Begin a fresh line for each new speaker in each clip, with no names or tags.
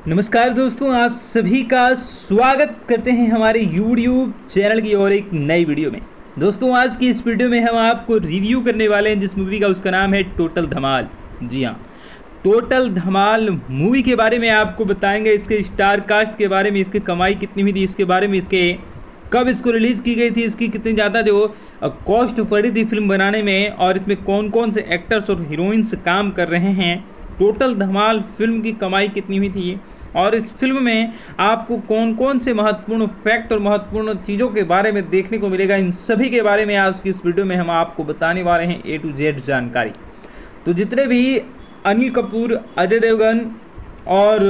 नमस्कार दोस्तों, आप सभी का स्वागत करते हैं हमारे YouTube चैनल की और एक नई वीडियो में। दोस्तों, आज की इस वीडियो में हम आपको रिव्यू करने वाले हैं जिस मूवी का उसका नाम है टोटल धमाल। जी हाँ, टोटल धमाल मूवी के बारे में आपको बताएंगे, इसके स्टार कास्ट के बारे में, इसकी कमाई कितनी हुई थी, इसके बारे में, इसके कब इसको रिलीज़ की गई थी, इसकी कितनी ज़्यादा जो कॉस्ट पड़ी थी फिल्म बनाने में, और इसमें कौन कौन से एक्टर्स और हीरोइंस काम कर रहे हैं, टोटल धमाल फिल्म की कमाई कितनी हुई थी, और इस फिल्म में आपको कौन कौन से महत्वपूर्ण फैक्ट और महत्वपूर्ण चीज़ों के बारे में देखने को मिलेगा, इन सभी के बारे में आज की इस वीडियो में हम आपको बताने वाले हैं A to Z जानकारी। तो जितने भी अनिल कपूर, अजय देवगन और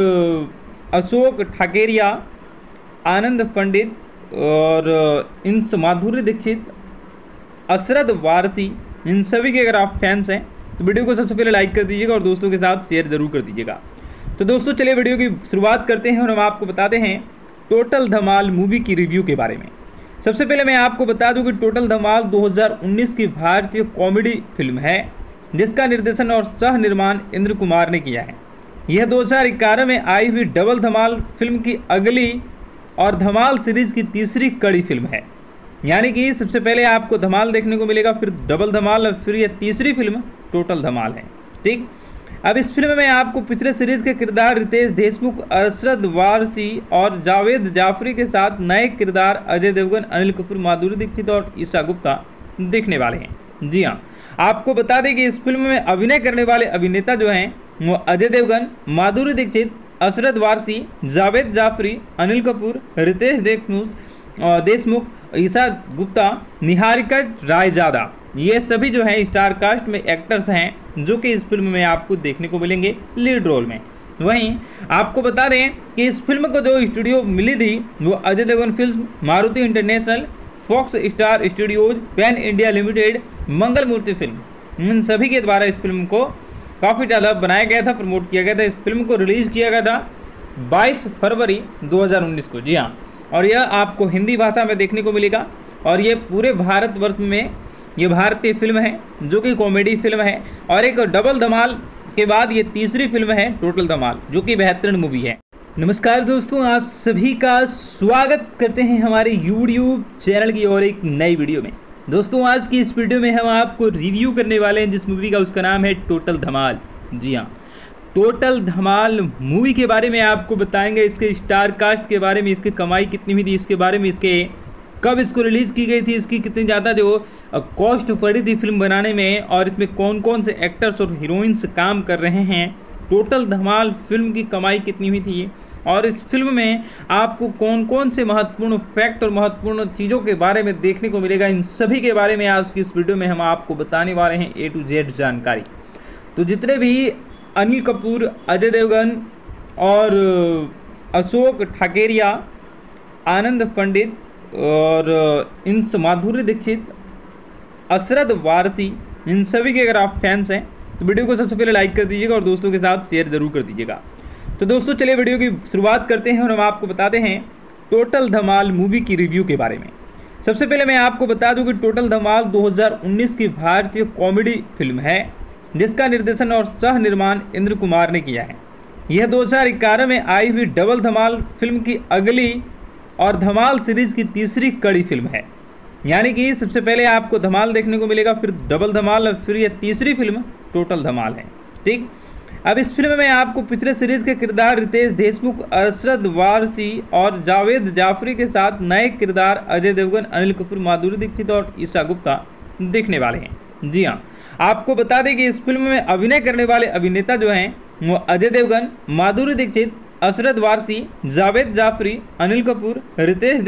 अशोक ठाकेरिया, आनंद पंडित और इन माधुरी दीक्षित, असरद वारसी, इन सभी के अगर आप फैंस हैं तो वीडियो को सबसे पहले लाइक कर दीजिएगा और दोस्तों के साथ शेयर ज़रूर कर दीजिएगा। तो दोस्तों, चलिए वीडियो की शुरुआत करते हैं और हम आपको बताते हैं टोटल धमाल मूवी की रिव्यू के बारे में। सबसे पहले मैं आपको बता दूं कि टोटल धमाल 2019 की भारतीय कॉमेडी फिल्म है जिसका निर्देशन और सह निर्माण इंद्र कुमार ने किया है। यह 2011 में आई हुई डबल धमाल फिल्म की अगली और धमाल सीरीज की तीसरी कड़ी फिल्म है। यानी कि सबसे पहले आपको धमाल देखने को मिलेगा, फिर डबल धमाल और फिर यह तीसरी फिल्म टोटल धमाल है। ठीक, अब इस फिल्म में आपको पिछले सीरीज के किरदार रितेश देशमुख, असरद वारसी और जावेद जाफरी के साथ नए किरदार अजय देवगन, अनिल कपूर, माधुरी दीक्षित और ईशा गुप्ता देखने वाले हैं। जी हाँ, आपको बता दें कि इस फिल्म में अभिनय करने वाले अभिनेता जो हैं वो अजय देवगन, माधुरी दीक्षित, असरद वारसी, जावेद जाफरी, अनिल कपूर, रितेश देशमुख, ईशा गुप्ता, निहारिका रायजादा, ये सभी जो हैं स्टार कास्ट में एक्टर्स हैं जो कि इस फिल्म में आपको देखने को मिलेंगे लीड रोल में। वहीं आपको बता दें कि इस फिल्म को जो स्टूडियो मिली थी वो Ajay Devgn film, Maruti international, Fox Star Studios, pan India limited, Mangal Murti film, इन सभी के द्वारा इस फिल्म को काफ़ी ज़्यादा बनाया गया था, प्रमोट किया गया था। इस फिल्म को रिलीज़ किया गया था 22 फरवरी 2019 को। जी हाँ, और यह आपको हिंदी भाषा में देखने को मिलेगा और ये पूरे भारतवर्ष में ये भारतीय फिल्म है जो कि कॉमेडी फिल्म है, और एक डबल धमाल के बाद ये तीसरी फिल्म है टोटल धमाल जो कि बेहतरीन मूवी है। नमस्कार दोस्तों, आप सभी का स्वागत करते हैं हमारे YouTube चैनल की और एक नई वीडियो में। दोस्तों, आज की इस वीडियो में हम आपको रिव्यू करने वाले हैं जिस मूवी का उसका नाम है टोटल धमाल। जी हाँ, टोटल धमाल मूवी के बारे में आपको बताएंगे, इसके स्टार कास्ट के बारे में, इसकी कमाई कितनी हुई थी, इसके बारे में, इसके कब इसको रिलीज़ की गई थी, इसकी कितनी ज़्यादा जो कॉस्ट पड़ी थी फिल्म बनाने में, और इसमें कौन कौन से एक्टर्स और हीरोइंस काम कर रहे हैं, टोटल धमाल फिल्म की कमाई कितनी हुई थी, और इस फिल्म में आपको कौन कौन से महत्वपूर्ण फैक्ट और महत्वपूर्ण चीज़ों के बारे में देखने को मिलेगा, इन सभी के बारे में आज की इस वीडियो में हम आपको बताने वाले हैं A to Z जानकारी। तो जितने भी अनिल कपूर, अजय देवगन और अशोक ठाकेरिया, आनंद पंडित और इन माधुरी दीक्षित, असरद वारसी, इन सभी के अगर आप फैंस हैं तो वीडियो को सबसे पहले लाइक कर दीजिएगा और दोस्तों के साथ शेयर ज़रूर कर दीजिएगा। तो दोस्तों, चलिए वीडियो की शुरुआत करते हैं और हम आपको बताते हैं टोटल धमाल मूवी की रिव्यू के बारे में। सबसे पहले मैं आपको बता दूं कि टोटल धमाल 2019 की भारतीय कॉमेडी फिल्म है जिसका निर्देशन और सह निर्माण इंद्र कुमार ने किया है। यह 2011 में आई हुई डबल धमाल फिल्म की अगली और धमाल सीरीज की तीसरी कड़ी फिल्म है। यानी कि सबसे पहले आपको धमाल देखने को मिलेगा, फिर डबल धमाल और फिर यह तीसरी फिल्म टोटल धमाल है। ठीक, अब इस फिल्म में आपको पिछले सीरीज के किरदार रितेश देशमुख, असरद वारसी और जावेद जाफरी के साथ नए किरदार अजय देवगन, अनिल कपूर, माधुरी दीक्षित और ईशा गुप्ता देखने वाले हैं। जी हाँ, आपको बता दें कि इस फिल्म में अभिनय करने वाले अभिनेता जो हैं वो अजय देवगन, माधुरी दीक्षित, असरद वारसी, जावेद जाफरी, अनिल कपूर, रितेश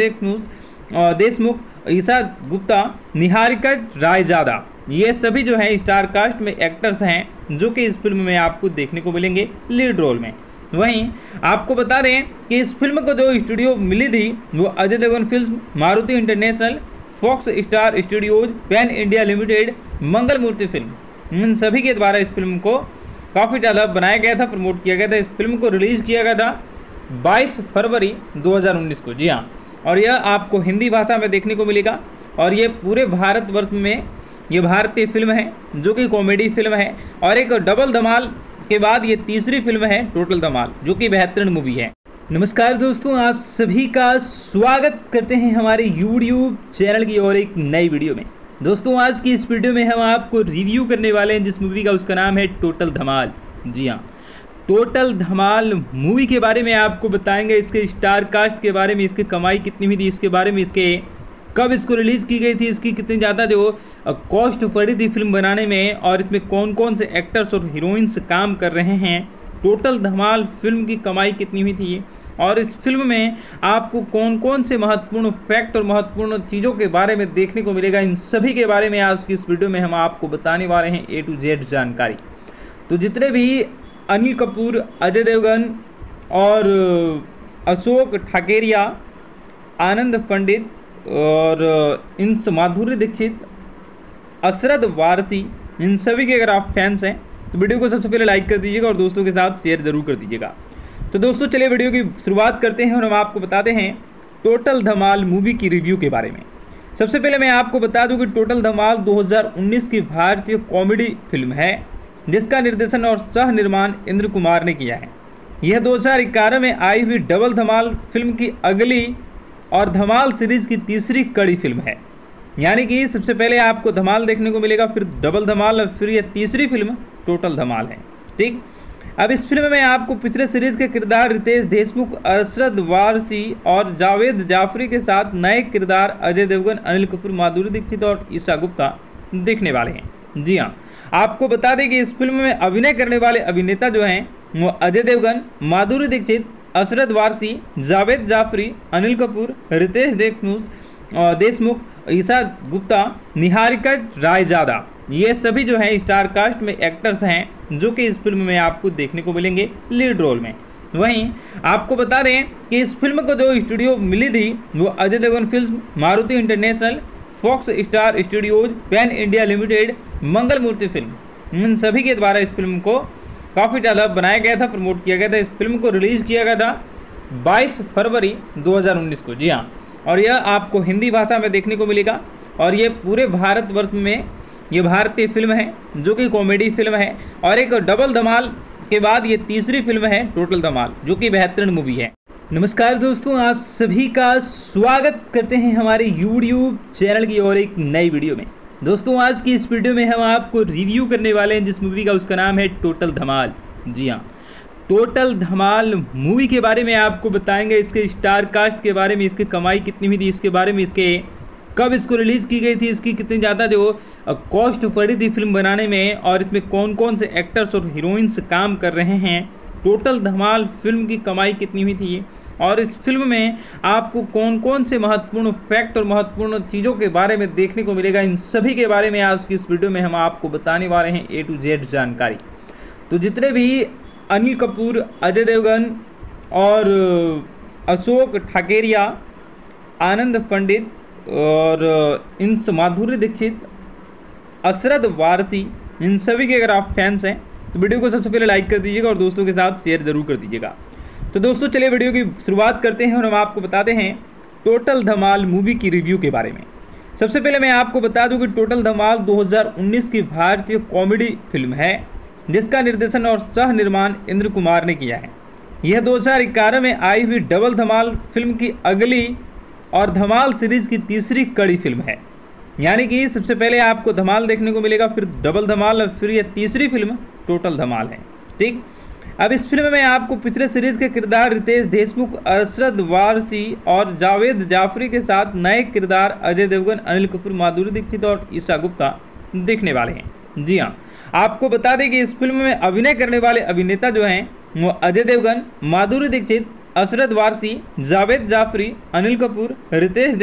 देशमुख, ईशा गुप्ता, निहारिका रायजादा, ये सभी जो हैं स्टार कास्ट में एक्टर्स हैं जो कि इस फिल्म में आपको देखने को मिलेंगे लीड रोल में। वहीं आपको बता दें कि इस फिल्म को जो स्टूडियो मिली थी वो Ajay Devgn film, Maruti international, Fox Star Studios, pan India limited, Mangal Murti film, इन सभी के द्वारा इस फिल्म को काफ़ी ज़्यादा बनाया गया था, प्रमोट किया गया था। इस फिल्म को रिलीज़ किया गया था 22 फरवरी 2019 को। जी हाँ, और यह आपको हिंदी भाषा में देखने को मिलेगा और ये पूरे भारतवर्ष में ये भारतीय फिल्म है जो कि कॉमेडी फिल्म है, और एक डबल धमाल के बाद ये तीसरी फिल्म है टोटल धमाल, जो कि बेहतरीन मूवी है। नमस्कार दोस्तों, आप सभी का स्वागत करते हैं हमारे यूट्यूब चैनल की और एक नई वीडियो में। दोस्तों आज की इस वीडियो में हम आपको रिव्यू करने वाले हैं जिस मूवी का उसका नाम है टोटल धमाल। जी हाँ, टोटल धमाल मूवी के बारे में आपको बताएंगे, इसके स्टार कास्ट के बारे में, इसकी कमाई कितनी हुई थी, इसके बारे में, इसके कब इसको रिलीज़ की गई थी, इसकी कितनी ज़्यादा जो कॉस्ट पड़ी थी फिल्म बनाने में, और इसमें कौन कौन से एक्टर्स और हीरोइंस काम कर रहे हैं, टोटल धमाल फिल्म की कमाई कितनी हुई थी, और इस फिल्म में आपको कौन कौन से महत्वपूर्ण फैक्ट और महत्वपूर्ण चीज़ों के बारे में देखने को मिलेगा, इन सभी के बारे में आज की इस वीडियो में हम आपको बताने वाले हैं A to Z जानकारी। तो जितने भी अनिल कपूर, अजय देवगन और अशोक ठाकेरिया, आनंद पंडित और इन माधुरी दीक्षित, असरद वारसी, इन सभी के अगर आप फैंस हैं तो वीडियो को सबसे पहले लाइक कर दीजिएगा और दोस्तों के साथ शेयर ज़रूर कर दीजिएगा। तो दोस्तों चलिए वीडियो की शुरुआत करते हैं और हम आपको बताते हैं टोटल धमाल मूवी की रिव्यू के बारे में। सबसे पहले मैं आपको बता दूं कि टोटल धमाल 2019 की भारतीय कॉमेडी फिल्म है जिसका निर्देशन और सह निर्माण इंद्र कुमार ने किया है। यह 2011 में आई हुई डबल धमाल फिल्म की अगली और धमाल सीरीज की तीसरी कड़ी फिल्म है। यानी कि सबसे पहले आपको धमाल देखने को मिलेगा, फिर डबल धमाल और फिर यह तीसरी फिल्म टोटल धमाल है। ठीक, अब इस फिल्म में आपको पिछले सीरीज के किरदार रितेश देशमुख, अरशद वारसी और जावेद जाफरी के साथ नए किरदार अजय देवगन, अनिल कपूर, माधुरी दीक्षित और ईशा गुप्ता देखने वाले हैं। जी हाँ, आपको बता दें कि इस फिल्म में अभिनय करने वाले अभिनेता जो हैं वो अजय देवगन, माधुरी दीक्षित, अशरद वारसी, जावेद जाफरी, अनिल कपूर, रितेश देशमुख, ईशा गुप्ता, निहारिका रायजादा, ये सभी जो हैं स्टार कास्ट में एक्टर्स हैं जो कि इस फिल्म में आपको देखने को मिलेंगे लीड रोल में। वहीं आपको बता दें कि इस फिल्म को जो स्टूडियो मिली थी वो Ajay Devgn film, Maruti international, Fox Star Studios, pan India limited, Mangal Murti film, इन सभी के द्वारा इस फिल्म को काफ़ी ज़्यादा बनाया गया था, प्रमोट किया गया था। इस फिल्म को रिलीज़ किया गया था 22 फरवरी 2019 को। जी हाँ, और यह आपको हिंदी भाषा में देखने को मिलेगा और ये पूरे भारतवर्ष में ये भारतीय फिल्म है जो कि कॉमेडी फिल्म है, और एक डबल धमाल के बाद ये तीसरी फिल्म है टोटल धमाल, जो कि बेहतरीन मूवी है। नमस्कार दोस्तों, आप सभी का स्वागत करते हैं हमारे यूट्यूब चैनल की और एक नई वीडियो में। दोस्तों आज की इस वीडियो में हम आपको रिव्यू करने वाले हैं जिस मूवी का उसका नाम है टोटल धमाल। जी हाँ, टोटल धमाल मूवी के बारे में आपको बताएंगे, इसके स्टार कास्ट के बारे में, इसकी कमाई कितनी हुई थी, इसके बारे में, इसके कब इसको रिलीज़ की गई थी, इसकी कितनी ज़्यादा जो कॉस्ट पड़ी थी फिल्म बनाने में, और इसमें कौन कौन से एक्टर्स और हीरोइंस काम कर रहे हैं, टोटल धमाल फिल्म की कमाई कितनी हुई थी, और इस फिल्म में आपको कौन कौन से महत्वपूर्ण फैक्ट और महत्वपूर्ण चीज़ों के बारे में देखने को मिलेगा, इन सभी के बारे में आज की इस वीडियो में हम आपको बताने वाले हैं A to Z जानकारी। तो जितने भी अनिल कपूर, अजय देवगन और अशोक ठाकेरिया, आनंद पंडित और इन माधुरी दीक्षित, असरद वारसी, इन सभी के अगर आप फैंस हैं तो वीडियो को सबसे पहले लाइक कर दीजिएगा और दोस्तों के साथ शेयर ज़रूर कर दीजिएगा। तो दोस्तों चलिए वीडियो की शुरुआत करते हैं और हम आपको बताते हैं टोटल धमाल मूवी की रिव्यू के बारे में। सबसे पहले मैं आपको बता दूं कि टोटल धमाल 2019 की भारतीय कॉमेडी फिल्म है जिसका निर्देशन और सह निर्माण इंद्र कुमार ने किया है। यह 2011 में आई हुई डबल धमाल फिल्म की अगली और धमाल सीरीज की तीसरी कड़ी फिल्म है। यानी कि सबसे पहले आपको धमाल देखने को मिलेगा, फिर डबल धमाल और फिर यह तीसरी फिल्म टोटल धमाल है। ठीक, अब इस फिल्म में आपको पिछले सीरीज के किरदार रितेश देशमुख, अरशद वारसी और जावेद जाफरी के साथ नए किरदार अजय देवगन, अनिल कपूर, माधुरी दीक्षित और ईशा गुप्ता देखने वाले हैं। जी हाँ, आपको बता दें कि इस फिल्म में अभिनय करने वाले अभिनेता जो हैं वो अजय देवगन, माधुरी दीक्षित, अशरद वारसी, जावेद जाफरी, अनिल कपूर, रितेश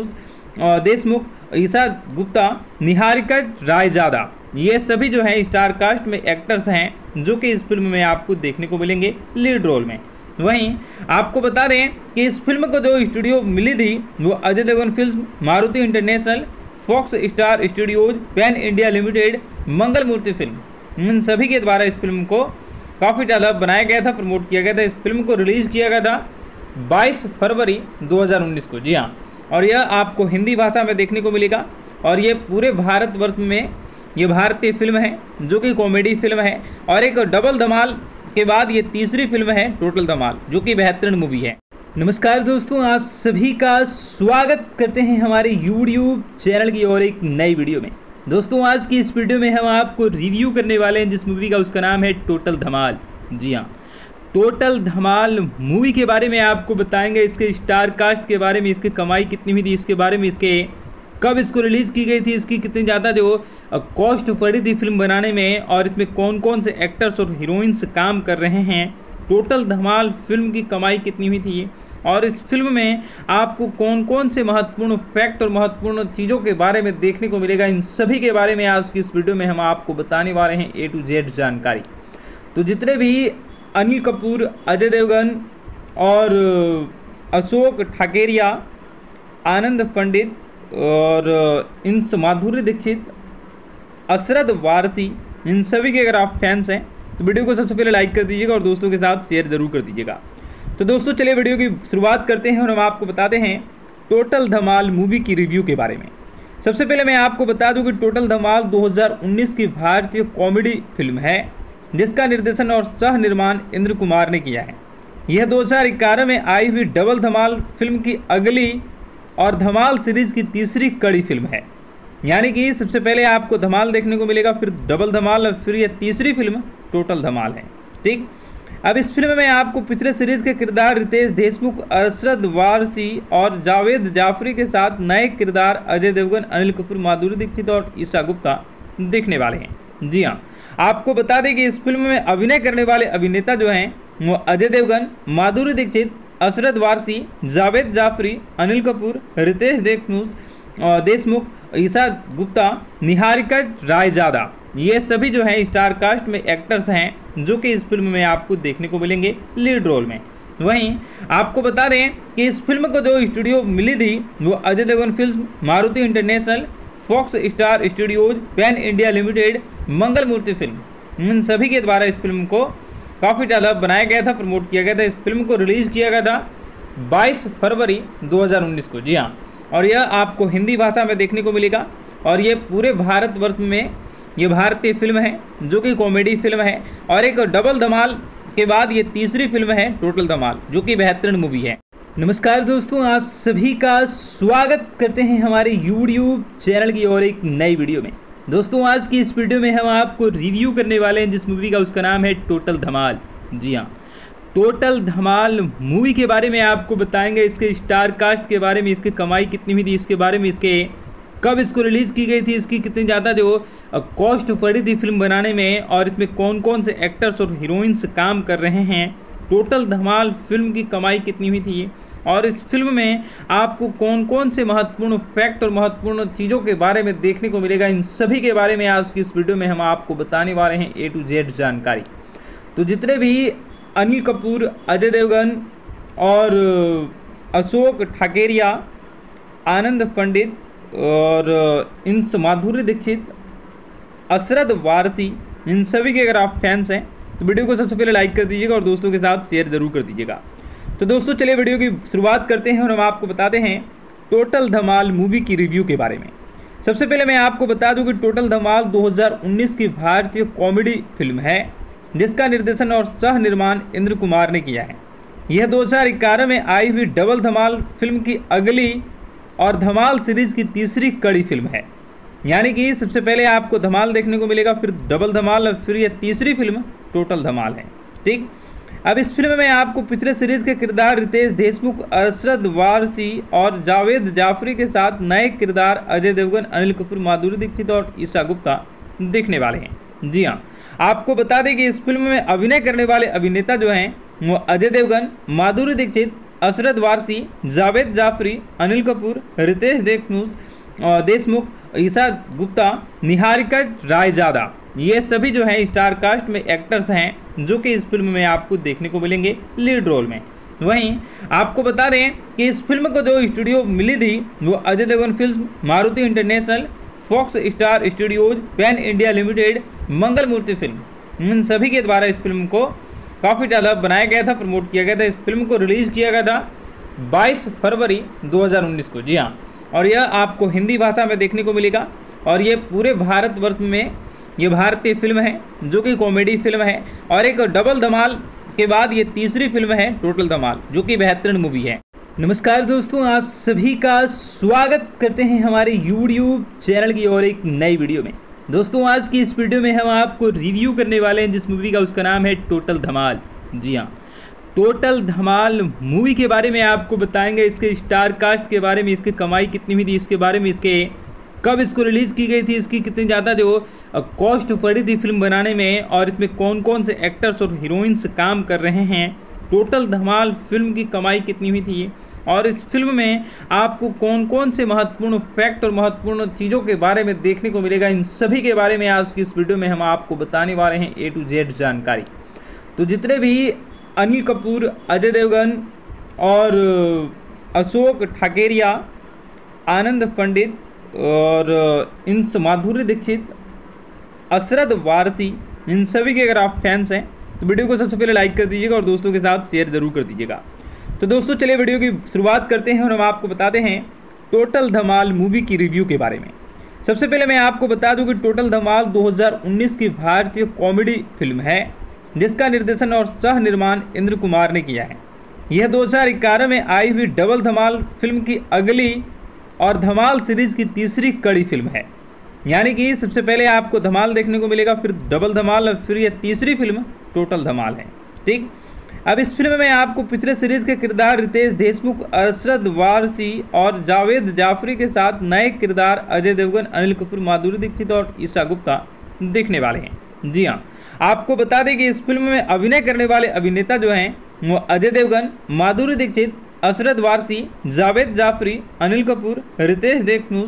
देशमुख, ईशा गुप्ता, निहारिका रायजादा, ये सभी जो हैं स्टार कास्ट में एक्टर्स हैं जो कि इस फिल्म में आपको देखने को मिलेंगे लीड रोल में। वहीं आपको बता दें कि इस फिल्म को जो स्टूडियो मिली थी वो Ajay Devgn film, Maruti international, Fox Star Studios, pan India limited, Mangal Murti film, इन सभी के द्वारा इस फिल्म को काफ़ी ज़्यादा बनाया गया था, प्रमोट किया गया था। इस फिल्म को रिलीज़ किया गया था 22 फरवरी 2019 को। जी हाँ, और यह आपको हिंदी भाषा में देखने को मिलेगा और ये पूरे भारतवर्ष में ये भारतीय फिल्म है जो कि कॉमेडी फिल्म है, और एक डबल धमाल के बाद ये तीसरी फिल्म है टोटल धमाल, जो कि बेहतरीन मूवी है। नमस्कार दोस्तों, आप सभी का स्वागत करते हैं हमारे यूट्यूब चैनल की और एक नई वीडियो में। दोस्तों, आज की इस वीडियो में हम आपको रिव्यू करने वाले हैं जिस मूवी का उसका नाम है टोटल धमाल। जी हाँ, टोटल धमाल मूवी के बारे में आपको बताएंगे, इसके स्टार कास्ट के बारे में, इसकी कमाई कितनी हुई थी इसके बारे में, इसके कब इसको रिलीज़ की गई थी, इसकी कितनी ज़्यादा जो कॉस्ट पड़ी थी फिल्म बनाने में, और इसमें कौन कौन से एक्टर्स और हीरोइंस काम कर रहे हैं, टोटल धमाल फिल्म की कमाई कितनी हुई थी, और इस फिल्म में आपको कौन कौन से महत्वपूर्ण फैक्ट और महत्वपूर्ण चीज़ों के बारे में देखने को मिलेगा, इन सभी के बारे में आज की इस वीडियो में हम आपको बताने वाले हैं A to Z जानकारी। तो जितने भी अनिल कपूर, अजय देवगन और अशोक ठाकेरिया, आनंद पंडित और इन माधुरी दीक्षित, असरद वारसी, इन सभी के अगर आप फैंस हैं तो वीडियो को सबसे पहले लाइक कर दीजिएगा और दोस्तों के साथ शेयर ज़रूर कर दीजिएगा। तो दोस्तों चलिए वीडियो की शुरुआत करते हैं और हम आपको बताते हैं टोटल धमाल मूवी की रिव्यू के बारे में। सबसे पहले मैं आपको बता दूं कि टोटल धमाल 2019 की भारतीय कॉमेडी फिल्म है जिसका निर्देशन और सह निर्माण इंद्र कुमार ने किया है। यह 2011 में आई हुई डबल धमाल फिल्म की अगली और धमाल सीरीज की तीसरी कड़ी फिल्म है। यानी कि सबसे पहले आपको धमाल देखने को मिलेगा, फिर डबल धमाल, और फिर यह तीसरी फिल्म टोटल धमाल है। ठीक, अब इस फिल्म में आपको पिछले सीरीज के किरदार रितेश देशमुख, अरशद वारसी और जावेद जाफरी के साथ नए किरदार अजय देवगन, अनिल कपूर, माधुरी दीक्षित और ईशा गुप्ता देखने वाले हैं। जी हाँ, आपको बता दें कि इस फिल्म में अभिनय करने वाले अभिनेता जो हैं वो अजय देवगन, माधुरी दीक्षित, अशरद वारसी, जावेद जाफरी, अनिल कपूर, रितेश देशमुख, ईशा गुप्ता, निहारिका रायजादा, ये सभी जो हैं स्टार कास्ट में एक्टर्स हैं जो कि इस फिल्म में आपको देखने को मिलेंगे लीड रोल में। वहीं आपको बता दें कि इस फिल्म को जो स्टूडियो मिली थी वो Ajay Devgn film, Maruti international, Fox Star Studios, pan India limited, Mangal Murti film, इन सभी के द्वारा इस फिल्म को काफ़ी ज़्यादा बनाया गया था, प्रमोट किया गया था। इस फिल्म को रिलीज़ किया गया था 22 फरवरी 2019 को। जी हाँ, और यह आपको हिंदी भाषा में देखने को मिलेगा, और ये पूरे भारतवर्ष में ये भारतीय फिल्म है जो कि कॉमेडी फिल्म है, और एक डबल धमाल के बाद ये तीसरी फिल्म है टोटल धमाल, जो कि बेहतरीन मूवी है। नमस्कार दोस्तों, आप सभी का स्वागत करते हैं हमारे यूट्यूब चैनल की और एक नई वीडियो में। दोस्तों, आज की इस वीडियो में हम आपको रिव्यू करने वाले हैं जिस मूवी का उसका नाम है टोटल धमाल। जी हाँ, टोटल धमाल मूवी के बारे में आपको बताएंगे, इसके स्टार कास्ट के बारे में, इसकी कमाई कितनी हुई थी इसके बारे में, इसके कब इसको रिलीज़ की गई थी, इसकी कितनी ज़्यादा जो कॉस्ट पड़ी थी फिल्म बनाने में, और इसमें कौन कौन से एक्टर्स और हीरोइंस काम कर रहे हैं, टोटल धमाल फिल्म की कमाई कितनी हुई थी, और इस फिल्म में आपको कौन कौन से महत्वपूर्ण फैक्ट और महत्वपूर्ण चीज़ों के बारे में देखने को मिलेगा, इन सभी के बारे में आज की इस वीडियो में हम आपको बताने वाले हैं A to Z जानकारी। तो जितने भी अनिल कपूर, अजय देवगन और अशोक ठाकेरिया, आनंद पंडित और इन माधुरी दीक्षित, असरद वारसी, इन सभी के अगर आप फैंस हैं तो वीडियो को सबसे पहले लाइक कर दीजिएगा और दोस्तों के साथ शेयर ज़रूर कर दीजिएगा। तो दोस्तों चलिए वीडियो की शुरुआत करते हैं और हम आपको बताते हैं टोटल धमाल मूवी की रिव्यू के बारे में। सबसे पहले मैं आपको बता दूं कि टोटल धमाल 2019 की भारतीय कॉमेडी फिल्म है जिसका निर्देशन और सह निर्माण इंद्र कुमार ने किया है। यह 2011 में आई हुई डबल धमाल फिल्म की अगली और धमाल सीरीज की तीसरी कड़ी फिल्म है। यानी कि सबसे पहले आपको धमाल देखने को मिलेगा, फिर डबल धमाल, और फिर यह तीसरी फिल्म टोटल धमाल है। ठीक, अब इस फिल्म में आपको पिछले सीरीज के किरदार रितेश देशमुख, अरशद वारसी और जावेद जाफरी के साथ नए किरदार अजय देवगन, अनिल कपूर, माधुरी दीक्षित और ईशा गुप्ता देखने वाले हैं। जी हाँ, आपको बता दें कि इस फिल्म में अभिनय करने वाले अभिनेता जो हैं वो अजय देवगन, माधुरी दीक्षित, अशरद वारसी, जावेद जाफरी, अनिल कपूर, रितेश देशमुख, ईशा गुप्ता, निहारिका रायजादा, ये सभी जो हैं स्टार कास्ट में एक्टर्स हैं जो कि इस फिल्म में आपको देखने को मिलेंगे लीड रोल में। वहीं आपको बता दें कि इस फिल्म को जो स्टूडियो मिली थी वो Ajay Devgn film, Maruti international, Fox Star Studios, pan India limited, Mangal Murti film, इन सभी के द्वारा इस फिल्म को काफ़ी ज़्यादा बनाया गया था, प्रमोट किया गया था। इस फिल्म को रिलीज़ किया गया था 22 फरवरी 2019 को। जी हाँ, और यह आपको हिंदी भाषा में देखने को मिलेगा, और ये पूरे भारतवर्ष में ये भारतीय फिल्म है जो कि कॉमेडी फिल्म है, और एक डबल धमाल के बाद ये तीसरी फिल्म है टोटल धमाल, जो कि बेहतरीन मूवी है। नमस्कार दोस्तों, आप सभी का स्वागत करते हैं हमारे यूट्यूब चैनल की और एक नई वीडियो में। दोस्तों, आज की इस वीडियो में हम आपको रिव्यू करने वाले हैं जिस मूवी का उसका नाम है टोटल धमाल। जी हाँ, टोटल धमाल मूवी के बारे में आपको बताएंगे, इसके स्टार कास्ट के बारे में, इसकी कमाई कितनी हुई थी इसके बारे में, इसके कब इसको रिलीज़ की गई थी, इसकी कितनी ज़्यादा जो कॉस्ट पड़ी थी फिल्म बनाने में, और इसमें कौन कौन से एक्टर्स और हीरोइंस काम कर रहे हैं, टोटल धमाल फिल्म की कमाई कितनी हुई थी, और इस फिल्म में आपको कौन कौन से महत्वपूर्ण फैक्ट और महत्वपूर्ण चीज़ों के बारे में देखने को मिलेगा, इन सभी के बारे में आज की इस वीडियो में हम आपको बताने वाले हैं A to Z जानकारी। तो जितने भी अनिल कपूर, अजय देवगन और अशोक ठाकेरिया, आनंद पंडित और इन माधुरी दीक्षित, असरद वारसी, इन सभी के अगर आप फैंस हैं तो वीडियो को सबसे पहले लाइक कर दीजिएगा और दोस्तों के साथ शेयर ज़रूर कर दीजिएगा। तो दोस्तों चलिए वीडियो की शुरुआत करते हैं और हम आपको बताते हैं टोटल धमाल मूवी की रिव्यू के बारे में। सबसे पहले मैं आपको बता दूं कि टोटल धमाल 2019 की भारतीय कॉमेडी फिल्म है जिसका निर्देशन और सह निर्माण इंद्र कुमार ने किया है। यह 2011 में आई हुई डबल धमाल फिल्म की अगली और धमाल सीरीज़ की तीसरी कड़ी फिल्म है। यानी कि सबसे पहले आपको धमाल देखने को मिलेगा, फिर डबल धमाल, और फिर यह तीसरी फिल्म टोटल धमाल है। ठीक, अब इस फिल्म में आपको पिछले सीरीज़ के किरदार रितेश देशमुख, असरद वारसी और जावेद जाफरी के साथ नए किरदार अजय देवगन, अनिल कपूर, माधुरी दीक्षित और ईशा गुप्ता देखने वाले हैं। जी हाँ, आपको बता दें कि इस फिल्म में अभिनय करने वाले अभिनेता जो हैं वो अजय देवगन, माधुरी दीक्षित, असरद वारसी, जावेद जाफरी, अनिल कपूर, रितेश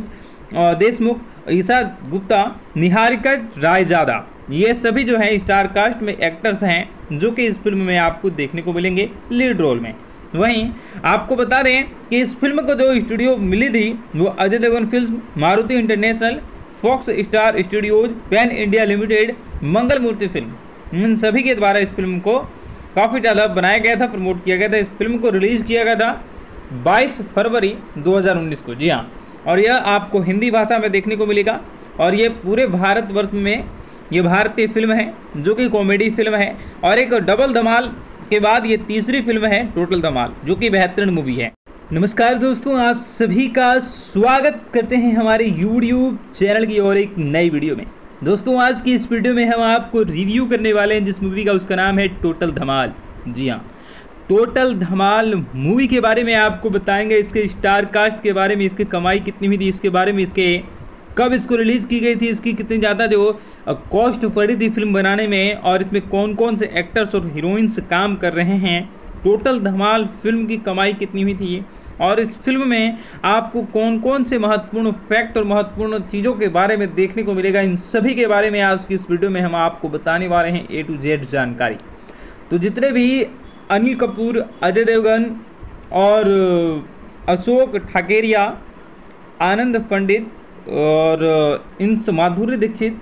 देशमुख, ईशा गुप्ता, निहारिका रायजादा, ये सभी जो हैं स्टार कास्ट में एक्टर्स हैं जो कि इस फिल्म में आपको देखने को मिलेंगे लीड रोल में। वहीं आपको बता दें कि इस फिल्म को जो स्टूडियो मिली थी वो Ajay Devgn film, Maruti international, Fox Star Studios, pan India limited, Mangal Murti film, इन सभी के द्वारा इस फिल्म को काफ़ी ज़्यादा बनाया गया था, प्रमोट किया गया था। इस फिल्म को रिलीज़ किया गया था 22 फरवरी 2019 को। जी हाँ, और यह आपको हिंदी भाषा में देखने को मिलेगा, और ये पूरे भारतवर्ष में ये भारतीय फिल्म है जो कि कॉमेडी फिल्म है, और एक डबल धमाल के बाद ये तीसरी फिल्म है टोटल धमाल, जो कि बेहतरीन मूवी है। नमस्कार दोस्तों, आप सभी का स्वागत करते हैं हमारे यूट्यूब चैनल की और एक नई वीडियो में। दोस्तों, आज की इस वीडियो में हम आपको रिव्यू करने वाले हैं जिस मूवी का उसका नाम है टोटल धमाल। जी हाँ, टोटल धमाल मूवी के बारे में आपको बताएंगे, इसके स्टार कास्ट के बारे में, इसकी कमाई कितनी हुई थी इसके बारे में, इसके कब इसको रिलीज़ की गई थी, इसकी कितनी ज़्यादा जो कॉस्ट पड़ी थी फिल्म बनाने में, और इसमें कौन कौन से एक्टर्स और हीरोइंस काम कर रहे हैं, टोटल धमाल फिल्म की कमाई कितनी हुई थी, और इस फिल्म में आपको कौन कौन से महत्वपूर्ण फैक्ट और महत्वपूर्ण चीज़ों के बारे में देखने को मिलेगा, इन सभी के बारे में आज की इस वीडियो में हम आपको बताने वाले हैं A to Z जानकारी। तो जितने भी अनिल कपूर, अजय देवगन और अशोक ठाकेरिया, आनंद पंडित और इन माधुरी दीक्षित,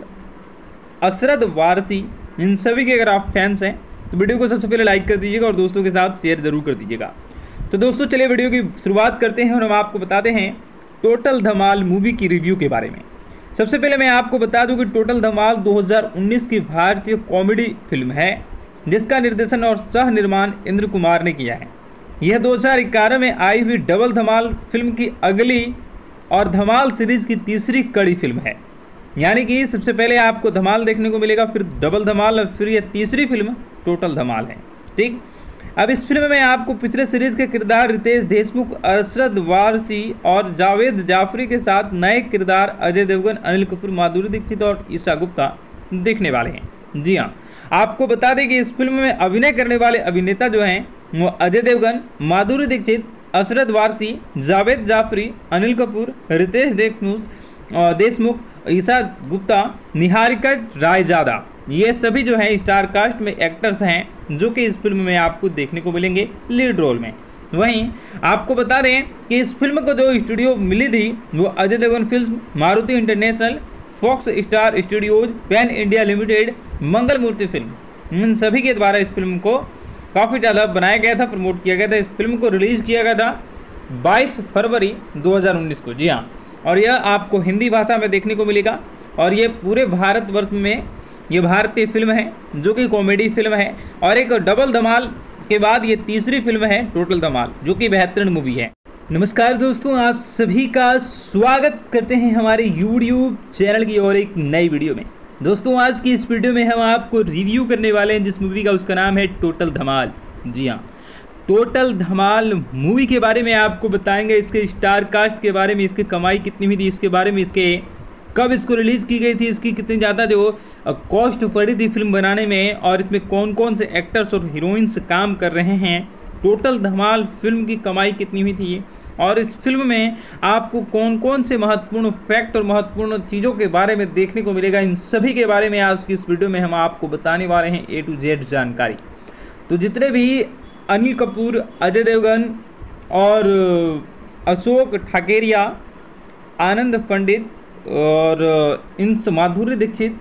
असरद वारसी, इन सभी के अगर आप फैंस हैं तो वीडियो को सबसे पहले लाइक कर दीजिएगा और दोस्तों के साथ शेयर ज़रूर कर दीजिएगा। तो दोस्तों चलिए वीडियो की शुरुआत करते हैं और हम आपको बताते हैं टोटल धमाल मूवी की रिव्यू के बारे में। सबसे पहले मैं आपको बता दूं कि टोटल धमाल 2019 की भारतीय कॉमेडी फिल्म है जिसका निर्देशन और सह निर्माण इंद्र कुमार ने किया है। यह 2011 में आई हुई डबल धमाल फिल्म की अगली और धमाल सीरीज़ की तीसरी कड़ी फिल्म है। यानी कि सबसे पहले आपको धमाल देखने को मिलेगा, फिर डबल धमाल, और फिर यह तीसरी फिल्म टोटल धमाल है। ठीक, अब इस फिल्म में आपको पिछले सीरीज़ के किरदार रितेश देशमुख, असरद वारसी और जावेद जाफरी के साथ नए किरदार अजय देवगन, अनिल कपूर, माधुरी दीक्षित और ईशा गुप्ता देखने वाले हैं। जी हाँ, आपको बता दें कि इस फिल्म में अभिनय करने वाले अभिनेता जो हैं वो अजय देवगन, माधुरी दीक्षित, असरद वारसी, जावेद जाफरी, अनिल कपूर, रितेश देशमुख, ईशा गुप्ता, निहारिका रायजादा, ये सभी जो हैं स्टार कास्ट में एक्टर्स हैं जो कि इस फिल्म में आपको देखने को मिलेंगे लीड रोल में। वहीं आपको बता दें कि इस फिल्म को जो स्टूडियो मिली थी वो Ajay Devgn film, Maruti international, Fox Star Studios, pan India limited, Mangal Murti film, इन सभी के द्वारा इस फिल्म को काफ़ी ज़्यादा बनाया गया था, प्रमोट किया गया था। इस फिल्म को रिलीज़ किया गया था 22 फरवरी 2019 को। जी हाँ, और यह आपको हिंदी भाषा में देखने को मिलेगा। और ये पूरे भारतवर्ष में ये भारतीय फिल्म है जो कि कॉमेडी फिल्म है, और एक डबल धमाल के बाद ये तीसरी फिल्म है टोटल धमाल, जो कि बेहतरीन मूवी है। नमस्कार दोस्तों, आप सभी का स्वागत करते हैं हमारे यूट्यूब चैनल की और एक नई वीडियो में। दोस्तों, आज की इस वीडियो में हम आपको रिव्यू करने वाले हैं जिस मूवी का उसका नाम है टोटल धमाल। जी हाँ, टोटल धमाल मूवी के बारे में आपको बताएंगे, इसके स्टार कास्ट के बारे में, इसकी कमाई कितनी हुई थी इसके बारे में, इसके कब इसको रिलीज़ की गई थी, इसकी कितनी ज़्यादा जो कॉस्ट पड़ी थी फिल्म बनाने में, और इसमें कौन कौन से एक्टर्स और हीरोइंस काम कर रहे हैं, टोटल धमाल फिल्म की कमाई कितनी हुई थी, और इस फिल्म में आपको कौन कौन से महत्वपूर्ण फैक्ट और महत्वपूर्ण चीज़ों के बारे में देखने को मिलेगा, इन सभी के बारे में आज की इस वीडियो में हम आपको बताने वाले हैं A to Z जानकारी। तो जितने भी अनिल कपूर, अजय देवगन और अशोक ठाकेरिया, आनंद पंडित और इन माधुरी दीक्षित,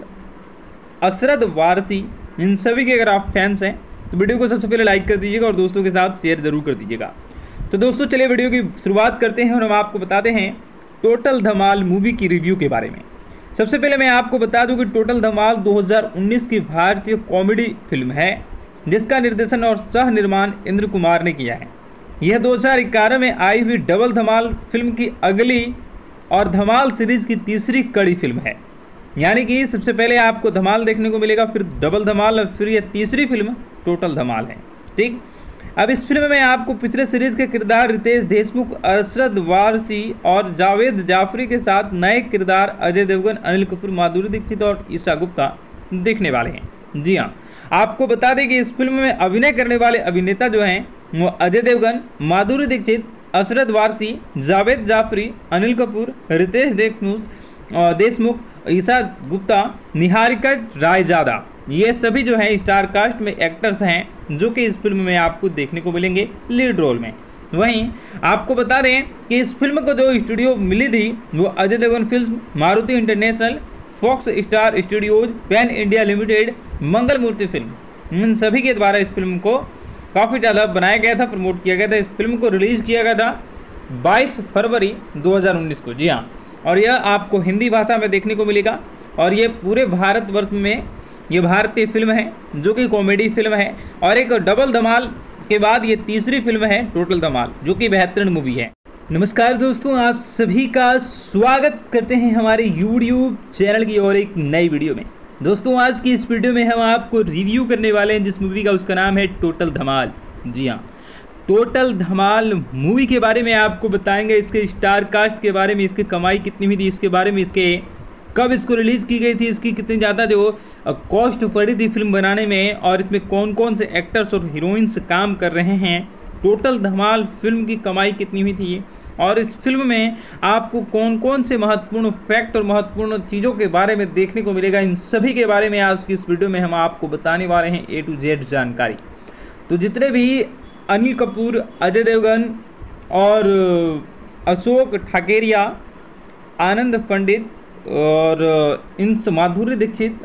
असरद वारसी, इन सभी के अगर आप फैंस हैं तो वीडियो को सबसे पहले लाइक कर दीजिएगा और दोस्तों के साथ शेयर ज़रूर कर दीजिएगा। तो दोस्तों, चलिए वीडियो की शुरुआत करते हैं और हम आपको बताते हैं टोटल धमाल मूवी की रिव्यू के बारे में। सबसे पहले मैं आपको बता दूं कि टोटल धमाल 2019 की भारतीय कॉमेडी फिल्म है जिसका निर्देशन और सह निर्माण इंद्र कुमार ने किया है। यह 2011 में आई हुई डबल धमाल फिल्म की अगली और धमाल सीरीज की तीसरी कड़ी फिल्म है। यानी कि सबसे पहले आपको धमाल देखने को मिलेगा, फिर डबल धमाल और फिर यह तीसरी फिल्म टोटल धमाल है। ठीक, अब इस फिल्म में आपको पिछले सीरीज के किरदार रितेश देशमुख, असरद वारसी और जावेद जाफरी के साथ नए किरदार अजय देवगन, अनिल कपूर, माधुरी दीक्षित और ईशा गुप्ता देखने वाले हैं। जी हाँ, आपको बता दें कि इस फिल्म में अभिनय करने वाले अभिनेता जो हैं वो अजय देवगन, माधुरी दीक्षित, असरद वारसी, जावेद जाफरी, अनिल कपूर, रितेश देशमुख, ईशा गुप्ता, निहारिका रायजादा, ये सभी जो हैं स्टार कास्ट में एक्टर्स हैं जो कि इस फिल्म में आपको देखने को मिलेंगे लीड रोल में। वहीं आपको बता दें कि इस फिल्म को जो स्टूडियो मिली थी वो Ajay Devgn film, Maruti international, Fox Star Studios, pan India limited, Mangal Murti film, इन सभी के द्वारा इस फिल्म को काफ़ी ज़्यादा बनाया गया था, प्रमोट किया गया था। इस फिल्म को रिलीज़ किया गया था 22 फरवरी 2019 को। जी हाँ, और यह आपको हिंदी भाषा में देखने को मिलेगा, और ये पूरे भारतवर्ष में ये भारतीय फिल्म है जो कि कॉमेडी फिल्म है, और एक डबल धमाल के बाद ये तीसरी फिल्म है टोटल धमाल, जो कि बेहतरीन मूवी है। नमस्कार दोस्तों, आप सभी का स्वागत करते हैं हमारे यूट्यूब चैनल की और एक नई वीडियो में। दोस्तों, आज की इस वीडियो में हम आपको रिव्यू करने वाले हैं जिस मूवी का उसका नाम है टोटल धमाल। जी हाँ, टोटल धमाल मूवी के बारे में आपको बताएंगे, इसके स्टार कास्ट के बारे में, इसकी कमाई कितनी हुई थी इसके बारे में, इसके कब इसको रिलीज़ की गई थी, इसकी कितनी ज़्यादा जो कॉस्ट पड़ी थी फिल्म बनाने में, और इसमें कौन कौन से एक्टर्स और हीरोइंस काम कर रहे हैं, टोटल धमाल फिल्म की कमाई कितनी हुई थी, और इस फिल्म में आपको कौन कौन से महत्वपूर्ण फैक्ट और महत्वपूर्ण चीज़ों के बारे में देखने को मिलेगा, इन सभी के बारे में आज की इस वीडियो में हम आपको बताने वाले हैं A to Z जानकारी। तो जितने भी अनिल कपूर, अजय देवगन और अशोक ठाकेरिया, आनंद पंडित और इन माधुरी दीक्षित,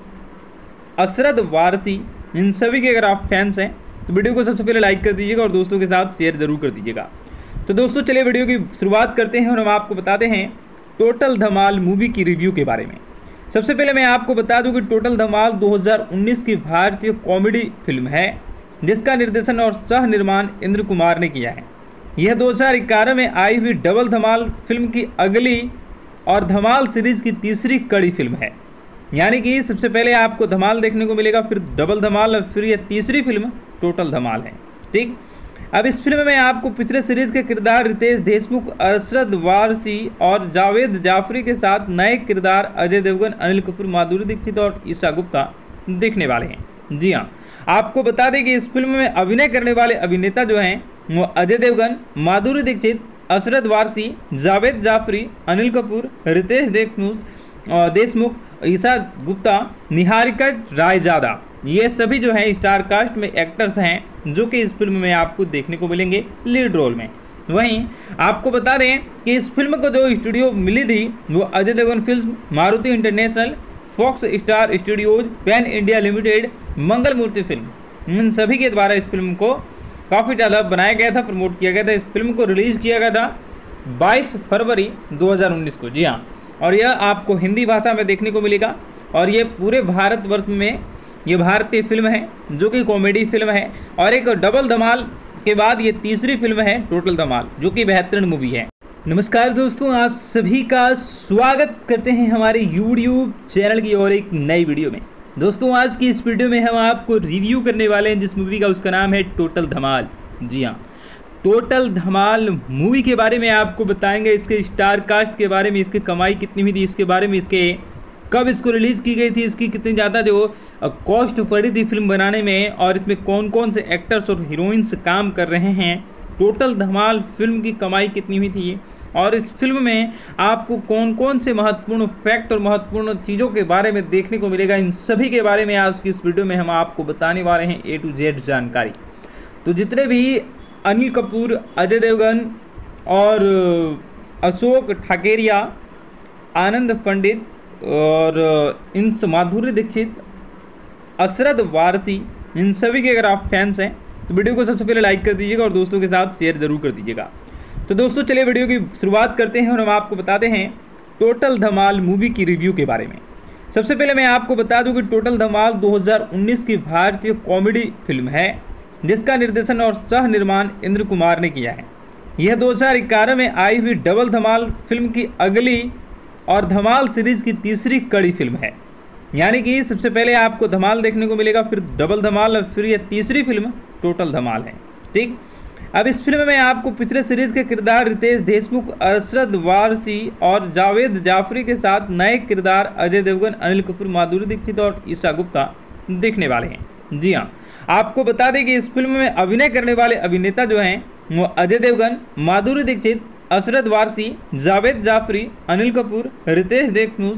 असरद वारसी, इन सभी के अगर आप फैंस हैं तो वीडियो को सबसे पहले लाइक कर दीजिएगा और दोस्तों के साथ शेयर ज़रूर कर दीजिएगा। तो दोस्तों, चलिए वीडियो की शुरुआत करते हैं और हम आपको बताते हैं टोटल धमाल मूवी की रिव्यू के बारे में। सबसे पहले मैं आपको बता दूं कि टोटल धमाल 2019 की भारतीय कॉमेडी फिल्म है जिसका निर्देशन और सह निर्माण इंद्र कुमार ने किया है। यह 2011 में आई हुई डबल धमाल फिल्म की अगली और धमाल सीरीज की तीसरी कड़ी फिल्म है। यानी कि सबसे पहले आपको धमाल देखने को मिलेगा, फिर डबल धमाल और फिर यह तीसरी फिल्म टोटल धमाल है। ठीक, अब इस फिल्म में आपको पिछले सीरीज के किरदार रितेश देशमुख, असरद वारसी और जावेद जाफरी के साथ नए किरदार अजय देवगन, अनिल कपूर, माधुरी दीक्षित और ईशा गुप्ता देखने वाले हैं। जी हाँ, आपको बता दें कि इस फिल्म में अभिनय करने वाले अभिनेता जो हैं वो अजय देवगन, माधुरी दीक्षित, असरद वारसी, जावेद जाफरी, अनिल कपूर, रितेश देशमुख, ईशा गुप्ता, निहारिका रायजादा, ये सभी जो हैं स्टार कास्ट में एक्टर्स हैं जो कि इस फिल्म में आपको देखने को मिलेंगे लीड रोल में। वहीं आपको बता दें कि इस फिल्म को जो स्टूडियो मिली थी वो Ajay Devgn film, Maruti international, Fox Star Studios, pan India limited, Mangal Murti film, इन सभी के द्वारा इस फिल्म को काफ़ी ज़्यादा बनाया गया था, प्रमोट किया गया था। इस फिल्म को रिलीज़ किया गया था 22 फरवरी 2019 को। जी हाँ, और यह आपको हिंदी भाषा में देखने को मिलेगा और ये पूरे भारतवर्ष में ये भारतीय फिल्म है जो कि कॉमेडी फिल्म है और एक डबल धमाल के बाद ये तीसरी फिल्म है टोटल धमाल, जो कि बेहतरीन मूवी है। नमस्कार दोस्तों, आप सभी का स्वागत करते हैं हमारे यूट्यूब चैनल की और एक नई वीडियो में। दोस्तों, आज की इस वीडियो में हम आपको रिव्यू करने वाले हैं जिस मूवी का उसका नाम है टोटल धमाल। जी हाँ, टोटल धमाल मूवी के बारे में आपको बताएंगे, इसके स्टार कास्ट के बारे में, इसकी कमाई कितनी हुई थी, इसके बारे में, इसके कब इसको रिलीज़ की गई थी, इसकी कितनी ज़्यादा जो कॉस्ट पड़ी थी फिल्म बनाने में, और इसमें कौन कौन से एक्टर्स और हीरोइंस काम कर रहे हैं, टोटल धमाल फिल्म की कमाई कितनी हुई थी, और इस फिल्म में आपको कौन कौन से महत्वपूर्ण फैक्ट और महत्वपूर्ण चीज़ों के बारे में देखने को मिलेगा, इन सभी के बारे में आज की इस वीडियो में हम आपको बताने वाले हैं A to Z जानकारी। तो जितने भी अनिल कपूर, अजय देवगन और अशोक ठाकेरिया, आनंद पंडित और इन माधुरी दीक्षित, असरद वारसी, इन सभी के अगर आप फैंस हैं तो वीडियो को सबसे पहले लाइक कर दीजिएगा और दोस्तों के साथ शेयर ज़रूर कर दीजिएगा। तो दोस्तों, चलिए वीडियो की शुरुआत करते हैं और हम आपको बताते हैं टोटल धमाल मूवी की रिव्यू के बारे में। सबसे पहले मैं आपको बता दूं कि टोटल धमाल 2019 की भारतीय कॉमेडी फिल्म है जिसका निर्देशन और सह निर्माण इंद्र कुमार ने किया है। यह 2011 में आई हुई डबल धमाल फिल्म की अगली और धमाल सीरीज की तीसरी कड़ी फिल्म है। यानी कि सबसे पहले आपको धमाल देखने को मिलेगा, फिर डबल धमाल और फिर यह तीसरी फिल्म टोटल धमाल है। ठीक, अब इस फिल्म में आपको पिछले सीरीज के किरदार रितेश देशमुख, असरद वारसी और जावेद जाफरी के साथ नए किरदार अजय देवगन, अनिल कपूर, माधुरी दीक्षित और ईशा गुप्ता देखने वाले हैं। जी हाँ, आपको बता दें कि इस फिल्म में अभिनय करने वाले अभिनेता जो हैं वो अजय देवगन, माधुरी असरद वारसी, जावेद जाफरी, अनिल कपूर, रितेश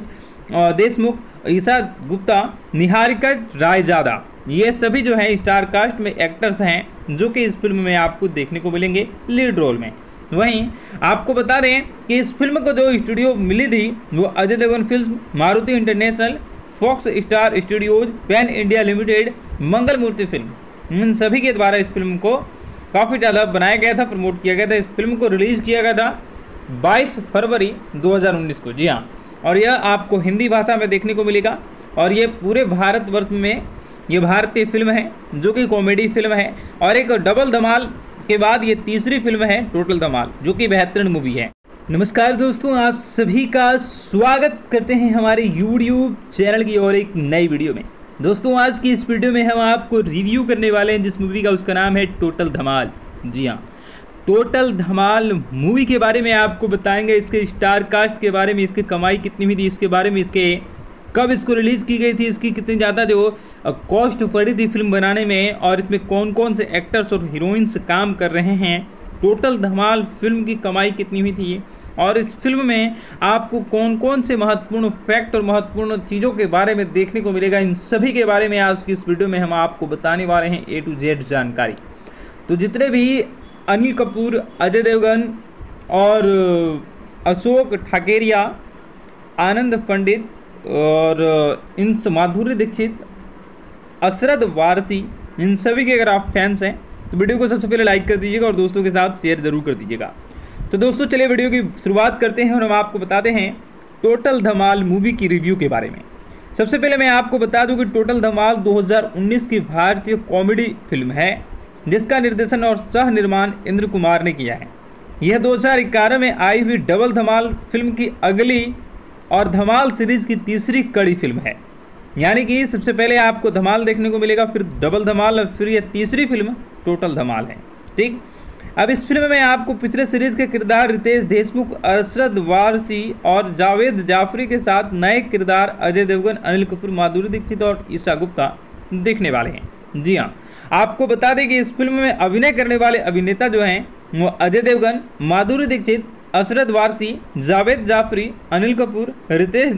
देशमुख, ईशा गुप्ता, निहारिका रायजादा, ये सभी जो हैं स्टार कास्ट में एक्टर्स हैं जो कि इस फिल्म में आपको देखने को मिलेंगे लीड रोल में। वहीं आपको बता दें कि इस फिल्म को जो स्टूडियो मिली थी वो Ajay Devgn film, Maruti international, Fox Star Studios, pan India limited, Mangal Murti film, इन सभी के द्वारा इस फिल्म को काफ़ी ज़्यादा बनाया गया था, प्रमोट किया गया था। इस फिल्म को रिलीज़ किया गया था 22 फरवरी 2019 को। जी हाँ, और यह आपको हिंदी भाषा में देखने को मिलेगा और ये पूरे भारतवर्ष में ये भारतीय फिल्म है जो कि कॉमेडी फिल्म है और एक डबल धमाल के बाद ये तीसरी फिल्म है टोटल धमाल, जो कि बेहतरीन मूवी है। नमस्कार दोस्तों, आप सभी का स्वागत करते हैं हमारे यूट्यूब चैनल की और एक नई वीडियो में। दोस्तों, आज की इस वीडियो में हम आपको रिव्यू करने वाले हैं जिस मूवी का उसका नाम है टोटल धमाल। जी हाँ, टोटल धमाल मूवी के बारे में आपको बताएंगे, इसके स्टार कास्ट के बारे में, इसकी कमाई कितनी हुई थी, इसके बारे में, इसके कब इसको रिलीज़ की गई थी, इसकी कितनी ज़्यादा जो कॉस्ट पड़ी थी फिल्म बनाने में, और इसमें कौन कौन से एक्टर्स और हीरोइंस काम कर रहे हैं, टोटल धमाल फिल्म की कमाई कितनी हुई थी, और इस फिल्म में आपको कौन कौन से महत्वपूर्ण फैक्ट और महत्वपूर्ण चीज़ों के बारे में देखने को मिलेगा, इन सभी के बारे में आज की इस वीडियो में हम आपको बताने वाले हैं A to Z जानकारी। तो जितने भी अनिल कपूर, अजय देवगन और अशोक ठाकेरिया, आनंद पंडित और इन माधुरी दीक्षित, असरद वारसी, इन सभी के अगर आप फैंस हैं तो वीडियो को सबसे पहले लाइक कर दीजिएगा और दोस्तों के साथ शेयर ज़रूर कर दीजिएगा। तो दोस्तों, चलिए वीडियो की शुरुआत करते हैं और हम आपको बताते हैं टोटल धमाल मूवी की रिव्यू के बारे में। सबसे पहले मैं आपको बता दूं कि टोटल धमाल 2019 की भारतीय कॉमेडी फिल्म है जिसका निर्देशन और सह निर्माण इंद्र कुमार ने किया है। यह 2011 में आई हुई डबल धमाल फिल्म की अगली और धमाल सीरीज की तीसरी कड़ी फिल्म है। यानी कि सबसे पहले आपको धमाल देखने को मिलेगा, फिर डबल धमाल और फिर यह तीसरी फिल्म टोटल धमाल है। ठीक, अब इस फिल्म में आपको पिछले सीरीज के किरदार रितेश देशमुख, असरद वारसी और जावेद जाफरी के साथ नए किरदार अजय देवगन, अनिल कपूर, माधुरी दीक्षित और ईशा गुप्ता देखने वाले हैं। जी हाँ, आपको बता दें कि इस फिल्म में अभिनय करने वाले अभिनेता जो हैं वो अजय देवगन, माधुरी दीक्षित, असरद वारसी, जावेद जाफरी, अनिल कपूर, रितेश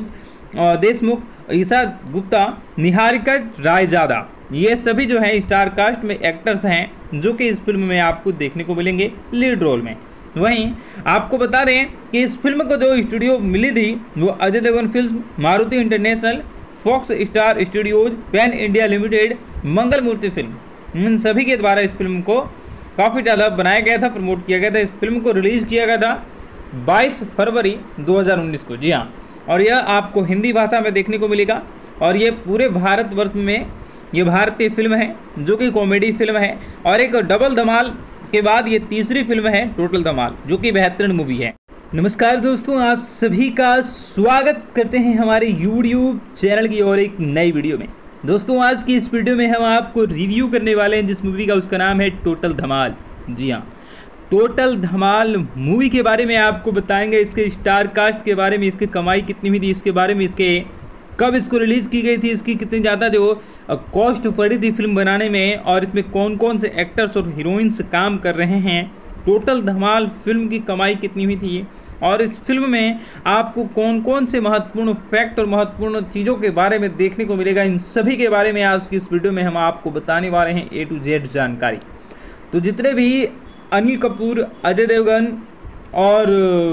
देशमुख, ईशा गुप्ता, निहारिका रायजादा, ये सभी जो हैं स्टार कास्ट में एक्टर्स हैं जो कि इस फिल्म में आपको देखने को मिलेंगे लीड रोल में। वहीं आपको बता दें कि इस फिल्म को जो स्टूडियो मिली थी वो Ajay Devgn film, Maruti international, Fox Star Studios, pan India limited, Mangal Murti film, इन सभी के द्वारा इस फिल्म को काफ़ी ज़्यादा बनाया गया था, प्रमोट किया गया था। इस फिल्म को रिलीज़ किया गया था 22 फरवरी 2019 को। जी हाँ, और यह आपको हिंदी भाषा में देखने को मिलेगा और ये पूरे भारतवर्ष में ये भारतीय फिल्म है जो कि कॉमेडी फिल्म है और एक डबल धमाल के बाद ये तीसरी फिल्म है टोटल धमाल, जो कि बेहतरीन मूवी है। नमस्कार दोस्तों, आप सभी का स्वागत करते हैं हमारे यूट्यूब चैनल की और एक नई वीडियो में। दोस्तों आज की इस वीडियो में हम आपको रिव्यू करने वाले हैं जिस मूवी का उसका नाम है टोटल धमाल। जी हाँ, टोटल धमाल मूवी के बारे में आपको बताएंगे, इसके स्टार कास्ट के बारे में, इसकी कमाई कितनी हुई थी, इसके बारे में, इसके कब इसको रिलीज़ की गई थी, इसकी कितनी ज़्यादा जो कॉस्ट पड़ी थी फिल्म बनाने में और इसमें कौन कौन से एक्टर्स और हीरोइंस काम कर रहे हैं, टोटल धमाल फिल्म की कमाई कितनी हुई थी और इस फिल्म में आपको कौन कौन से महत्वपूर्ण फैक्ट और महत्वपूर्ण चीज़ों के बारे में देखने को मिलेगा, इन सभी के बारे में आज की इस वीडियो में हम आपको बताने वाले हैं A to Z जानकारी। तो जितने भी अनिल कपूर, अजय देवगन और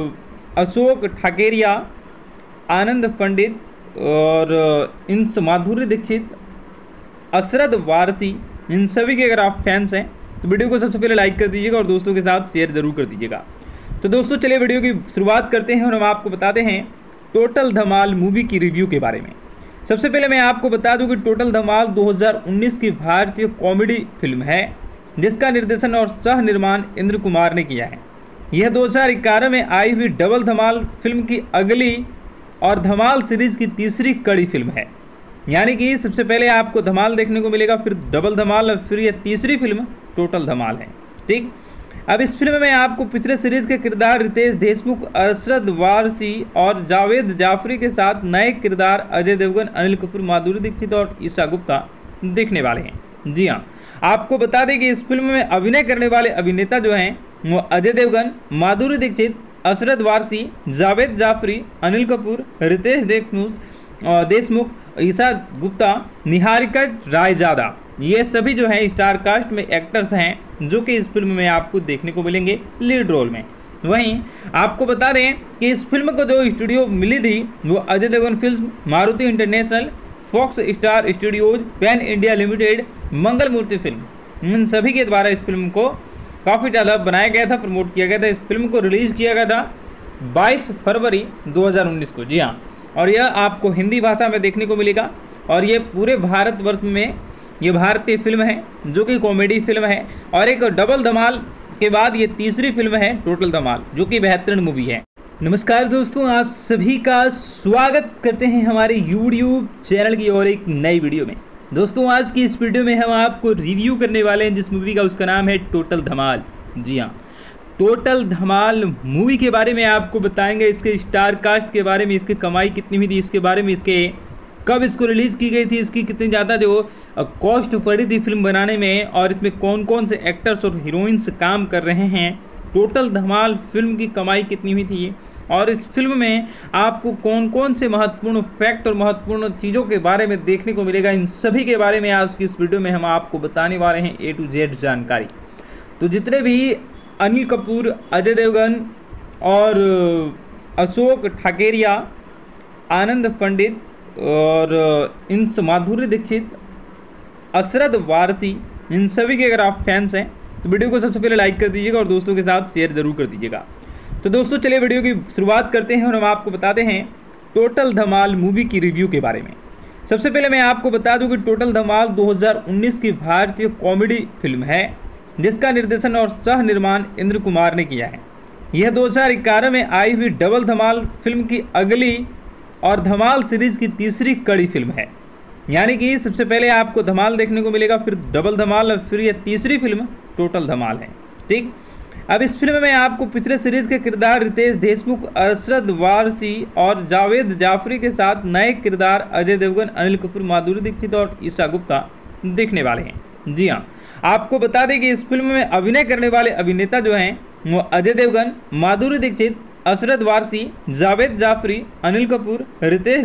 अशोक ठाकेरिया, आनंद पंडित और इन माधुरी दीक्षित, असरद वारसी, इन सभी के अगर आप फैंस हैं तो वीडियो को सबसे पहले लाइक कर दीजिएगा और दोस्तों के साथ शेयर ज़रूर कर दीजिएगा। तो दोस्तों चलिए वीडियो की शुरुआत करते हैं और हम आपको बताते हैं टोटल धमाल मूवी की रिव्यू के बारे में। सबसे पहले मैं आपको बता दूं कि टोटल धमाल 2019 की भारतीय कॉमेडी फिल्म है जिसका निर्देशन और सह निर्माण इंद्र कुमार ने किया है। यह 2011 में आई हुई डबल धमाल फिल्म की अगली और धमाल सीरीज की तीसरी कड़ी फिल्म है। यानी कि सबसे पहले आपको धमाल देखने को मिलेगा, फिर डबल धमाल और फिर यह तीसरी फिल्म टोटल धमाल है। ठीक, अब इस फिल्म में आपको पिछले सीरीज के किरदार रितेश देशमुख, असरद वारसी और जावेद जाफरी के साथ नए किरदार अजय देवगन, अनिल कपूर, माधुरी दीक्षित और ईशा गुप्ता देखने वाले हैं। जी हाँ, आपको बता दें कि इस फिल्म में अभिनय करने वाले अभिनेता जो हैं वो अजय देवगन, माधुरी दीक्षित, असरद वारसी, जावेद जाफरी, अनिल कपूर, रितेश देशमुख, ईशा गुप्ता, निहारिका रायजादा, ये सभी जो हैं स्टार कास्ट में एक्टर्स हैं जो कि इस फिल्म में आपको देखने को मिलेंगे लीड रोल में। वहीं आपको बता दें कि इस फिल्म को जो स्टूडियो मिली थी वो Ajay Devgn film, Maruti international, Fox Star Studios, pan India limited, Mangal Murti film, इन सभी के द्वारा इस फिल्म को काफ़ी ज़्यादा बनाया गया था, प्रमोट किया गया था। इस फिल्म को रिलीज़ किया गया था 22 फरवरी 2019 को। जी हाँ, और यह आपको हिंदी भाषा में देखने को मिलेगा और ये पूरे भारतवर्ष में ये भारतीय फिल्म है जो कि कॉमेडी फिल्म है और एक डबल धमाल के बाद ये तीसरी फिल्म है टोटल धमाल, जो कि बेहतरीन मूवी है। नमस्कार दोस्तों, आप सभी का स्वागत करते हैं हमारे यूट्यूब चैनल की और एक नई वीडियो में। दोस्तों आज की इस वीडियो में हम आपको रिव्यू करने वाले हैं जिस मूवी का उसका नाम है टोटल धमाल। जी हाँ, टोटल धमाल मूवी के बारे में आपको बताएंगे, इसके स्टार कास्ट के बारे में, इसकी कमाई कितनी हुई थी, इसके बारे में, इसके कब इसको रिलीज़ की गई थी, इसकी कितनी ज़्यादा जो कॉस्ट पड़ी थी फिल्म बनाने में और इसमें कौन कौन से एक्टर्स और हीरोइंस काम कर रहे हैं, टोटल धमाल फिल्म की कमाई कितनी हुई थी और इस फिल्म में आपको कौन कौन से महत्वपूर्ण फैक्ट और महत्वपूर्ण चीज़ों के बारे में देखने को मिलेगा, इन सभी के बारे में आज की इस वीडियो में हम आपको बताने वाले हैं A to Z जानकारी। तो जितने भी अनिल कपूर, अजय देवगन और अशोक ठाकेरिया, आनंद पंडित और इन माधुरी दीक्षित, असरद वारसी, इन सभी के अगर आप फैंस हैं तो वीडियो को सबसे पहले लाइक कर दीजिएगा और दोस्तों के साथ शेयर ज़रूर कर दीजिएगा। तो दोस्तों चलिए वीडियो की शुरुआत करते हैं और हम आपको बताते हैं टोटल धमाल मूवी की रिव्यू के बारे में। सबसे पहले मैं आपको बता दूं कि टोटल धमाल 2019 की भारतीय कॉमेडी फिल्म है जिसका निर्देशन और सह निर्माण इंद्र कुमार ने किया है। यह 2011 में आई हुई डबल धमाल फिल्म की अगली और धमाल सीरीज की तीसरी कड़ी फिल्म है। यानी कि सबसे पहले आपको धमाल देखने को मिलेगा, फिर डबल धमाल और फिर यह तीसरी फिल्म टोटल धमाल है। ठीक, अब इस फिल्म में आपको पिछले सीरीज के किरदार रितेश देशमुख, असरद वारसी और जावेद जाफरी के साथ नए किरदार अजय देवगन, अनिल कपूर, माधुरी दीक्षित और ईशा गुप्ता देखने वाले हैं। जी हाँ, आपको बता दें कि इस फिल्म में अभिनय करने वाले अभिनेता जो हैं वो अजय देवगन, माधुरी दीक्षित, असरद वारसी, जावेद जाफरी, अनिल कपूर, रितेश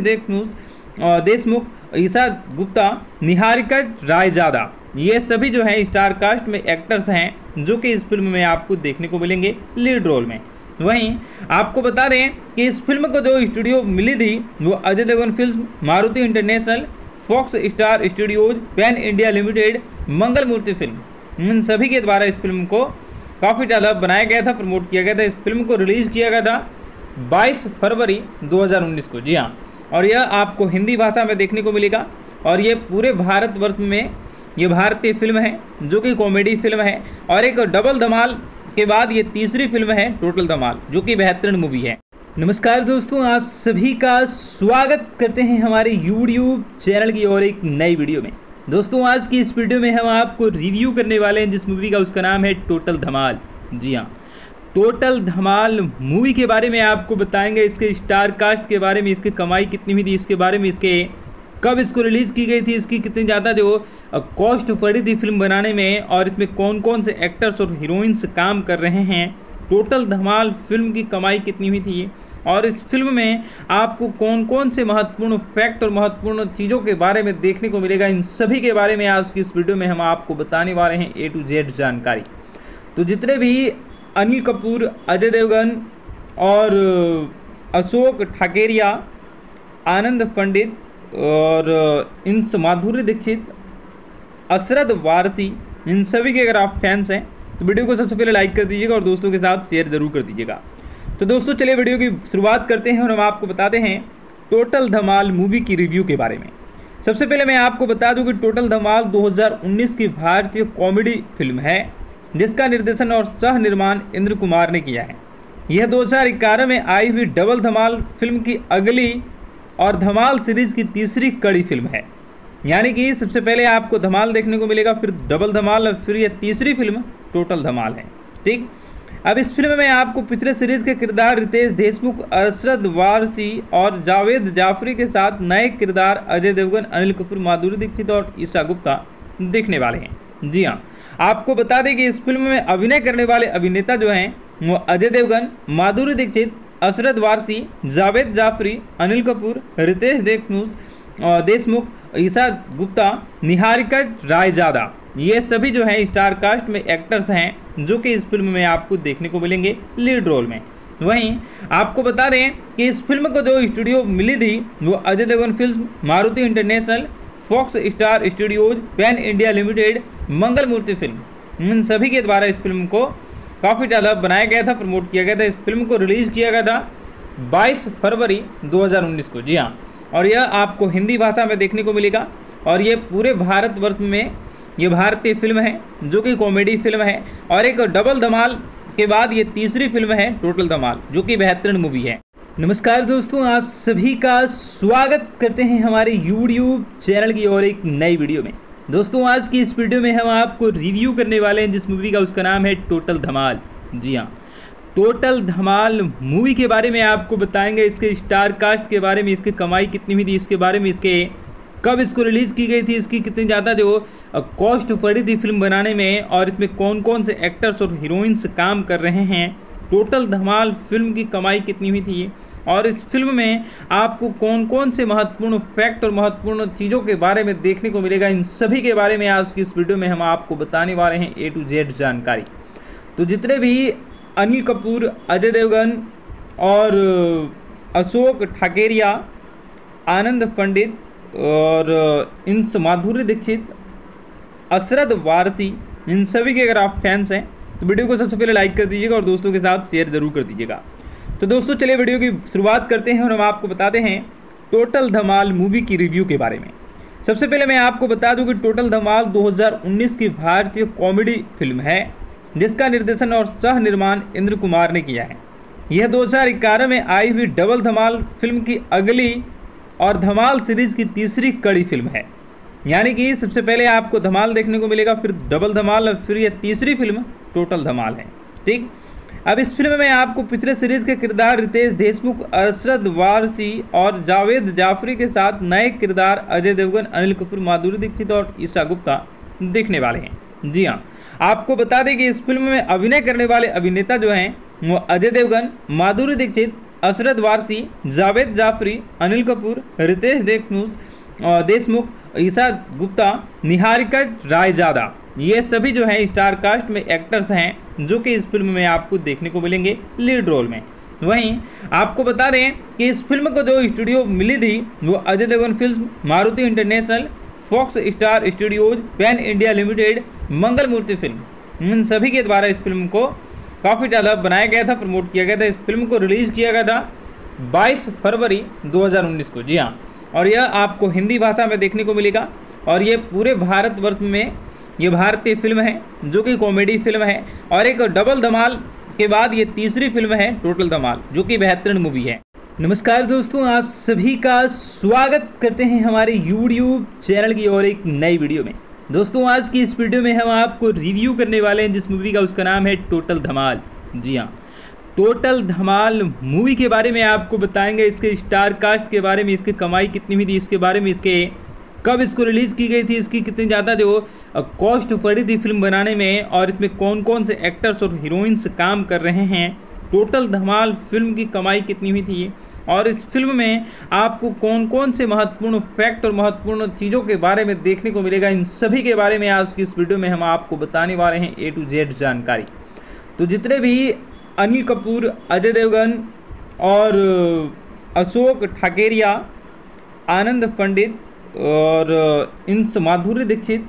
देशमुख, ईशा गुप्ता, निहारिका रायजादा, ये सभी जो हैं स्टार कास्ट में एक्टर्स हैं जो कि इस फिल्म में आपको देखने को मिलेंगे लीड रोल में। वहीं आपको बता दें कि इस फिल्म को जो स्टूडियो मिली थी वो Ajay Devgn film, Maruti international, Fox Star Studios, pan India limited, Mangal Murti film, इन सभी के द्वारा इस फिल्म को काफ़ी ज़्यादा बनाया गया था, प्रमोट किया गया था। इस फिल्म को रिलीज़ किया गया था 22 फरवरी 2019 को। जी हाँ, और यह आपको हिंदी भाषा में देखने को मिलेगा और ये पूरे भारतवर्ष में ये भारतीय फिल्म है जो कि कॉमेडी फिल्म है और एक डबल धमाल के बाद ये तीसरी फिल्म है टोटल धमाल, जो कि बेहतरीन मूवी है। नमस्कार दोस्तों, आप सभी का स्वागत करते हैं हमारे यूट्यूब चैनल की और एक नई वीडियो में। दोस्तों, आज की इस वीडियो में हम आपको रिव्यू करने वाले हैं जिस मूवी का उसका नाम है टोटल धमाल। जी हाँ, टोटल धमाल मूवी के बारे में आपको बताएंगे, इसके स्टार कास्ट के बारे में, इसकी कमाई कितनी हुई थी, इसके बारे में, इसके कब इसको रिलीज़ की गई थी, इसकी कितनी ज़्यादा जो कॉस्ट पड़ी थी फिल्म बनाने में, और इसमें कौन कौन से एक्टर्स और हीरोइंस काम कर रहे हैं, टोटल धमाल फिल्म की कमाई कितनी हुई थी, और इस फिल्म में आपको कौन कौन से महत्वपूर्ण फैक्ट और महत्वपूर्ण चीज़ों के बारे में देखने को मिलेगा, इन सभी के बारे में आज की इस वीडियो में हम आपको बताने वाले हैं A to Z जानकारी। तो जितने भी अनिल कपूर, अजय देवगन और अशोक ठाकेरिया, आनंद पंडित और इन माधुरी दीक्षित, असरद वारसी, इन सभी के अगर आप फैंस हैं तो वीडियो को सबसे पहले लाइक कर दीजिएगा और दोस्तों के साथ शेयर ज़रूर कर दीजिएगा। तो दोस्तों चलिए वीडियो की शुरुआत करते हैं और हम आपको बताते हैं टोटल धमाल मूवी की रिव्यू के बारे में। सबसे पहले मैं आपको बता दूं कि टोटल धमाल 2019 की भारतीय कॉमेडी फिल्म है जिसका निर्देशन और सह निर्माण इंद्र कुमार ने किया है। यह 2011 में आई हुई डबल धमाल फिल्म की अगली और धमाल सीरीज की तीसरी कड़ी फिल्म है। यानी कि सबसे पहले आपको धमाल देखने को मिलेगा, फिर डबल धमाल और फिर यह तीसरी फिल्म टोटल धमाल है। ठीक, अब इस फिल्म में आपको पिछले सीरीज के किरदार रितेश देशमुख, असरद वारसी और जावेद जाफरी के साथ नए किरदार अजय देवगन, अनिल कपूर, माधुरी दीक्षित और ईशा गुप्ता देखने वाले हैं। जी हाँ, आपको बता दें कि इस फिल्म में अभिनय करने वाले अभिनेता जो हैं वो अजय देवगन, माधुरी दीक्षित, असरद वारसी, जावेद जाफरी, अनिल कपूर, रितेश देशमुख, ईशा गुप्ता, निहारिका रायजादा, ये सभी जो हैं स्टार कास्ट में एक्टर्स हैं जो कि इस फिल्म में आपको देखने को मिलेंगे लीड रोल में। वहीं आपको बता दें कि इस फिल्म को जो स्टूडियो मिली थी वो Ajay Devgn film, Maruti international, Fox Star Studios, pan India limited, Mangal Murti film, इन सभी के द्वारा इस फिल्म को काफ़ी ज़्यादा बनाया गया था, प्रमोट किया गया था। इस फिल्म को रिलीज़ किया गया था 22 फरवरी 2019 को। जी हाँ, और यह आपको हिंदी भाषा में देखने को मिलेगा और ये पूरे भारतवर्ष में ये भारतीय फिल्म है जो कि कॉमेडी फिल्म है और एक डबल धमाल के बाद ये तीसरी फिल्म है टोटल धमाल, जो कि बेहतरीन मूवी है। नमस्कार दोस्तों, आप सभी का स्वागत करते हैं हमारे यूट्यूब चैनल की और एक नई वीडियो में। दोस्तों, आज की इस वीडियो में हम आपको रिव्यू करने वाले हैं जिस मूवी का उसका नाम है टोटल धमाल। जी हाँ, टोटल धमाल मूवी के बारे में आपको बताएंगे, इसके स्टार कास्ट के बारे में, इसकी कमाई कितनी हुई थी, इसके बारे में, इसके कब इसको रिलीज़ की गई थी, इसकी कितनी ज़्यादा जो कॉस्ट पड़ी थी फिल्म बनाने में, और इसमें कौन कौन से एक्टर्स और हीरोइंस काम कर रहे हैं, टोटल धमाल फिल्म की कमाई कितनी हुई थी, और इस फिल्म में आपको कौन कौन से महत्वपूर्ण फैक्ट और महत्वपूर्ण चीज़ों के बारे में देखने को मिलेगा, इन सभी के बारे में आज की इस वीडियो में हम आपको बताने वाले हैं A to Z जानकारी। तो जितने भी अनिल कपूर, अजय देवगन और अशोक ठाकेरिया, आनंद पंडित और इन माधुरी दीक्षित, असरद वारसी, इन सभी के अगर आप फैंस हैं तो वीडियो को सबसे पहले लाइक कर दीजिएगा और दोस्तों के साथ शेयर ज़रूर कर दीजिएगा। तो दोस्तों चलिए वीडियो की शुरुआत करते हैं और हम आपको बताते हैं टोटल धमाल मूवी की रिव्यू के बारे में। सबसे पहले मैं आपको बता दूं कि टोटल धमाल 2019 की भारतीय कॉमेडी फिल्म है जिसका निर्देशन और सह निर्माण इंद्र कुमार ने किया है। यह 2011 में आई हुई डबल धमाल फिल्म की अगली और धमाल सीरीज की तीसरी कड़ी फिल्म है। यानी कि सबसे पहले आपको धमाल देखने को मिलेगा, फिर डबल धमाल और फिर यह तीसरी फिल्म टोटल धमाल है। ठीक, अब इस फिल्म में आपको पिछले सीरीज के किरदार रितेश देशमुख, असरद वारसी और जावेद जाफरी के साथ नए किरदार अजय देवगन, अनिल कपूर, माधुरी दीक्षित और ईशा गुप्ता देखने वाले हैं। जी हाँ, आपको बता दें कि इस फिल्म में अभिनय करने वाले अभिनेता जो हैं वो अजय देवगन, माधुरी दीक्षित, असरद वारसी, जावेद जाफरी, अनिल कपूर, रितेश देशमुख, ईशा गुप्ता, निहारिका रायजादा, ये सभी जो हैं स्टार कास्ट में एक्टर्स हैं जो कि इस फिल्म में आपको देखने को मिलेंगे लीड रोल में। वहीं आपको बता दें कि इस फिल्म को जो स्टूडियो मिली थी वो Ajay Devgn film, Maruti international, Fox Star Studios, pan India limited, Mangal Murti film, इन सभी के द्वारा इस फिल्म को काफ़ी ज़्यादा बनाया गया था, प्रमोट किया गया था। इस फिल्म को रिलीज़ किया गया था 22 फरवरी 2019 को। जी हाँ, और यह आपको हिंदी भाषा में देखने को मिलेगा और ये पूरे भारतवर्ष में ये भारतीय फिल्म है जो कि कॉमेडी फिल्म है और एक डबल धमाल के बाद ये तीसरी फिल्म है टोटल धमाल, जो कि बेहतरीन मूवी है। नमस्कार दोस्तों, आप सभी का स्वागत करते हैं हमारे यूट्यूब चैनल की और एक नई वीडियो में। दोस्तों, आज की इस वीडियो में हम आपको रिव्यू करने वाले हैं जिस मूवी का उसका नाम है टोटल धमाल। जी हाँ, टोटल धमाल मूवी के बारे में आपको बताएंगे, इसके स्टार कास्ट के बारे में, इसकी कमाई कितनी हुई थी, इसके बारे में, इसके कब इसको रिलीज़ की गई थी, इसकी कितनी ज़्यादा जो कॉस्ट पड़ी थी फिल्म बनाने में और इसमें कौन कौन से एक्टर्स और हीरोइंस काम कर रहे हैं, टोटल धमाल फिल्म की कमाई कितनी हुई थी और इस फिल्म में आपको कौन कौन से महत्वपूर्ण फैक्ट और महत्वपूर्ण चीज़ों के बारे में देखने को मिलेगा, इन सभी के बारे में आज की इस वीडियो में हम आपको बताने वाले हैं A to Z जानकारी। तो जितने भी अनिल कपूर, अजय देवगन और अशोक ठाकेरिया, आनंद पंडित और इन माधुरी दीक्षित,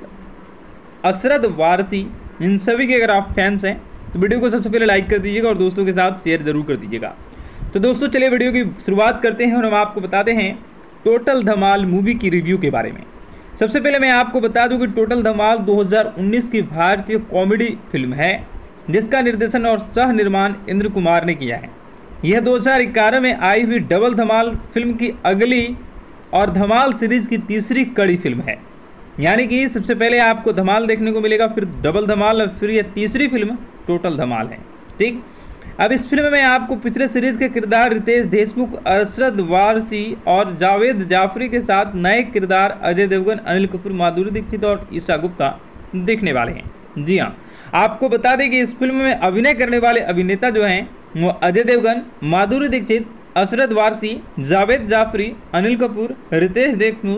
असरद वारसी, इन सभी के अगर आप फैंस हैं तो वीडियो को सबसे पहले लाइक कर दीजिएगा और दोस्तों के साथ शेयर ज़रूर कर दीजिएगा। तो दोस्तों, चलिए वीडियो की शुरुआत करते हैं और हम आपको बताते हैं टोटल धमाल मूवी की रिव्यू के बारे में। सबसे पहले मैं आपको बता दूं कि टोटल धमाल 2019 की भारतीय कॉमेडी फिल्म है जिसका निर्देशन और सह निर्माण इंद्र कुमार ने किया है। यह 2011 में आई हुई डबल धमाल फिल्म की अगली और धमाल सीरीज़ की तीसरी कड़ी फिल्म है। यानी कि सबसे पहले आपको धमाल देखने को मिलेगा, फिर डबल धमाल और फिर यह तीसरी फिल्म टोटल धमाल है। ठीक, अब इस फिल्म में आपको पिछले सीरीज़ के किरदार रितेश देशमुख, अरशद वारसी और जावेद जाफरी के साथ नए किरदार अजय देवगन, अनिल कपूर, माधुरी दीक्षित और ईशा गुप्ता देखने वाले हैं। जी हाँ, आपको बता दें कि इस फिल्म में अभिनय करने वाले अभिनेता जो हैं वो अजय देवगन, माधुरी दीक्षित, अशरद वारसी, जावेद जाफरी, अनिल कपूर, रितेश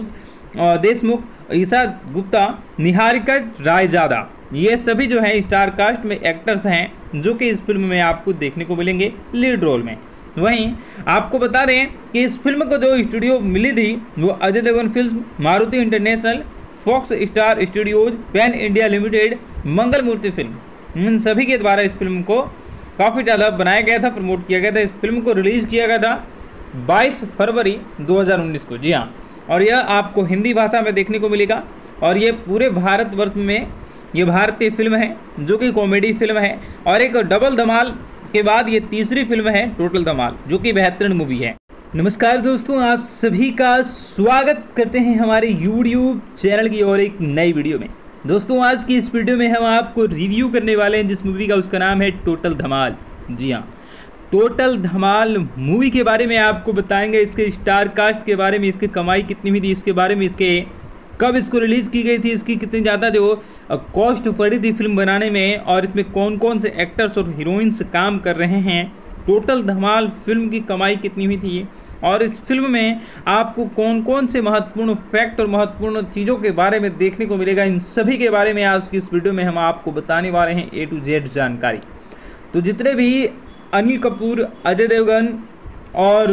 देशमुख, ईशा गुप्ता, निहारिका रायजादा, ये सभी जो हैं स्टार कास्ट में एक्टर्स हैं जो कि इस फिल्म में आपको देखने को मिलेंगे लीड रोल में। वहीं आपको बता दें कि इस फिल्म को जो स्टूडियो मिली थी वो Ajay Devgn film, Maruti international, Fox Star Studios, pan India limited, Mangal Murti film, इन सभी के द्वारा इस फिल्म को काफ़ी ज़्यादा बनाया गया था, प्रमोट किया गया था। इस फिल्म को रिलीज़ किया गया था 22 फरवरी 2019 को। जी हाँ, और यह आपको हिंदी भाषा में देखने को मिलेगा और ये पूरे भारतवर्ष में ये भारतीय फिल्म है जो कि कॉमेडी फिल्म है और एक डबल धमाल के बाद ये तीसरी फिल्म है टोटल धमाल, जो कि बेहतरीन मूवी है। नमस्कार दोस्तों, आप सभी का स्वागत करते हैं हमारे यूट्यूब चैनल की और एक नई वीडियो में। दोस्तों, आज की इस वीडियो में हम आपको रिव्यू करने वाले हैं जिस मूवी का उसका नाम है टोटल धमाल। जी हाँ, टोटल धमाल मूवी के बारे में आपको बताएंगे, इसके स्टार कास्ट के बारे में, इसकी कमाई कितनी हुई थी, इसके बारे में, इसके कब इसको रिलीज़ की गई थी, इसकी कितनी ज़्यादा जो कॉस्ट पड़ी थी फिल्म बनाने में और इसमें कौन कौन से एक्टर्स और हीरोइंस काम कर रहे हैं, टोटल धमाल फिल्म की कमाई कितनी हुई थी और इस फिल्म में आपको कौन कौन से महत्वपूर्ण फैक्ट और महत्वपूर्ण चीज़ों के बारे में देखने को मिलेगा, इन सभी के बारे में आज की इस वीडियो में हम आपको बताने वाले हैं A to Z जानकारी। तो जितने भी अनिल कपूर, अजय देवगन और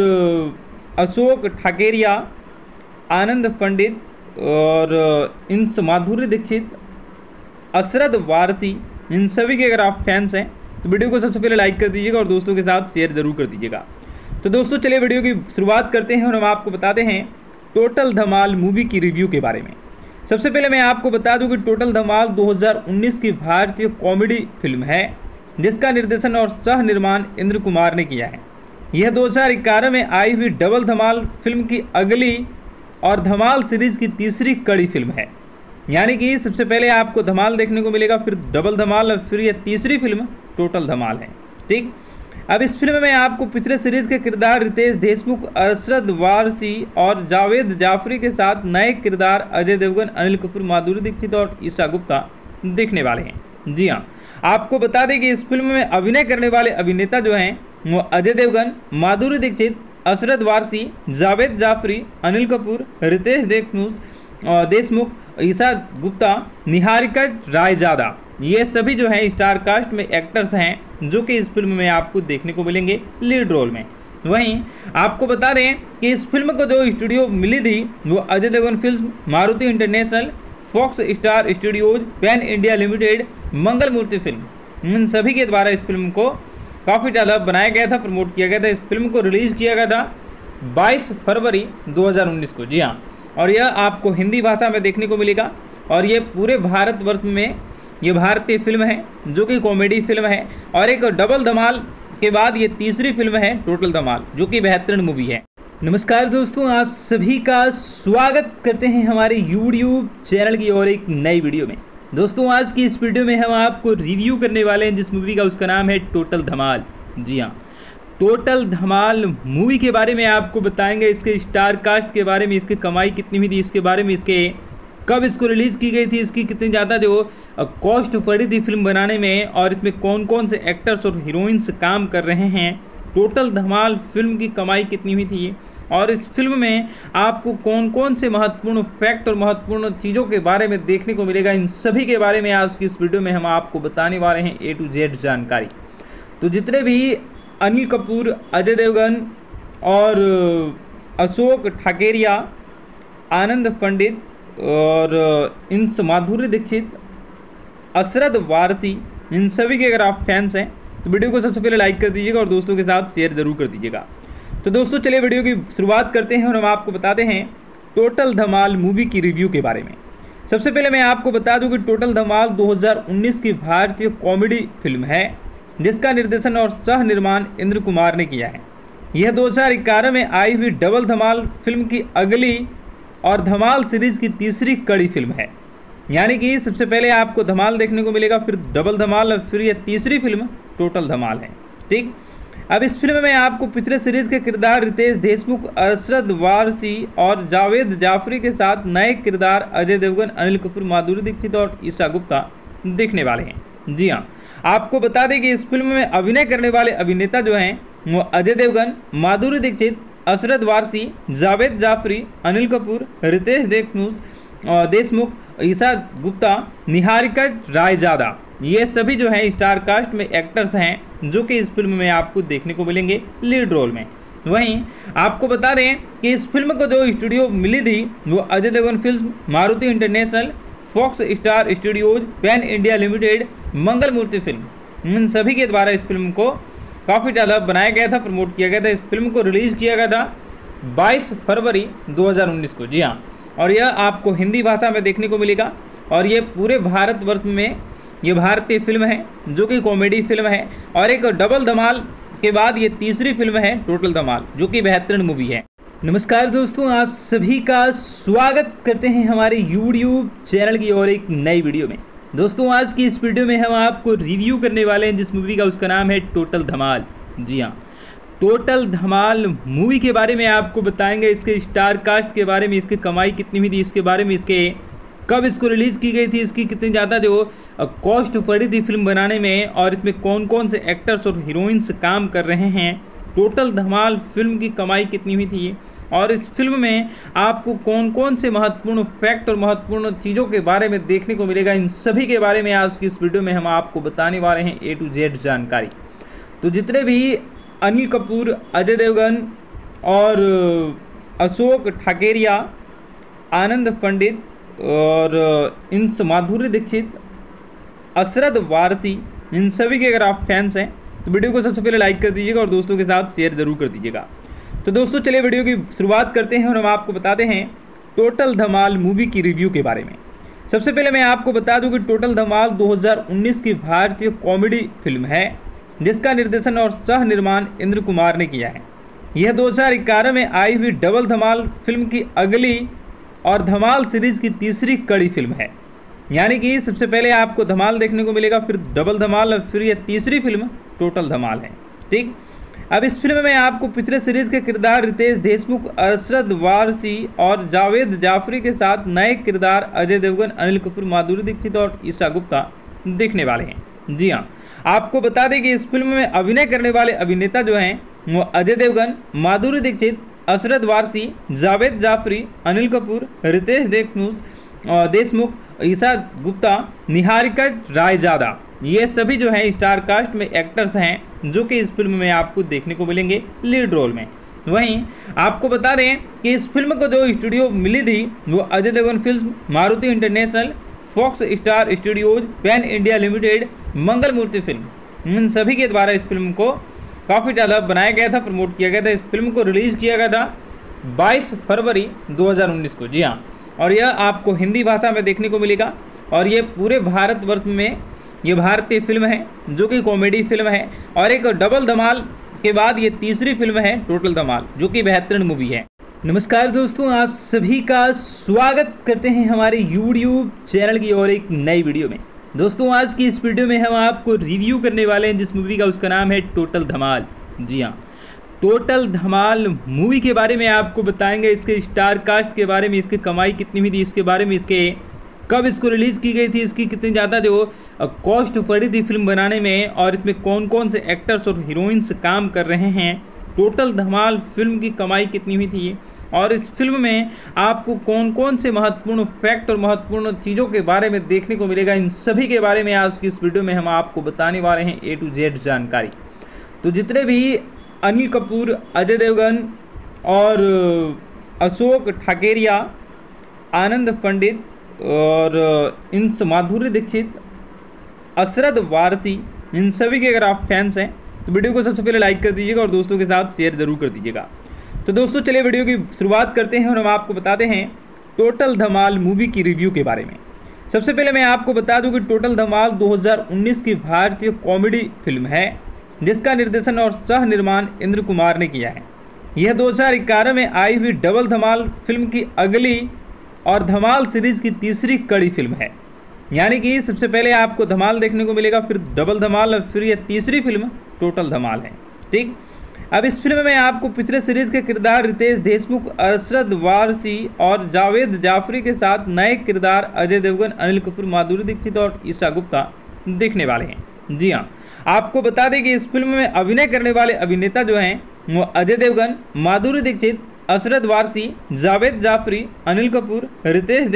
अशोक ठाकेरिया, आनंद पंडित और इन माधुरी दीक्षित, असरद वारसी, इन सभी के अगर आप फैंस हैं तो वीडियो को सबसे पहले लाइक कर दीजिएगा और दोस्तों के साथ शेयर ज़रूर कर दीजिएगा। तो दोस्तों, चलिए वीडियो की शुरुआत करते हैं और हम आपको बताते हैं टोटल धमाल मूवी की रिव्यू के बारे में। सबसे पहले मैं आपको बता दूं कि टोटल धमाल 2019 की भारतीय कॉमेडी फिल्म है जिसका निर्देशन और सह निर्माण इंद्र कुमार ने किया है। यह 2011 में आई हुई डबल धमाल फिल्म की अगली और धमाल सीरीज़ की तीसरी कड़ी फिल्म है। यानी कि सबसे पहले आपको धमाल देखने को मिलेगा, फिर डबल धमाल और फिर यह तीसरी फिल्म टोटल धमाल है। ठीक, अब इस फिल्म में आपको पिछले सीरीज़ के किरदार रितेश देशमुख, अरशद वारसी और जावेद जाफरी के साथ नए किरदार अजय देवगन, अनिल कपूर, माधुरी दीक्षित और ईशा गुप्ता देखने वाले हैं। जी हाँ, आपको बता दें कि इस फिल्म में अभिनय करने वाले अभिनेता जो हैं वो अजय देवगन, माधुरी दीक्षित, अशरद वारसी, जावेद जाफरी, अनिल कपूर, रितेश देशमुख, ईशा गुप्ता, निहारिका रायजादा, ये सभी जो हैं स्टार कास्ट में एक्टर्स हैं जो कि इस फिल्म में आपको देखने को मिलेंगे लीड रोल में। वहीं आपको बता दें कि इस फिल्म को जो स्टूडियो मिली थी वो Ajay Devgn film, Maruti international, Fox Star Studios, pan India limited, Mangal Murti film, इन सभी के द्वारा इस फिल्म को काफ़ी ज़्यादा बनाया गया था, प्रमोट किया गया था। इस फिल्म को रिलीज़ किया गया था 22 फरवरी 2019 को। जी हाँ, और यह आपको हिंदी भाषा में देखने को मिलेगा और ये पूरे भारतवर्ष में ये भारतीय फिल्म है जो कि कॉमेडी फिल्म है और एक डबल धमाल के बाद ये तीसरी फिल्म है टोटल धमाल, जो कि बेहतरीन मूवी है। नमस्कार दोस्तों, आप सभी का स्वागत करते हैं हमारे यूट्यूब चैनल की और एक नई वीडियो में। दोस्तों आज की इस वीडियो में हम आपको रिव्यू करने वाले हैं जिस मूवी का उसका नाम है टोटल धमाल। जी हाँ, टोटल धमाल मूवी के बारे में आपको बताएंगे, इसके स्टार कास्ट के बारे में, इसकी कमाई कितनी हुई थी, इसके बारे में, इसके कब इसको रिलीज़ की गई थी, इसकी कितनी ज़्यादा जो कॉस्ट पड़ी थी फिल्म बनाने में और इसमें कौन कौन से एक्टर्स और हीरोइंस काम कर रहे हैं, टोटल धमाल फिल्म की कमाई कितनी हुई थी और इस फिल्म में आपको कौन कौन से महत्वपूर्ण फैक्ट और महत्वपूर्ण चीज़ों के बारे में देखने को मिलेगा, इन सभी के बारे में आज की इस वीडियो में हम आपको बताने वाले हैं A to Z जानकारी। तो जितने भी अनिल कपूर, अजय देवगन और अशोक ठाकेरिया, आनंद पंडित और इन माधुरी दीक्षित, असरद वारसी, इन सभी के अगर आप फैंस हैं तो वीडियो को सबसे पहले लाइक कर दीजिएगा और दोस्तों के साथ शेयर ज़रूर कर दीजिएगा। तो दोस्तों चलिए वीडियो की शुरुआत करते हैं और हम आपको बताते हैं टोटल धमाल मूवी की रिव्यू के बारे में। सबसे पहले मैं आपको बता दूं कि टोटल धमाल 2019 की भारतीय कॉमेडी फिल्म है जिसका निर्देशन और सह निर्माण इंद्र कुमार ने किया है। यह 2011 में आई हुई डबल धमाल फिल्म की अगली और धमाल सीरीज की तीसरी कड़ी फिल्म है। यानी कि सबसे पहले आपको धमाल देखने को मिलेगा, फिर डबल धमाल और फिर यह तीसरी फिल्म टोटल धमाल है। ठीक, अब इस फिल्म में आपको पिछले सीरीज के किरदार रितेश देशमुख, असरद वारसी और जावेद जाफरी के साथ नए किरदार अजय देवगन, अनिल कपूर, माधुरी दीक्षित और ईशा गुप्ता देखने वाले हैं। जी हाँ, आपको बता दें कि इस फिल्म में अभिनय करने वाले अभिनेता जो हैं वो अजय देवगन, माधुरी दीक्षित, असरद वारसी, जावेद जाफरी, अनिल कपूर, रितेश देशमुख, ईशा गुप्ता, निहारिका रायजादा, ये सभी जो हैं स्टार कास्ट में एक्टर्स हैं जो कि इस फिल्म में आपको देखने को मिलेंगे लीड रोल में। वहीं आपको बता दें कि इस फिल्म को जो स्टूडियो मिली थी वो Ajay Devgn film, Maruti international, Fox Star Studios, pan India limited, Mangal Murti film, इन सभी के द्वारा इस फिल्म को काफ़ी ज़्यादा बनाया गया था, प्रमोट किया गया था। इस फिल्म को रिलीज़ किया गया था 22 फरवरी 2019 को। जी हाँ, और यह आपको हिंदी भाषा में देखने को मिलेगा और ये पूरे भारतवर्ष में ये भारतीय फिल्म है जो कि कॉमेडी फिल्म है और एक डबल धमाल के बाद ये तीसरी फिल्म है टोटल धमाल, जो कि बेहतरीन मूवी है। नमस्कार दोस्तों, आप सभी का स्वागत करते हैं हमारे यूट्यूब चैनल की और एक नई वीडियो में। दोस्तों आज की इस वीडियो में हम आपको रिव्यू करने वाले हैं जिस मूवी का उसका नाम है टोटल धमाल। जी हाँ, टोटल धमाल मूवी के बारे में आपको बताएंगे, इसके स्टार कास्ट के बारे में, इसकी कमाई कितनी हुई थी, इसके बारे में, इसके कब इसको रिलीज़ की गई थी, इसकी कितनी ज़्यादा जो कॉस्ट पड़ी थी फिल्म बनाने में और इसमें कौन कौन से एक्टर्स और हीरोइंस काम कर रहे हैं, टोटल धमाल फिल्म की कमाई कितनी हुई थी और इस फिल्म में आपको कौन कौन से महत्वपूर्ण फैक्ट और महत्वपूर्ण चीज़ों के बारे में देखने को मिलेगा, इन सभी के बारे में आज की इस वीडियो में हम आपको बताने वाले हैं A to Z जानकारी। तो जितने भी अनिल कपूर, अजय देवगन और अशोक ठाकेरिया, आनंद पंडित और इन माधुरी दीक्षित, असरद वारसी, इन सभी के अगर आप फैंस हैं तो वीडियो को सबसे पहले लाइक कर दीजिएगा और दोस्तों के साथ शेयर ज़रूर कर दीजिएगा। तो दोस्तों चलिए वीडियो की शुरुआत करते हैं और हम आपको बताते हैं टोटल धमाल मूवी की रिव्यू के बारे में। सबसे पहले मैं आपको बता दूं कि टोटल धमाल 2019 की भारतीय कॉमेडी फिल्म है जिसका निर्देशन और सह निर्माण इंद्र कुमार ने किया है। यह 2011 में आई हुई डबल धमाल फिल्म की अगली और धमाल सीरीज की तीसरी कड़ी फिल्म है। यानी कि सबसे पहले आपको धमाल देखने को मिलेगा, फिर डबल धमाल और फिर यह तीसरी फिल्म टोटल धमाल है। ठीक, अब इस फिल्म में आपको पिछले सीरीज के किरदार रितेश देशमुख, असरद वारसी और जावेद जाफरी के साथ नए किरदार अजय देवगन, अनिल कपूर, माधुरी दीक्षित और ईशा गुप्ता देखने वाले हैं। जी हाँ, आपको बता दें कि इस फिल्म में अभिनय करने वाले अभिनेता जो हैं वो अजय देवगन, माधुरी दीक्षित, असरद वारसी, जावेद जाफरी, अनिल कपूर, रितेश देशमुख, ईशा गुप्ता, निहारिका रायजादा, ये सभी जो हैं स्टार कास्ट में एक्टर्स हैं जो कि इस फिल्म में आपको देखने को मिलेंगे लीड रोल में। वहीं आपको बता दें कि इस फिल्म को जो स्टूडियो मिली थी वो Ajay Devgn film, Maruti international, Fox Star Studios, pan India limited, Mangal Murti film, इन सभी के द्वारा इस फिल्म को काफ़ी ज़्यादा बनाया गया था, प्रमोट किया गया था। इस फिल्म को रिलीज़ किया गया था 22 फरवरी 2019 को। जी हाँ, और यह आपको हिंदी भाषा में देखने को मिलेगा और ये पूरे भारतवर्ष में ये भारतीय फिल्म है जो कि कॉमेडी फिल्म है और एक डबल धमाल के बाद ये तीसरी फिल्म है टोटल धमाल, जो कि बेहतरीन मूवी है। नमस्कार दोस्तों, आप सभी का स्वागत करते हैं हमारे यूट्यूब चैनल की और एक नई वीडियो में। दोस्तों आज की इस वीडियो में हम आपको रिव्यू करने वाले हैं जिस मूवी का उसका नाम है टोटल धमाल। जी हाँ, टोटल धमाल मूवी के बारे में आपको बताएंगे, इसके स्टार कास्ट के बारे में, इसकी कमाई कितनी हुई थी, इसके बारे में, इसके कब इसको रिलीज़ की गई थी, इसकी कितनी ज़्यादा जो कॉस्ट पड़ी थी फिल्म बनाने में और इसमें कौन कौन से एक्टर्स और हीरोइंस काम कर रहे हैं, टोटल धमाल फिल्म की कमाई कितनी हुई थी और इस फिल्म में आपको कौन कौन से महत्वपूर्ण फैक्ट और महत्वपूर्ण चीज़ों के बारे में देखने को मिलेगा, इन सभी के बारे में आज की इस वीडियो में हम आपको बताने वाले हैं A to Z जानकारी। तो जितने भी अनिल कपूर, अजय देवगन और अशोक ठाकेरिया, आनंद पंडित और इन माधुरी दीक्षित, असरद वारसी, इन सभी के अगर आप फैंस हैं तो वीडियो को सबसे पहले लाइक कर दीजिएगा और दोस्तों के साथ शेयर ज़रूर कर दीजिएगा। तो दोस्तों चलिए वीडियो की शुरुआत करते हैं और हम आपको बताते हैं टोटल धमाल मूवी की रिव्यू के बारे में। सबसे पहले मैं आपको बता दूं कि टोटल धमाल 2019 की भारतीय कॉमेडी फिल्म है जिसका निर्देशन और सह निर्माण इंद्र कुमार ने किया है। यह 2011 में आई हुई डबल धमाल फिल्म की अगली और धमाल सीरीज की तीसरी कड़ी फिल्म है। यानी कि सबसे पहले आपको धमाल देखने को मिलेगा, फिर डबल धमाल और फिर यह तीसरी फिल्म टोटल धमाल है। ठीक, अब इस फिल्म में आपको पिछले सीरीज के किरदार रितेश देशमुख, असरद वारसी और जावेद जाफरी के साथ नए किरदार अजय देवगन, अनिल कपूर, माधुरी दीक्षित और ईशा गुप्ता देखने वाले हैं। जी हाँ, आपको बता दें कि इस फिल्म में अभिनय करने वाले अभिनेता जो हैं वो अजय देवगन, माधुरी दीक्षित, असरद वारसी, जावेद जाफरी, अनिल कपूर, रितेश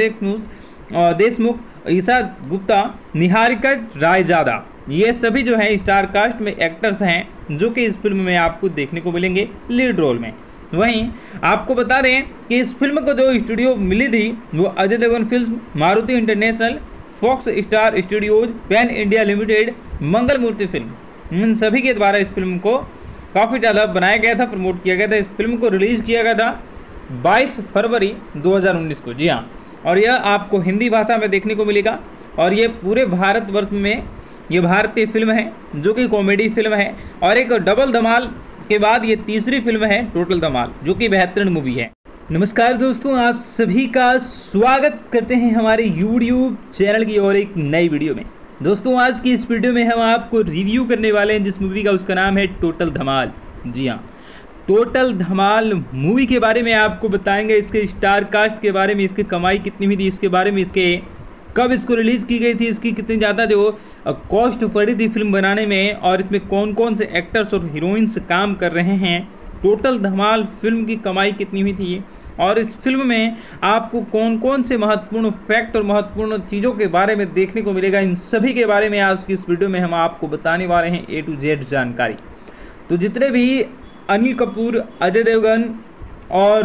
देशमुख, ईशा गुप्ता, निहारिका रायजादा, ये सभी जो हैं स्टार कास्ट में एक्टर्स हैं जो कि इस फिल्म में आपको देखने को मिलेंगे लीड रोल में। वहीं आपको बता दें कि इस फिल्म को जो स्टूडियो मिली थी वो Ajay Devgn film, Maruti international, Fox Star Studios, pan India limited, Mangal Murti film, इन सभी के द्वारा इस फिल्म को काफ़ी ज़्यादा बनाया गया था, प्रमोट किया गया था। इस फिल्म को रिलीज़ किया गया था 22 फरवरी 2019 को। जी हाँ, और यह आपको हिंदी भाषा में देखने को मिलेगा और ये पूरे भारतवर्ष में ये भारतीय फिल्म है जो कि कॉमेडी फिल्म है और एक डबल धमाल के बाद ये तीसरी फिल्म है टोटल धमाल, जो कि बेहतरीन मूवी है। नमस्कार दोस्तों, आप सभी का स्वागत करते हैं हमारे यूट्यूब चैनल की और एक नई वीडियो में। दोस्तों आज की इस वीडियो में हम आपको रिव्यू करने वाले हैं जिस मूवी का उसका नाम है टोटल धमाल। जी हाँ, टोटल धमाल मूवी के बारे में आपको बताएंगे, इसके स्टार कास्ट के बारे में, इसकी कमाई कितनी हुई थी, इसके बारे में, इसके कब इसको रिलीज़ की गई थी, इसकी कितनी ज़्यादा जो कॉस्ट पड़ी थी फिल्म बनाने में और इसमें कौन कौन से एक्टर्स और हीरोइंस काम कर रहे हैं, टोटल धमाल फिल्म की कमाई कितनी हुई थी और इस फिल्म में आपको कौन कौन से महत्वपूर्ण फैक्ट और महत्वपूर्ण चीज़ों के बारे में देखने को मिलेगा, इन सभी के बारे में आज की इस वीडियो में हम आपको बताने वाले हैं A to Z जानकारी। तो जितने भी अनिल कपूर, अजय देवगन और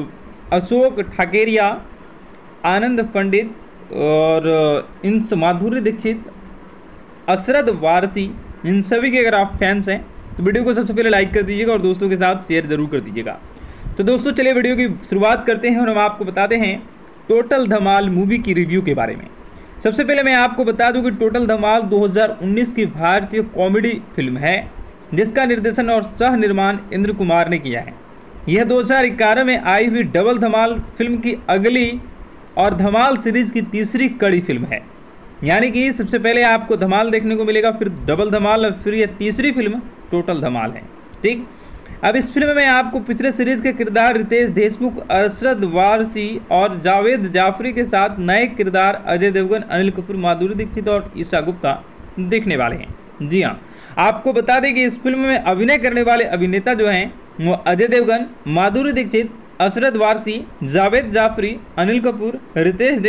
अशोक ठाकेरिया, आनंद पंडित और इन माधुरी दीक्षित, असरद वारसी, इन सभी के अगर आप फैंस हैं तो वीडियो को सबसे पहले लाइक कर दीजिएगा और दोस्तों के साथ शेयर ज़रूर कर दीजिएगा। तो दोस्तों चलिए वीडियो की शुरुआत करते हैं और हम आपको बताते हैं टोटल धमाल मूवी की रिव्यू के बारे में। सबसे पहले मैं आपको बता दूं कि टोटल धमाल 2019 की भारतीय कॉमेडी फिल्म है जिसका निर्देशन और सह निर्माण इंद्र कुमार ने किया है। यह 2011 में आई हुई डबल धमाल फिल्म की अगली और धमाल सीरीज की तीसरी कड़ी फिल्म है। यानी कि सबसे पहले आपको धमाल देखने को मिलेगा, फिर डबल धमाल और फिर यह तीसरी फिल्म टोटल धमाल है। ठीक, अब इस फिल्म में आपको पिछले सीरीज के किरदार रितेश देशमुख, असरद वारसी और जावेद जाफरी के साथ नए किरदार अजय देवगन, अनिल कपूर, माधुरी दीक्षित और ईशा गुप्ता देखने वाले हैं। जी हाँ, आपको बता दें कि इस फिल्म में अभिनय करने वाले अभिनेता जो हैं वो अजय देवगन, माधुरी दीक्षित, असरद वारसी, जावेद जाफरी, अनिल कपूर, रितेश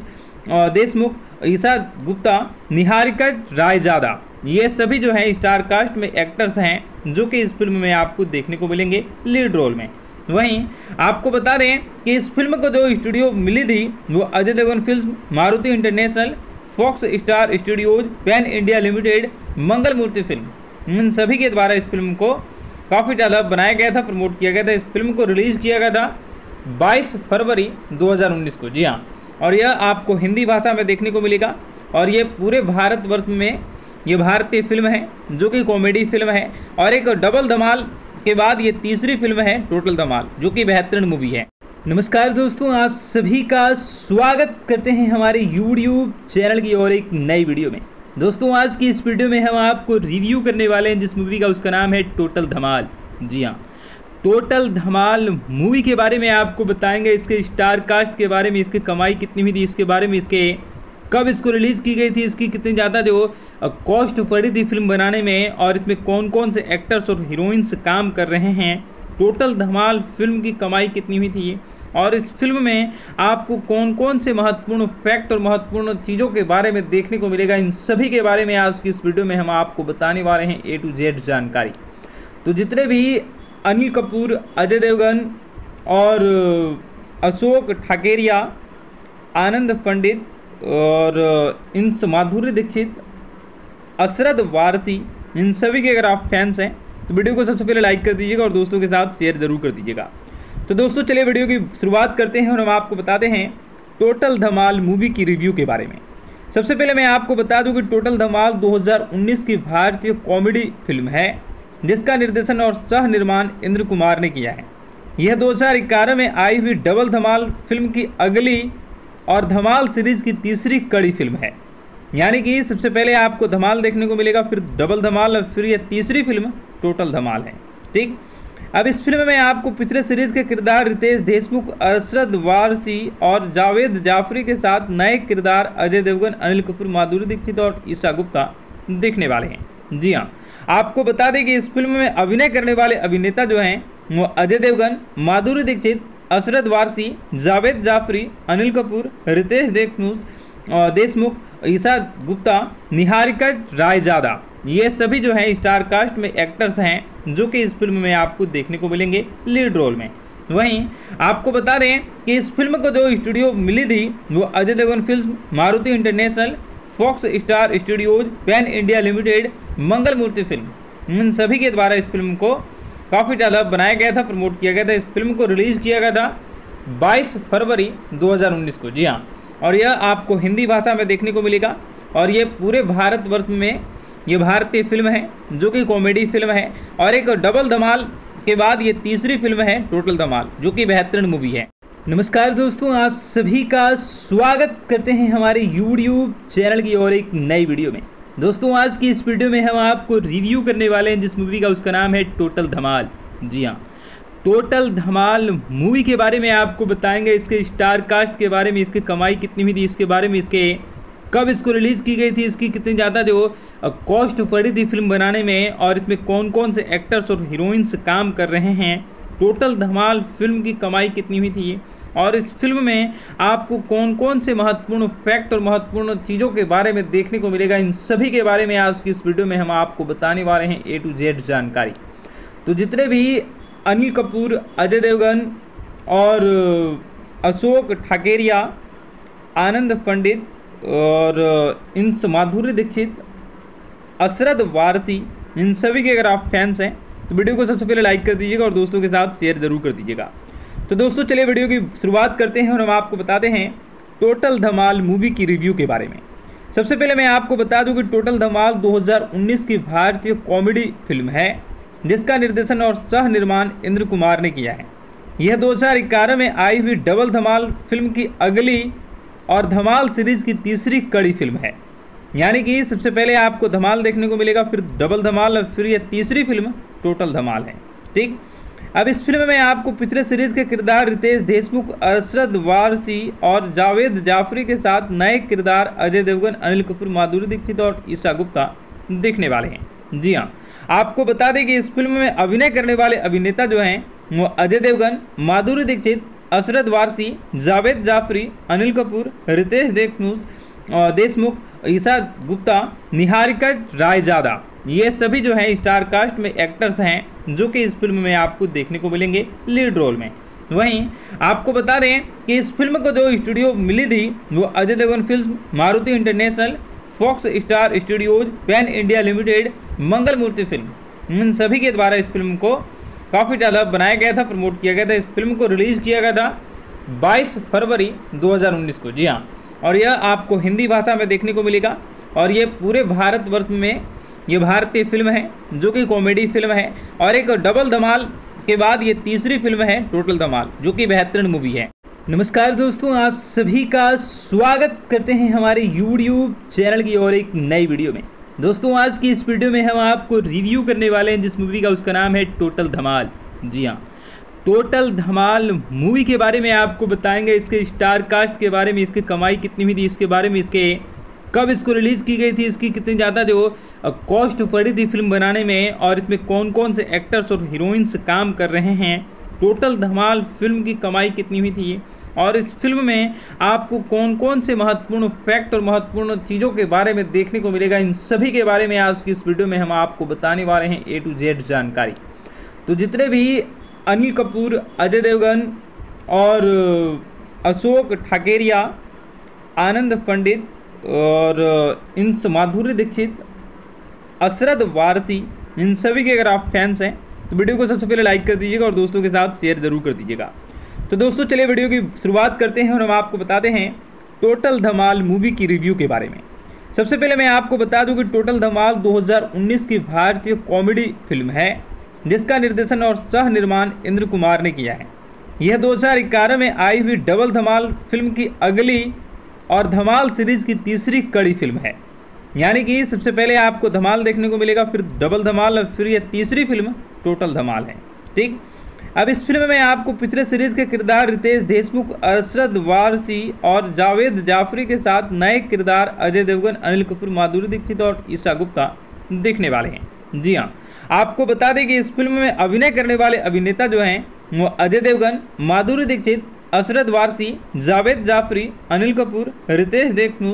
देशमुख, ईशा गुप्ता, निहारिका रायजादा, ये सभी जो हैं स्टार कास्ट में एक्टर्स हैं जो कि इस फिल्म में आपको देखने को मिलेंगे लीड रोल में। वहीं आपको बता दें कि इस फिल्म को जो स्टूडियो मिली थी वो Ajay Devgn film, Maruti international, Fox Star Studios, pan India limited, Mangal Murti film, इन सभी के द्वारा इस फिल्म को काफ़ी ज़्यादा बनाया गया था, प्रमोट किया गया था। इस फिल्म को रिलीज़ किया गया था 22 फरवरी 2019 को। जी हाँ, और यह आपको हिंदी भाषा में देखने को मिलेगा और ये पूरे भारतवर्ष में ये भारतीय फिल्म है जो कि कॉमेडी फिल्म है और एक डबल धमाल के बाद ये तीसरी फिल्म है टोटल धमाल, जो कि बेहतरीन मूवी है। नमस्कार दोस्तों, आप सभी का स्वागत करते हैं हमारे यूट्यूब चैनल की और एक नई वीडियो में। दोस्तों आज की इस वीडियो में हम आपको रिव्यू करने वाले हैं जिस मूवी का उसका नाम है टोटल धमाल। जी हाँ, टोटल धमाल मूवी के बारे में आपको बताएंगे, इसके स्टार कास्ट के बारे में, इसकी कमाई कितनी हुई थी, इसके बारे में, इसके कब इसको रिलीज़ की गई थी, इसकी कितनी ज़्यादा जो कॉस्ट पड़ी थी फिल्म बनाने में और इसमें कौन कौन से एक्टर्स और हीरोइंस काम कर रहे हैं, टोटल धमाल फिल्म की कमाई कितनी हुई थी और इस फिल्म में आपको कौन कौन से महत्वपूर्ण फैक्ट और महत्वपूर्ण चीज़ों के बारे में देखने को मिलेगा, इन सभी के बारे में आज की इस वीडियो में हम आपको बताने वाले हैं A to Z जानकारी। तो जितने भी अनिल कपूर, अजय देवगन और अशोक ठाकेरिया, आनंद पंडित और इन माधुरी दीक्षित, असरद वारसी, इन सभी के अगर आप फैंस हैं तो वीडियो को सबसे पहले लाइक कर दीजिएगा और दोस्तों के साथ शेयर ज़रूर कर दीजिएगा। तो दोस्तों चलिए वीडियो की शुरुआत करते हैं और हम आपको बताते हैं टोटल धमाल मूवी की रिव्यू के बारे में। सबसे पहले मैं आपको बता दूं कि टोटल धमाल 2019 की भारतीय कॉमेडी फिल्म है जिसका निर्देशन और सह निर्माण इंद्र कुमार ने किया है। यह 2011 में आई हुई डबल धमाल फिल्म की अगली और धमाल सीरीज की तीसरी कड़ी फिल्म है। यानी कि सबसे पहले आपको धमाल देखने को मिलेगा, फिर डबल धमाल और फिर यह तीसरी फिल्म टोटल धमाल है। ठीक, अब इस फिल्म में आपको पिछले सीरीज के किरदार रितेश देशमुख, असरद वारसी और जावेद जाफरी के साथ नए किरदार अजय देवगन, अनिल कपूर, माधुरी दीक्षित और ईशा गुप्ता देखने वाले हैं। जी हाँ, आपको बता दें कि इस फिल्म में अभिनय करने वाले अभिनेता जो हैं वो अजय देवगन, माधुरी दीक्षित, असरद वारसी, जावेद जाफरी, अनिल कपूर, रितेश देशमुख, ईशा गुप्ता, निहारिका रायजादा, ये सभी जो हैं स्टार कास्ट में एक्टर्स हैं जो कि इस फिल्म में आपको देखने को मिलेंगे लीड रोल में। वहीं आपको बता दें कि इस फिल्म को जो स्टूडियो मिली थी वो Ajay Devgn film, Maruti international, Fox Star Studios, pan India limited, Mangal Murti film, इन सभी के द्वारा इस फिल्म को काफ़ी ज़्यादा बनाया गया था, प्रमोट किया गया था। इस फिल्म को रिलीज़ किया गया था 22 फरवरी 2019 को। जी हाँ, और यह आपको हिंदी भाषा में देखने को मिलेगा और ये पूरे भारतवर्ष में ये भारतीय फिल्म है जो कि कॉमेडी फिल्म है और एक डबल धमाल के बाद ये तीसरी फिल्म है टोटल धमाल, जो कि बेहतरीन मूवी है। नमस्कार दोस्तों, आप सभी का स्वागत करते हैं हमारे यूट्यूब चैनल की और एक नई वीडियो में। दोस्तों आज की इस वीडियो में हम आपको रिव्यू करने वाले हैं जिस मूवी का उसका नाम है टोटल धमाल। जी हाँ, टोटल धमाल मूवी के बारे में आपको बताएंगे, इसके स्टार कास्ट के बारे में, इसकी कमाई कितनी हुई थी, इसके बारे में, इसके कब इसको रिलीज़ की गई थी, इसकी कितनी ज़्यादा जो कॉस्ट पड़ी थी फिल्म बनाने में और इसमें कौन कौन से एक्टर्स और हीरोइंस काम कर रहे हैं, टोटल धमाल फिल्म की कमाई कितनी हुई थी और इस फिल्म में आपको कौन कौन से महत्वपूर्ण फैक्ट और महत्वपूर्ण चीज़ों के बारे में देखने को मिलेगा, इन सभी के बारे में आज की इस वीडियो में हम आपको बताने वाले हैं A to Z जानकारी। तो जितने भी अनिल कपूर, अजय देवगन और अशोक ठाकेरिया, आनंद पंडित और इन माधुरी दीक्षित, असरद वारसी, इन सभी के अगर आप फैंस हैं तो वीडियो को सबसे पहले लाइक कर दीजिएगा और दोस्तों के साथ शेयर ज़रूर कर दीजिएगा। तो दोस्तों चलिए वीडियो की शुरुआत करते हैं और हम आपको बताते हैं टोटल धमाल मूवी की रिव्यू के बारे में। सबसे पहले मैं आपको बता दूं कि टोटल धमाल 2019 की भारतीय कॉमेडी फिल्म है जिसका निर्देशन और सह निर्माण इंद्र कुमार ने किया है। यह 2011 में आई हुई डबल धमाल फिल्म की अगली और धमाल सीरीज की तीसरी कड़ी फिल्म है। यानी कि सबसे पहले आपको धमाल देखने को मिलेगा, फिर डबल धमाल और फिर यह तीसरी फिल्म टोटल धमाल है। ठीक, अब इस फिल्म में आपको पिछले सीरीज के किरदार रितेश देशमुख, असरद वारसी और जावेद जाफरी के साथ नए किरदार अजय देवगन, अनिल कपूर, माधुरी दीक्षित और ईशा गुप्ता देखने वाले हैं। जी हाँ, आपको बता दें कि इस फिल्म में अभिनय करने वाले अभिनेता जो हैं वो अजय देवगन, माधुरी दीक्षित, अशरद वारसी, जावेद जाफरी, अनिल कपूर, रितेश देशमुख, ईशा गुप्ता, निहारिका रायजादा, ये सभी जो हैं स्टार कास्ट में एक्टर्स हैं जो कि इस फिल्म में आपको देखने को मिलेंगे लीड रोल में। वहीं आपको बता दें कि इस फिल्म को जो स्टूडियो मिली थी वो Ajay Devgn film, Maruti international, Fox Star Studios, pan India limited, Mangal Murti film, इन सभी के द्वारा इस फिल्म को काफ़ी ज़्यादा बनाया गया था, प्रमोट किया गया था। इस फिल्म को रिलीज़ किया गया था 22 फरवरी 2019 को। जी हाँ, और यह आपको हिंदी भाषा में देखने को मिलेगा और ये पूरे भारतवर्ष में ये भारतीय फिल्म है जो कि कॉमेडी फिल्म है और एक डबल धमाल के बाद ये तीसरी फिल्म है टोटल धमाल, जो कि बेहतरीन मूवी है। नमस्कार दोस्तों, आप सभी का स्वागत करते हैं हमारे यूट्यूब चैनल की और एक नई वीडियो में। दोस्तों, आज की इस वीडियो में हम आपको रिव्यू करने वाले हैं जिस मूवी का उसका नाम है टोटल धमाल। जी हाँ, टोटल धमाल मूवी के बारे में आपको बताएंगे, इसके स्टार कास्ट के बारे में, इसकी कमाई कितनी हुई थी इसके बारे में, इसके कब इसको रिलीज़ की गई थी, इसकी कितनी ज़्यादा जो कॉस्ट पड़ी थी फिल्म बनाने में और इसमें कौन कौन से एक्टर्स और हीरोइंस काम कर रहे हैं, टोटल धमाल फिल्म की कमाई कितनी हुई थी और इस फिल्म में आपको कौन कौन से महत्वपूर्ण फैक्ट और महत्वपूर्ण चीज़ों के बारे में देखने को मिलेगा, इन सभी के बारे में आज की इस वीडियो में हम आपको बताने वाले हैं A to Z जानकारी। तो जितने भी अनिल कपूर, अजय देवगन और अशोक ठाकेरिया, आनंद पंडित और इन माधुरी दीक्षित, अशरद वारसी, इन सभी के अगर आप फैंस हैं तो वीडियो को सबसे पहले लाइक कर दीजिएगा और दोस्तों के साथ शेयर ज़रूर कर दीजिएगा। तो दोस्तों चलिए वीडियो की शुरुआत करते हैं और हम आपको बताते हैं टोटल धमाल मूवी की रिव्यू के बारे में। सबसे पहले मैं आपको बता दूं कि टोटल धमाल 2019 की भारतीय कॉमेडी फिल्म है जिसका निर्देशन और सह निर्माण इंद्र कुमार ने किया है। यह 2011 में आई हुई डबल धमाल फिल्म की अगली और धमाल सीरीज की तीसरी कड़ी फिल्म है। यानी कि सबसे पहले आपको धमाल देखने को मिलेगा, फिर डबल धमाल और फिर यह तीसरी फिल्म टोटल धमाल है। ठीक, अब इस फिल्म में आपको पिछले सीरीज के किरदार रितेश देशमुख, अशरद वारसी और जावेद जाफरी के साथ नए किरदार अजय देवगन, अनिल कपूर, माधुरी दीक्षित और ईशा गुप्ता देखने वाले हैं। जी हाँ, आपको बता दें कि इस फिल्म में अभिनय करने वाले अभिनेता जो हैं वो अजय देवगन, माधुरी दीक्षित, अशरद वारसी, जावेद जाफरी, अनिल कपूर, रितेश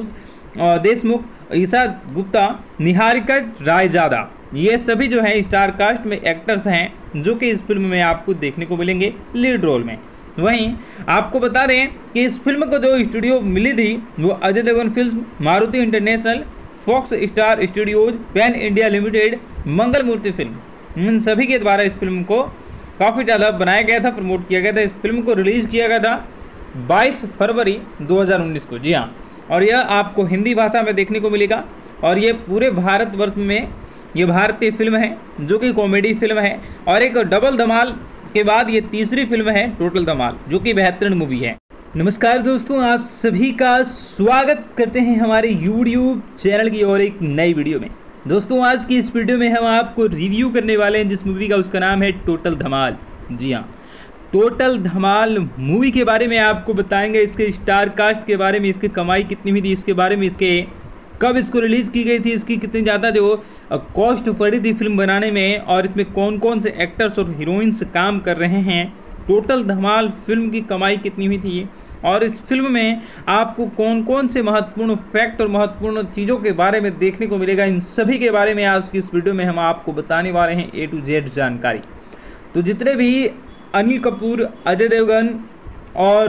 देशमुख, ईशा गुप्ता, निहारिका रायजादा, ये सभी जो हैं स्टार कास्ट में एक्टर्स हैं जो कि इस फिल्म में आपको देखने को मिलेंगे लीड रोल में। वहीं आपको बता दें कि इस फिल्म को जो स्टूडियो मिली थी वो Ajay Devgn film, Maruti international, Fox Star Studios, pan India limited, Mangal Murti film, इन सभी के द्वारा इस फिल्म को काफ़ी ज़्यादा बनाया गया था, प्रमोट किया गया था। इस फिल्म को रिलीज़ किया गया था 22 फरवरी 2019 को। जी हाँ, और यह आपको हिंदी भाषा में देखने को मिलेगा और ये पूरे भारतवर्ष में ये भारतीय फिल्म है जो कि कॉमेडी फिल्म है और एक डबल धमाल के बाद ये तीसरी फिल्म है टोटल धमाल, जो कि बेहतरीन मूवी है। नमस्कार दोस्तों, आप सभी का स्वागत करते हैं हमारे यूट्यूब चैनल की और एक नई वीडियो में। दोस्तों, आज की इस वीडियो में हम आपको रिव्यू करने वाले हैं जिस मूवी का उसका नाम है टोटल धमाल। जी हाँ, टोटल धमाल मूवी के बारे में आपको बताएंगे, इसके स्टार कास्ट के बारे में, इसकी कमाई कितनी हुई थी इसके बारे में, इसके कब इसको रिलीज़ की गई थी, इसकी कितनी ज़्यादा जो कॉस्ट पड़ी थी फिल्म बनाने में और इसमें कौन कौन से एक्टर्स और हीरोइंस काम कर रहे हैं, टोटल धमाल फिल्म की कमाई कितनी हुई थी और इस फिल्म में आपको कौन कौन से महत्वपूर्ण फैक्ट और महत्वपूर्ण चीज़ों के बारे में देखने को मिलेगा, इन सभी के बारे में आज की इस वीडियो में हम आपको बताने वाले हैं A to Z जानकारी। तो जितने भी अनिल कपूर, अजय देवगन और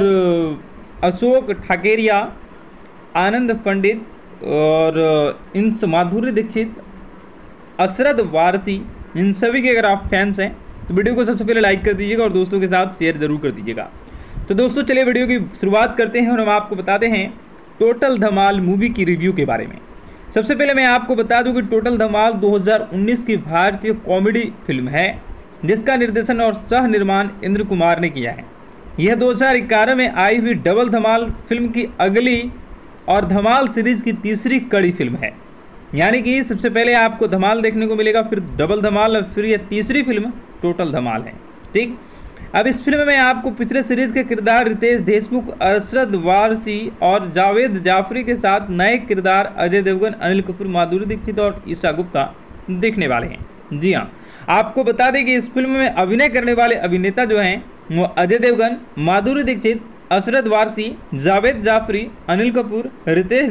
अशोक ठाकेरिया, आनंद पंडित और इन माधुरी दीक्षित, अशरद वारसी, इन सभी के अगर आप फैंस हैं तो वीडियो को सबसे पहले लाइक कर दीजिएगा और दोस्तों के साथ शेयर ज़रूर कर दीजिएगा। तो दोस्तों चलिए वीडियो की शुरुआत करते हैं और हम आपको बताते हैं टोटल धमाल मूवी की रिव्यू के बारे में। सबसे पहले मैं आपको बता दूं कि टोटल धमाल 2019 की भारतीय कॉमेडी फिल्म है जिसका निर्देशन और सह निर्माण इंद्र कुमार ने किया है। यह 2011 में आई हुई डबल धमाल फिल्म की अगली और धमाल सीरीज की तीसरी कड़ी फिल्म है। यानी कि सबसे पहले आपको धमाल देखने को मिलेगा, फिर डबल धमाल और फिर यह तीसरी फिल्म टोटल धमाल है। ठीक, अब इस फिल्म में आपको पिछले सीरीज के किरदार रितेश देशमुख, अशरद वारसी और जावेद जाफरी के साथ नए किरदार अजय देवगन, अनिल कपूर, माधुरी दीक्षित और ईशा गुप्ता देखने वाले हैं। जी हाँ, आपको बता दें कि इस फिल्म में अभिनय करने वाले अभिनेता जो हैं वो अजय देवगन, माधुरी दीक्षित, असरद वारसी, जावेद जाफरी, अनिल कपूर, रितेश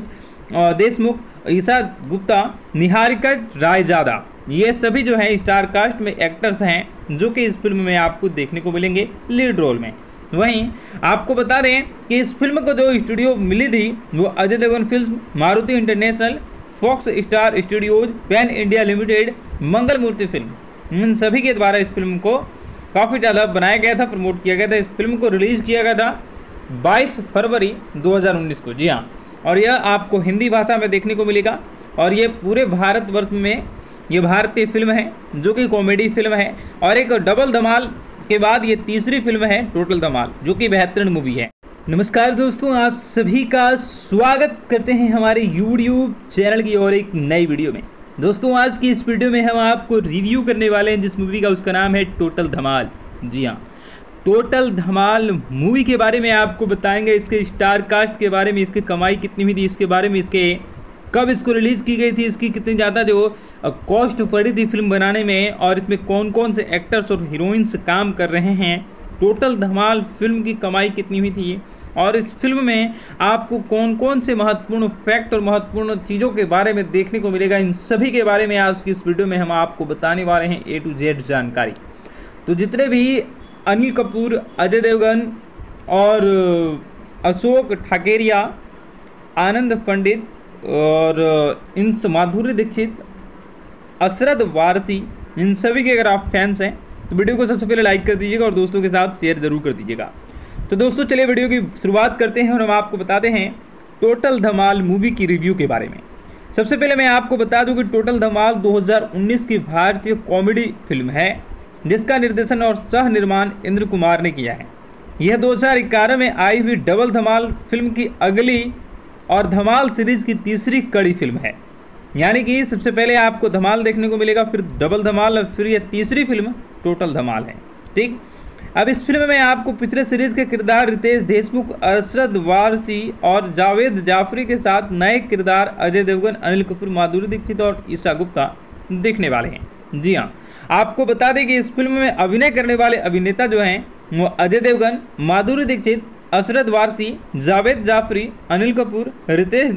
देशमुख, ईशा गुप्ता, निहारिका रायजादा, ये सभी जो हैं स्टार कास्ट में एक्टर्स हैं जो कि इस फिल्म में आपको देखने को मिलेंगे लीड रोल में। वहीं आपको बता दें कि इस फिल्म को जो स्टूडियो मिली थी वो Ajay Devgn film, Maruti international, Fox Star Studios, pan India limited, Mangal Murti film, इन सभी के द्वारा इस फिल्म को काफ़ी ज़्यादा बनाया गया था, प्रमोट किया गया था। इस फिल्म को रिलीज़ किया गया था 22 फरवरी 2019 को। जी हाँ, और यह आपको हिंदी भाषा में देखने को मिलेगा और ये पूरे भारतवर्ष में ये भारतीय फिल्म है जो कि कॉमेडी फिल्म है और एक डबल धमाल के बाद ये तीसरी फिल्म है टोटल धमाल, जो कि बेहतरीन मूवी है। नमस्कार दोस्तों, आप सभी का स्वागत करते हैं हमारे यूट्यूब चैनल की और एक नई वीडियो में। दोस्तों, आज की इस वीडियो में हम आपको रिव्यू करने वाले हैं जिस मूवी का उसका नाम है टोटल धमाल। जी हाँ, टोटल धमाल मूवी के बारे में आपको बताएंगे, इसके स्टार कास्ट के बारे में, इसकी कमाई कितनी हुई थी, इसके बारे में, इसके कब इसको रिलीज़ की गई थी, इसकी कितनी ज़्यादा जो कॉस्ट पड़ी थी फिल्म बनाने में और इसमें कौन कौन से एक्टर्स और हीरोइंस काम कर रहे हैं, टोटल धमाल फिल्म की कमाई कितनी हुई थी और इस फिल्म में आपको कौन कौन से महत्वपूर्ण फैक्ट और महत्वपूर्ण चीज़ों के बारे में देखने को मिलेगा, इन सभी के बारे में आज की इस वीडियो में हम आपको बताने वाले हैं A to Z जानकारी। तो जितने भी अनिल कपूर, अजय देवगन और अशोक ठाकेरिया, आनंद पंडित और इन माधुरी दीक्षित, असरद वारसी, इन सभी के अगर आप फैंस हैं तो वीडियो को सबसे पहले लाइक कर दीजिएगा और दोस्तों के साथ शेयर ज़रूर कर दीजिएगा। तो दोस्तों चलिए वीडियो की शुरुआत करते हैं और हम आपको बताते हैं टोटल धमाल मूवी की रिव्यू के बारे में। सबसे पहले मैं आपको बता दूं कि टोटल धमाल 2019 की भारतीय कॉमेडी फिल्म है जिसका निर्देशन और सह निर्माण इंद्र कुमार ने किया है। यह 2011 में आई हुई डबल धमाल फिल्म की अगली और धमाल सीरीज की तीसरी कड़ी फिल्म है। यानी कि सबसे पहले आपको धमाल देखने को मिलेगा, फिर डबल धमाल और फिर यह तीसरी फिल्म टोटल धमाल है। ठीक, अब इस फिल्म में आपको पिछले सीरीज के किरदार रितेश देशमुख, असरद वारसी और जावेद जाफरी के साथ नए किरदार अजय देवगन, अनिल कपूर, माधुरी दीक्षित और ईशा गुप्ता देखने वाले हैं। जी हाँ, आपको बता दें कि इस फिल्म में अभिनय करने वाले अभिनेता जो हैं वो अजय देवगन, माधुरी दीक्षित, असरद वारसी, जावेद जाफरी, अनिल कपूर, रितेश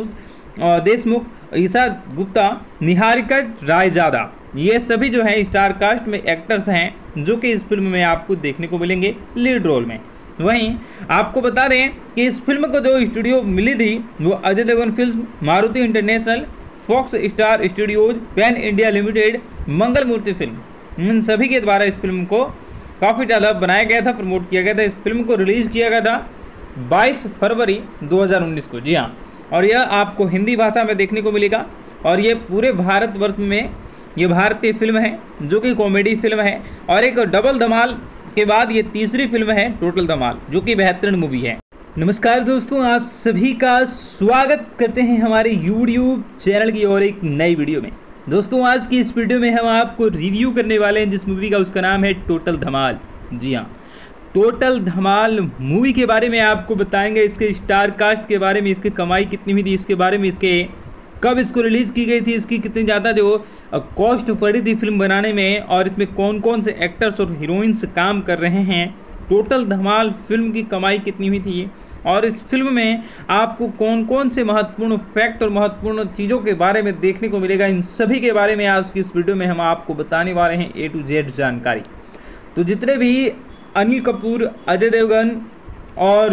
देशमुख, ईशा गुप्ता, निहारिका रायजादा, ये सभी जो हैं स्टार कास्ट में एक्टर्स हैं जो कि इस फिल्म में आपको देखने को मिलेंगे लीड रोल में। वहीं आपको बता दें कि इस फिल्म को जो स्टूडियो मिली थी वो Ajay Devgn film, Maruti international, Fox Star Studios, pan India limited, Mangal Murti film, इन सभी के द्वारा इस फिल्म को काफ़ी ज़्यादा बनाया गया था, प्रमोट किया गया था। इस फिल्म को रिलीज़ किया गया था 22 फरवरी 2019 को। जी हाँ, और यह आपको हिंदी भाषा में देखने को मिलेगा और ये पूरे भारतवर्ष में ये भारतीय फिल्म है जो कि कॉमेडी फिल्म है और एक डबल धमाल के बाद ये तीसरी फिल्म है टोटल धमाल, जो कि बेहतरीन मूवी है। नमस्कार दोस्तों, आप सभी का स्वागत करते हैं हमारे यूट्यूब चैनल की और एक नई वीडियो में। दोस्तों, आज की इस वीडियो में हम आपको रिव्यू करने वाले हैं जिस मूवी का उसका नाम है टोटल धमाल। जी हाँ, टोटल धमाल मूवी के बारे में आपको बताएंगे, इसके स्टार कास्ट के बारे में, इसकी कमाई कितनी हुई थी, इसके बारे में, इसके कब इसको रिलीज़ की गई थी, इसकी कितनी ज़्यादा जो कॉस्ट पड़ी थी फिल्म बनाने में और इसमें कौन कौन से एक्टर्स और हीरोइंस काम कर रहे हैं, टोटल धमाल फिल्म की कमाई कितनी हुई थी और इस फिल्म में आपको कौन कौन से महत्वपूर्ण फैक्ट और महत्वपूर्ण चीज़ों के बारे में देखने को मिलेगा, इन सभी के बारे में आज की इस वीडियो में हम आपको बताने वाले हैं A to Z जानकारी। तो जितने भी अनिल कपूर, अजय देवगन और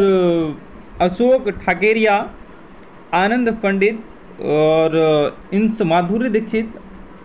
अशोक ठाकेरिया, आनंद पंडित और इन माधुरी दीक्षित,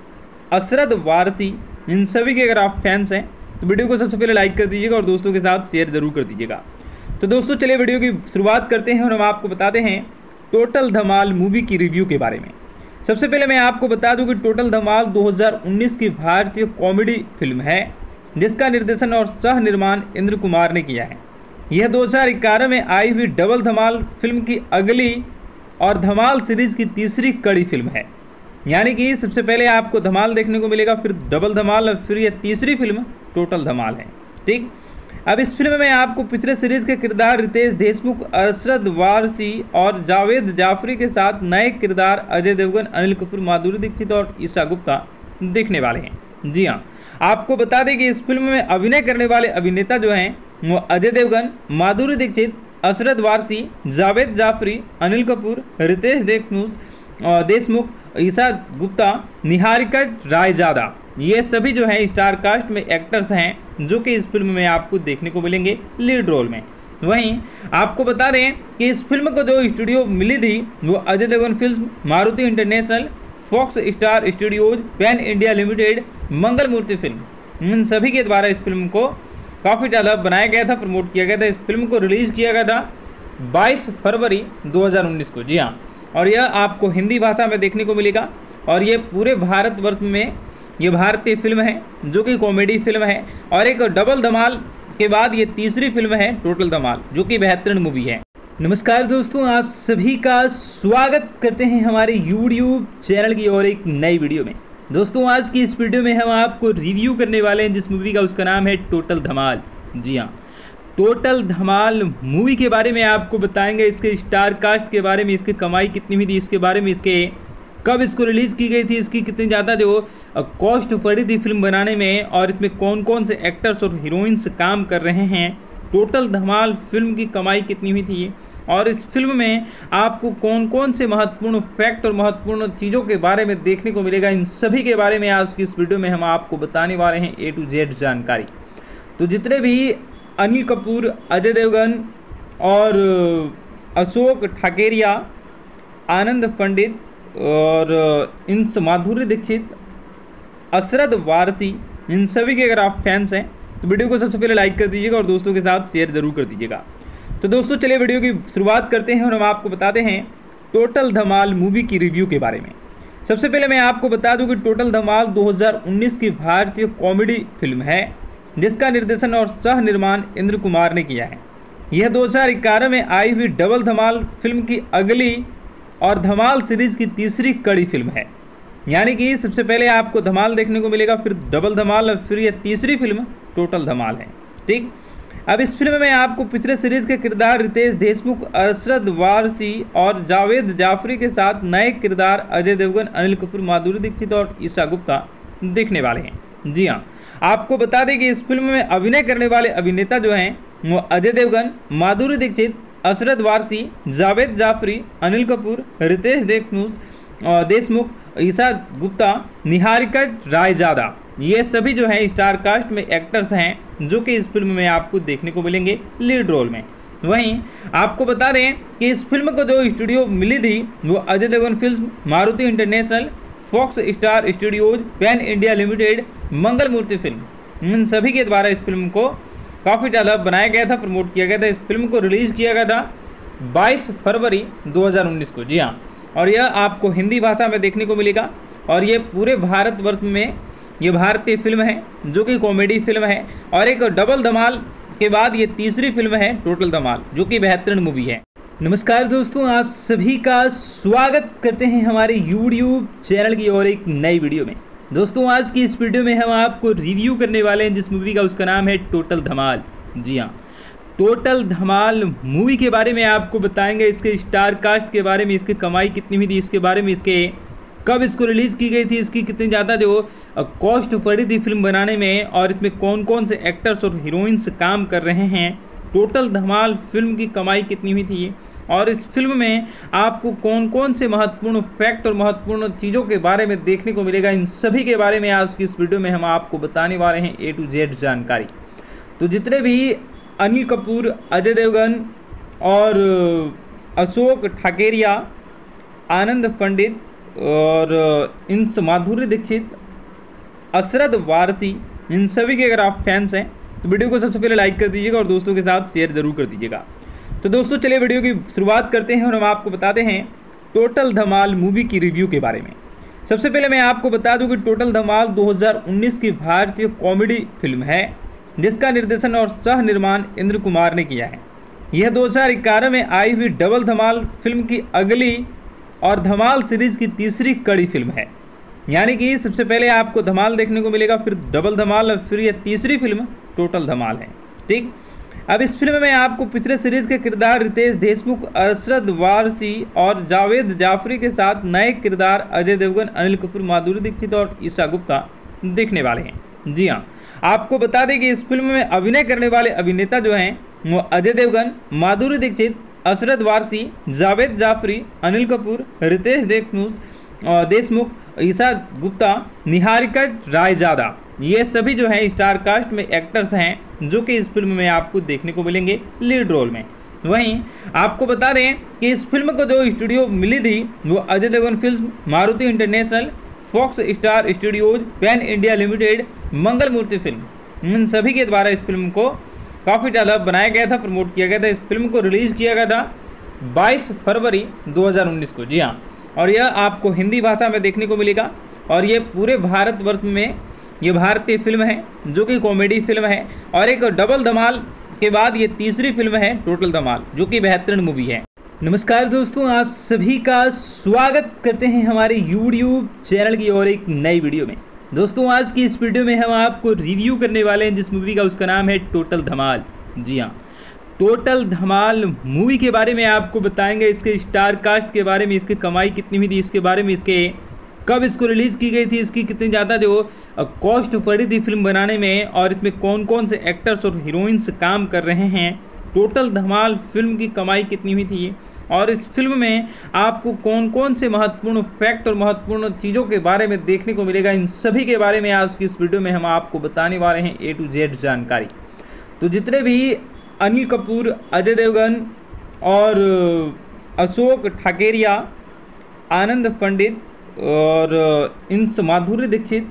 असरद वारसी, इन सभी के अगर आप फैंस हैं तो वीडियो को सबसे पहले लाइक कर दीजिएगा और दोस्तों के साथ शेयर ज़रूर कर दीजिएगा। तो दोस्तों चलिए वीडियो की शुरुआत करते हैं और हम आपको बताते हैं टोटल धमाल मूवी की रिव्यू के बारे में। सबसे पहले मैं आपको बता दूं कि टोटल धमाल 2019 की भारतीय कॉमेडी फिल्म है जिसका निर्देशन और सह निर्माण इंद्र कुमार ने किया है। यह 2011 में आई हुई डबल धमाल फिल्म की अगली और धमाल सीरीज की तीसरी कड़ी फिल्म है। यानी कि सबसे पहले आपको धमाल देखने को मिलेगा, फिर डबल धमाल और फिर यह तीसरी फिल्म टोटल धमाल है। ठीक, अब इस फिल्म में आपको पिछले सीरीज के किरदार रितेश देशमुख, अरशद वारसी और जावेद जाफरी के साथ नए किरदार अजय देवगन, अनिल कपूर, माधुरी दीक्षित और ईशा गुप्ता देखने वाले हैं। जी हाँ, आपको बता दें कि इस फिल्म में अभिनय करने वाले अभिनेता जो हैं वो अजय देवगन, माधुरी दीक्षित, अरशद वारसी, जावेद जाफरी, अनिल कपूर, रितेश देशमुख, ईशा गुप्ता, निहारिका रायजादा, ये सभी जो हैं स्टार कास्ट में एक्टर्स हैं जो कि इस फिल्म में आपको देखने को मिलेंगे लीड रोल में। वहीं आपको बता दें कि इस फिल्म को जो स्टूडियो मिली थी वो Ajay Devgn film, Maruti international, Fox Star Studios, pan India limited, Mangal Murti film, इन सभी के द्वारा इस फिल्म को काफ़ी ज़्यादा बनाया गया था, प्रमोट किया गया था। इस फिल्म को रिलीज़ किया गया था 22 फरवरी 2019 को। जी हाँ, और यह आपको हिंदी भाषा में देखने को मिलेगा और ये पूरे भारतवर्ष में ये भारतीय फिल्म है जो कि कॉमेडी फिल्म है और एक डबल धमाल के बाद ये तीसरी फिल्म है टोटल धमाल, जो कि बेहतरीन मूवी है। नमस्कार दोस्तों, आप सभी का स्वागत करते हैं हमारे यूट्यूब चैनल की और एक नई वीडियो में। दोस्तों, आज की इस वीडियो में हम आपको रिव्यू करने वाले हैं जिस मूवी का उसका नाम है टोटल धमाल। जी हाँ, टोटल धमाल मूवी के बारे में आपको बताएंगे, इसके स्टार कास्ट के बारे में, इसकी कमाई कितनी हुई थी, इसके बारे में, इसके कब इसको रिलीज़ की गई थी, इसकी कितनी ज़्यादा जो कॉस्ट पड़ी थी फिल्म बनाने में और इसमें कौन कौन से एक्टर्स और हीरोइंस काम कर रहे हैं, टोटल धमाल फिल्म की कमाई कितनी हुई थी और इस फिल्म में आपको कौन कौन से महत्वपूर्ण फैक्ट और महत्वपूर्ण चीज़ों के बारे में देखने को मिलेगा, इन सभी के बारे में आज की इस वीडियो में हम आपको बताने वाले हैं A to Z जानकारी। तो जितने भी अनिल कपूर, अजय देवगन और अशोक ठाकेरिया, आनंद पंडित और इन माधुरी दीक्षित, अरशद वारसी, इन सभी के अगर आप फैंस हैं तो वीडियो को सबसे पहले लाइक कर दीजिएगा और दोस्तों के साथ शेयर ज़रूर कर दीजिएगा। तो दोस्तों, चलिए वीडियो की शुरुआत करते हैं और हम आपको बताते हैं टोटल धमाल मूवी की रिव्यू के बारे में। सबसे पहले मैं आपको बता दूं कि टोटल धमाल 2019 की भारतीय कॉमेडी फिल्म है जिसका निर्देशन और सह निर्माण इंद्र कुमार ने किया है। यह 2011 में आई हुई डबल धमाल फिल्म की अगली और धमाल सीरीज की तीसरी कड़ी फिल्म है। यानी कि सबसे पहले आपको धमाल देखने को मिलेगा, फिर डबल धमाल और फिर यह तीसरी फिल्म टोटल धमाल है। ठीक, अब इस फिल्म में आपको पिछले सीरीज के किरदार रितेश देशमुख, अरशद वारसी और जावेद जाफरी के साथ नए किरदार अजय देवगन, अनिल कपूर, माधुरी दीक्षित और ईशा गुप्ता देखने वाले हैं। जी हाँ, आपको बता दें कि इस फिल्म में अभिनय करने वाले अभिनेता जो हैं वो अजय देवगन, माधुरी दीक्षित, अरशद वारसी, जावेद जाफरी, अनिल कपूर, रितेश देशमुख, ईशा गुप्ता, निहारिका रायजादा, ये सभी जो हैं स्टार कास्ट में एक्टर्स हैं जो कि इस फिल्म में आपको देखने को मिलेंगे लीड रोल में। वहीं आपको बता दें कि इस फिल्म को जो स्टूडियो मिली थी वो Ajay Devgn film, Maruti international, Fox Star Studios, pan India limited, Mangal Murti film, इन सभी के द्वारा इस फिल्म को काफ़ी ज़्यादा बनाया गया था, प्रमोट किया गया था। इस फिल्म को रिलीज़ किया गया था 22 फरवरी 2019 को। जी हाँ, और यह आपको हिंदी भाषा में देखने को मिलेगा और ये पूरे भारतवर्ष में ये भारतीय फिल्म है जो कि कॉमेडी फिल्म है और एक डबल धमाल के बाद ये तीसरी फिल्म है टोटल धमाल, जो कि बेहतरीन मूवी है। नमस्कार दोस्तों, आप सभी का स्वागत करते हैं हमारे यूट्यूब चैनल की और एक नई वीडियो में। दोस्तों, आज की इस वीडियो में हम आपको रिव्यू करने वाले हैं जिस मूवी का उसका नाम है टोटल धमाल। जी हाँ, टोटल धमाल मूवी के बारे में आपको बताएंगे, इसके स्टार कास्ट के बारे में, इसकी कमाई कितनी हुई थी, इसके बारे में, इसके कब इसको रिलीज़ की गई थी, इसकी कितनी ज़्यादा जो कॉस्ट पड़ी थी फिल्म बनाने में और इसमें कौन कौन से एक्टर्स और हीरोइंस काम कर रहे हैं, टोटल धमाल फिल्म की कमाई कितनी हुई थी और इस फिल्म में आपको कौन कौन से महत्वपूर्ण फैक्ट और महत्वपूर्ण चीज़ों के बारे में देखने को मिलेगा, इन सभी के बारे में आज की इस वीडियो में हम आपको बताने वाले हैं A to Z जानकारी। तो जितने भी अनिल कपूर, अजय देवगन और अशोक ठाकेरिया, आनंद पंडित और इन माधुरी दीक्षित, अरशद वारसी, इन सभी के अगर आप फैंस हैं तो वीडियो को सबसे पहले लाइक कर दीजिएगा और दोस्तों के साथ शेयर ज़रूर कर दीजिएगा। तो दोस्तों, चलिए वीडियो की शुरुआत करते हैं और हम आपको बताते हैं टोटल धमाल मूवी की रिव्यू के बारे में। सबसे पहले मैं आपको बता दूं कि टोटल धमाल 2019 की भारतीय कॉमेडी फिल्म है जिसका निर्देशन और सह निर्माण इंद्र कुमार ने किया है। यह 2011 में आई हुई डबल धमाल फिल्म की अगली और धमाल सीरीज की तीसरी कड़ी फिल्म है। यानी कि सबसे पहले आपको धमाल देखने को मिलेगा, फिर डबल धमाल और फिर यह तीसरी फिल्म टोटल धमाल है। ठीक। अब इस फिल्म में आपको पिछले सीरीज के किरदार रितेश देशमुख, अरशद वारसी और जावेद जाफरी के साथ नए किरदार अजय देवगन, अनिल कपूर, माधुरी दीक्षित और ईशा गुप्ता देखने वाले हैं। जी हाँ, आपको बता दें कि इस फिल्म में अभिनय करने वाले अभिनेता जो हैं वो अजय देवगन, माधुरी दीक्षित, अरशद वारसी, जावेद जाफरी, अनिल कपूर, रितेश देशमुख, ईशा गुप्ता, निहारिका रायजादा, ये सभी जो हैं स्टार कास्ट में एक्टर्स हैं जो कि इस फिल्म में आपको देखने को मिलेंगे लीड रोल में। वहीं आपको बता दें कि इस फिल्म को जो स्टूडियो मिली थी वो Ajay Devgn film, Maruti international, Fox Star Studios, pan India limited, Mangal Murti film, इन सभी के द्वारा इस फिल्म को काफ़ी ज़्यादा बनाया गया था, प्रमोट किया गया था। इस फिल्म को रिलीज़ किया गया था 22 फरवरी 2019 को। जी हाँ, और यह आपको हिंदी भाषा में देखने को मिलेगा और ये पूरे भारतवर्ष में ये भारतीय फिल्म है जो कि कॉमेडी फिल्म है और एक डबल धमाल के बाद ये तीसरी फिल्म है टोटल धमाल, जो कि बेहतरीन मूवी है। नमस्कार दोस्तों, आप सभी का स्वागत करते हैं हमारे यूट्यूब चैनल की और एक नई वीडियो में। दोस्तों, आज की इस वीडियो में हम आपको रिव्यू करने वाले हैं जिस मूवी का उसका नाम है टोटल धमाल। जी हाँ, टोटल धमाल मूवी के बारे में आपको बताएंगे, इसके स्टार कास्ट के बारे में, इसकी कमाई कितनी हुई थी, इसके बारे में, इसके कब इसको रिलीज़ की गई थी, इसकी कितनी ज़्यादा जो कॉस्ट पड़ी थी फिल्म बनाने में और इसमें कौन कौन से एक्टर्स और हीरोइंस काम कर रहे हैं, टोटल धमाल फिल्म की कमाई कितनी हुई थी और इस फिल्म में आपको कौन कौन से महत्वपूर्ण फैक्ट और महत्वपूर्ण चीज़ों के बारे में देखने को मिलेगा, इन सभी के बारे में आज की इस वीडियो में हम आपको बताने वाले हैं A to Z जानकारी। तो जितने भी अनिल कपूर, अजय देवगन और अशोक ठाकेरिया, आनंद पंडित और इन माधुरी दीक्षित,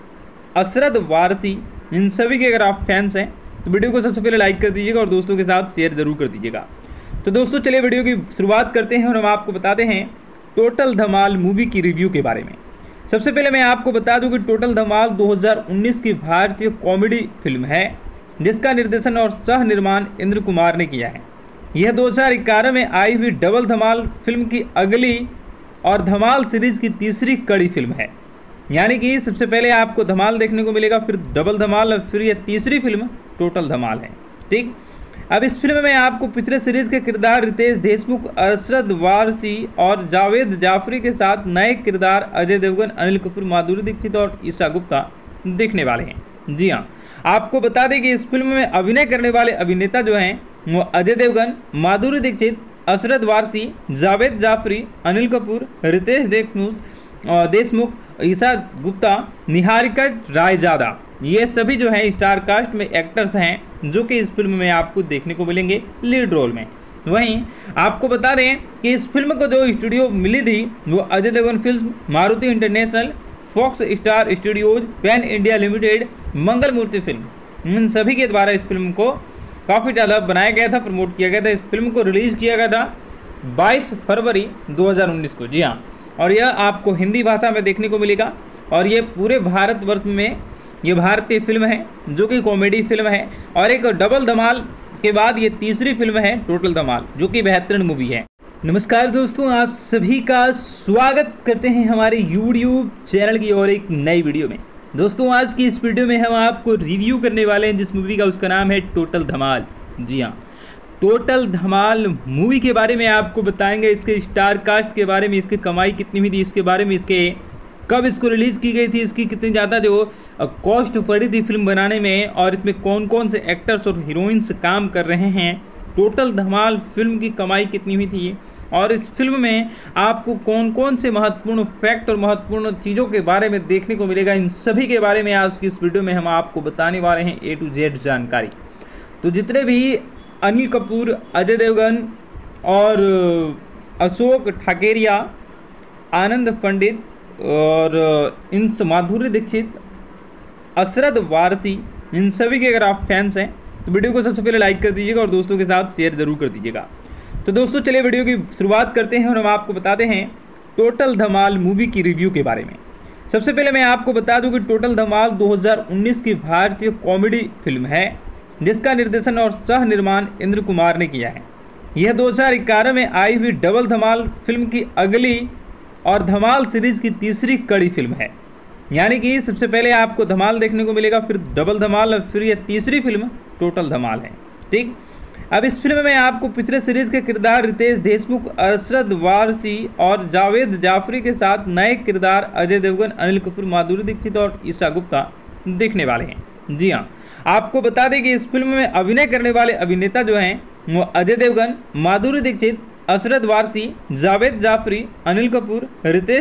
अरशद वारसी, इन सभी के अगर आप फैंस हैं तो वीडियो को सबसे पहले लाइक कर दीजिएगा और दोस्तों के साथ शेयर जरूर कर दीजिएगा। तो दोस्तों चलिए वीडियो की शुरुआत करते हैं और हम आपको बताते हैं टोटल धमाल मूवी की रिव्यू के बारे में। सबसे पहले मैं आपको बता दूं कि टोटल धमाल 2019 की भारतीय कॉमेडी फिल्म है जिसका निर्देशन और सह निर्माण इंद्र कुमार ने किया है। यह 2011 में आई हुई डबल धमाल फिल्म की अगली और धमाल सीरीज की तीसरी कड़ी फिल्म है। यानी कि सबसे पहले आपको धमाल देखने को मिलेगा, फिर डबल धमाल और फिर यह तीसरी फिल्म टोटल धमाल है। ठीक। अब इस फिल्म में आपको पिछले सीरीज के किरदार रितेश देशमुख, अरशद वारसी और जावेद जाफरी के साथ नए किरदार अजय देवगन, अनिल कपूर, माधुरी दीक्षित और ईशा गुप्ता देखने वाले हैं। जी हाँ, आपको बता दें कि इस फिल्म में अभिनय करने वाले अभिनेता जो हैं वो अजय देवगन, माधुरी दीक्षित, अरशद वारसी, जावेद जाफरी, अनिल कपूर, रितेश देशमुख, ईशा गुप्ता, निहारिका रायजादा, ये सभी जो हैं स्टार कास्ट में एक्टर्स हैं जो कि इस फिल्म में आपको देखने को मिलेंगे लीड रोल में। वहीं आपको बता दें कि इस फिल्म को जो स्टूडियो मिली थी वो Ajay Devgn film, Maruti international, Fox Star Studios, pan India limited, Mangal Murti film, इन सभी के द्वारा इस फिल्म को काफ़ी ज़्यादा बनाया गया था, प्रमोट किया गया था। इस फिल्म को रिलीज़ किया गया था 22 फरवरी 2019 को। जी हाँ, और यह आपको हिंदी भाषा में देखने को मिलेगा और ये पूरे भारतवर्ष में ये भारतीय फिल्म है जो कि कॉमेडी फिल्म है और एक डबल धमाल के बाद ये तीसरी फिल्म है टोटल धमाल, जो कि बेहतरीन मूवी है। नमस्कार दोस्तों, आप सभी का स्वागत करते हैं हमारे यूट्यूब चैनल की और एक नई वीडियो में। दोस्तों, आज की इस वीडियो में हम आपको रिव्यू करने वाले हैं जिस मूवी का उसका नाम है टोटल धमाल। जी हाँ, टोटल धमाल मूवी के बारे में आपको बताएंगे, इसके स्टार कास्ट के बारे में, इसकी कमाई कितनी हुई थी, इसके बारे में, इसके कब इसको रिलीज़ की गई थी, इसकी कितनी ज़्यादा जो कॉस्ट पड़ी थी फिल्म बनाने में और इसमें कौन कौन से एक्टर्स और हीरोइंस काम कर रहे हैं, टोटल धमाल फिल्म की कमाई कितनी हुई थी और इस फिल्म में आपको कौन कौन से महत्वपूर्ण फैक्ट और महत्वपूर्ण चीज़ों के बारे में देखने को मिलेगा, इन सभी के बारे में आज की इस वीडियो में हम आपको बताने वाले हैं A to Z जानकारी। तो जितने भी अनिल कपूर, अजय देवगन और अशोक ठाकेरिया, आनंद पंडित और इन माधुरी दीक्षित, अरशद वारसी, इन सभी के अगर आप फैंस हैं तो वीडियो को सबसे पहले लाइक कर दीजिएगा और दोस्तों के साथ शेयर जरूर कर दीजिएगा। तो दोस्तों चलिए वीडियो की शुरुआत करते हैं और हम आपको बताते हैं टोटल धमाल मूवी की रिव्यू के बारे में। सबसे पहले मैं आपको बता दूं कि टोटल धमाल 2019 की भारतीय कॉमेडी फिल्म है जिसका निर्देशन और सह निर्माण इंद्र कुमार ने किया है। यह 2011 में आई हुई डबल धमाल फिल्म की अगली और धमाल सीरीज की तीसरी कड़ी फिल्म है। यानी कि सबसे पहले आपको धमाल देखने को मिलेगा, फिर डबल धमाल और फिर यह तीसरी फिल्म टोटल धमाल है। ठीक, अब इस फिल्म में आपको पिछले सीरीज के किरदार रितेश देशमुख, अरशद वारसी और जावेद जाफरी के साथ नए किरदार अजय देवगन, अनिल कपूर, माधुरी दीक्षित और ईशा गुप्ता देखने वाले हैं। जी हाँ, आपको बता दें कि इस फिल्म में अभिनय करने वाले अभिनेता जो हैं वो अजय देवगन, माधुरी दीक्षित, अरशद वारसी, जावेद जाफरी, अनिल कपूर, रितेश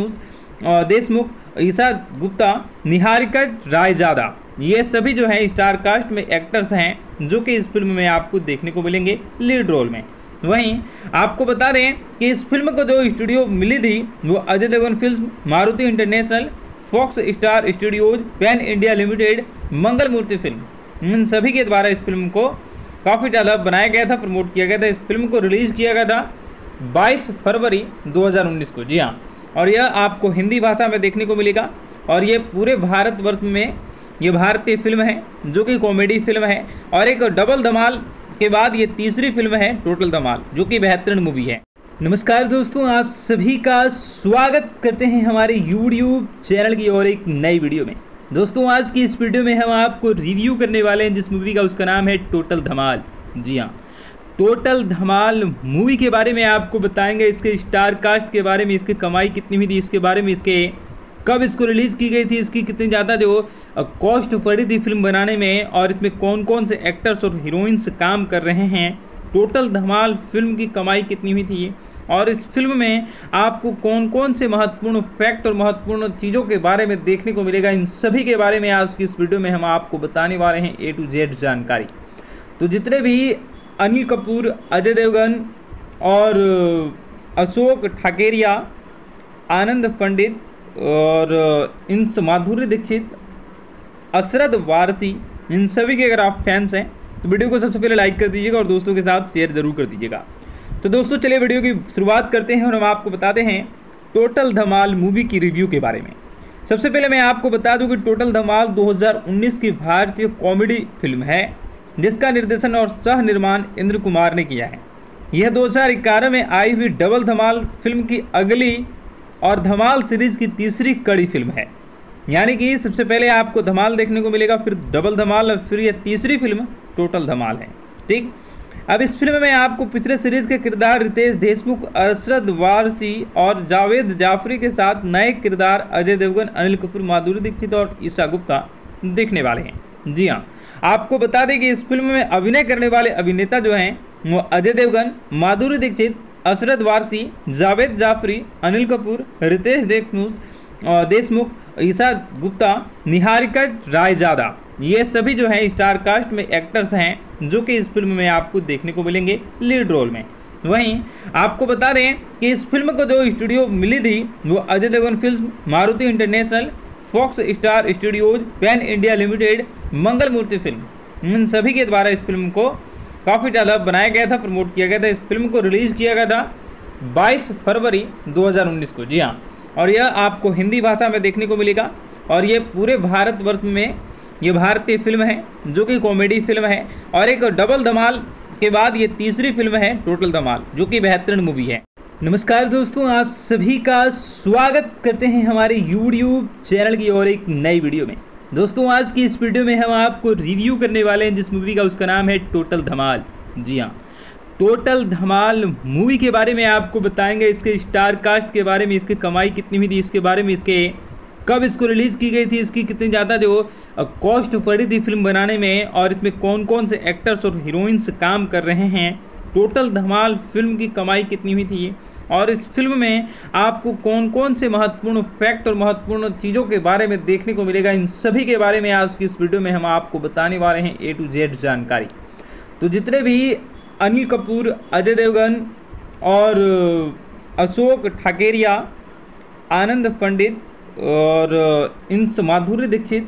देशमुख, ईशा गुप्ता, निहारिका रायजादा, ये सभी जो हैं स्टार कास्ट में एक्टर्स हैं जो कि इस फिल्म में आपको देखने को मिलेंगे लीड रोल में। वहीं आपको बता दें कि इस फिल्म को जो स्टूडियो मिली थी वो Ajay Devgn film, Maruti international, Fox Star Studios, pan India limited, Mangal Murti film, इन सभी के द्वारा इस फिल्म को काफ़ी ज़्यादा बनाया गया था, प्रमोट किया गया था। इस फिल्म को रिलीज़ किया गया था 22 फरवरी 2019 को। जी हाँ, और यह आपको हिंदी भाषा में देखने को मिलेगा और ये पूरे भारतवर्ष में ये भारतीय फिल्म है जो कि कॉमेडी फिल्म है और एक डबल धमाल के बाद ये तीसरी फिल्म है टोटल धमाल, जो कि बेहतरीन मूवी है। नमस्कार दोस्तों, आप सभी का स्वागत करते हैं हमारे यूट्यूब चैनल की और एक नई वीडियो में। दोस्तों, आज की इस वीडियो में हम आपको रिव्यू करने वाले हैं जिस मूवी का उसका नाम है टोटल धमाल। जी हाँ, टोटल धमाल मूवी के बारे में आपको बताएंगे, इसके स्टार कास्ट के बारे में, इसकी कमाई कितनी हुई थी, इसके बारे में, इसके कब इसको रिलीज़ की गई थी, इसकी कितनी ज़्यादा जो कॉस्ट पड़ी थी फिल्म बनाने में और इसमें कौन कौन से एक्टर्स और हीरोइंस काम कर रहे हैं, टोटल धमाल फिल्म की कमाई कितनी हुई थी और इस फिल्म में आपको कौन कौन से महत्वपूर्ण फैक्ट और महत्वपूर्ण चीज़ों के बारे में देखने को मिलेगा, इन सभी के बारे में आज की इस वीडियो में हम आपको बताने वाले हैं A to Z जानकारी। तो जितने भी अनिल कपूर, अजय देवगन और अशोक ठाकेरिया, आनंद पंडित और इन माधुरी दीक्षित, अरशद वारसी, इन सभी के अगर आप फैंस हैं तो वीडियो को सबसे पहले लाइक कर दीजिएगा और दोस्तों के साथ शेयर ज़रूर कर दीजिएगा। तो दोस्तों चलिए वीडियो की शुरुआत करते हैं और हम आपको बताते हैं टोटल धमाल मूवी की रिव्यू के बारे में। सबसे पहले मैं आपको बता दूं कि टोटल धमाल 2019 की भारतीय कॉमेडी फिल्म है जिसका निर्देशन और सह निर्माण इंद्र कुमार ने किया है। यह 2011 में आई हुई डबल धमाल फिल्म की अगली और धमाल सीरीज की तीसरी कड़ी फिल्म है। यानी कि सबसे पहले आपको धमाल देखने को मिलेगा, फिर डबल धमाल और फिर यह तीसरी फिल्म टोटल धमाल है। ठीक, अब इस फिल्म में आपको पिछले सीरीज के किरदार रितेश देशमुख, अरशद वारसी और जावेद जाफरी के साथ नए किरदार अजय देवगन, अनिल कपूर, माधुरी दीक्षित और ईशा गुप्ता देखने वाले हैं। जी हाँ, आपको बता दें कि इस फिल्म में अभिनय करने वाले अभिनेता जो हैं वो अजय देवगन, माधुरी दीक्षित, अरशद वारसी, जावेद जाफरी, अनिल कपूर, रितेश देशमुख, ईशा गुप्ता, निहारिका रायजादा, ये सभी जो हैं स्टार कास्ट में एक्टर्स हैं जो कि इस फिल्म में आपको देखने को मिलेंगे लीड रोल में। वहीं आपको बता दें कि इस फिल्म को जो स्टूडियो मिली थी वो Ajay Devgn film, Maruti international, Fox Star Studios, pan India limited, Mangal Murti film, इन सभी के द्वारा इस फिल्म को काफ़ी ज़्यादा बनाया गया था, प्रमोट किया गया था। इस फिल्म को रिलीज़ किया गया था 22 फरवरी 2019 को। जी हाँ, और यह आपको हिंदी भाषा में देखने को मिलेगा और ये पूरे भारतवर्ष में ये भारतीय फिल्म है जो कि कॉमेडी फिल्म है और एक डबल धमाल के बाद ये तीसरी फिल्म है टोटल धमाल, जो कि बेहतरीन मूवी है। नमस्कार दोस्तों, आप सभी का स्वागत करते हैं हमारे यूट्यूब चैनल की और एक नई वीडियो में। दोस्तों, आज की इस वीडियो में हम आपको रिव्यू करने वाले हैं जिस मूवी का उसका नाम है टोटल धमाल। जी हाँ, टोटल धमाल मूवी के बारे में आपको बताएंगे, इसके स्टार कास्ट के बारे में, इसकी कमाई कितनी हुई थी, इसके बारे में, इसके कब इसको रिलीज़ की गई थी, इसकी कितनी ज़्यादा जो कॉस्ट पड़ी थी फिल्म बनाने में और इसमें कौन कौन से एक्टर्स और हीरोइंस काम कर रहे हैं, टोटल धमाल फिल्म की कमाई कितनी हुई थी और इस फिल्म में आपको कौन कौन से महत्वपूर्ण फैक्ट और महत्वपूर्ण चीज़ों के बारे में देखने को मिलेगा, इन सभी के बारे में आज की इस वीडियो में हम आपको बताने वाले हैं A to Z जानकारी। तो जितने भी अनिल कपूर, अजय देवगन और अशोक ठाकेरिया, आनंद पंडित और इन माधुरी दीक्षित,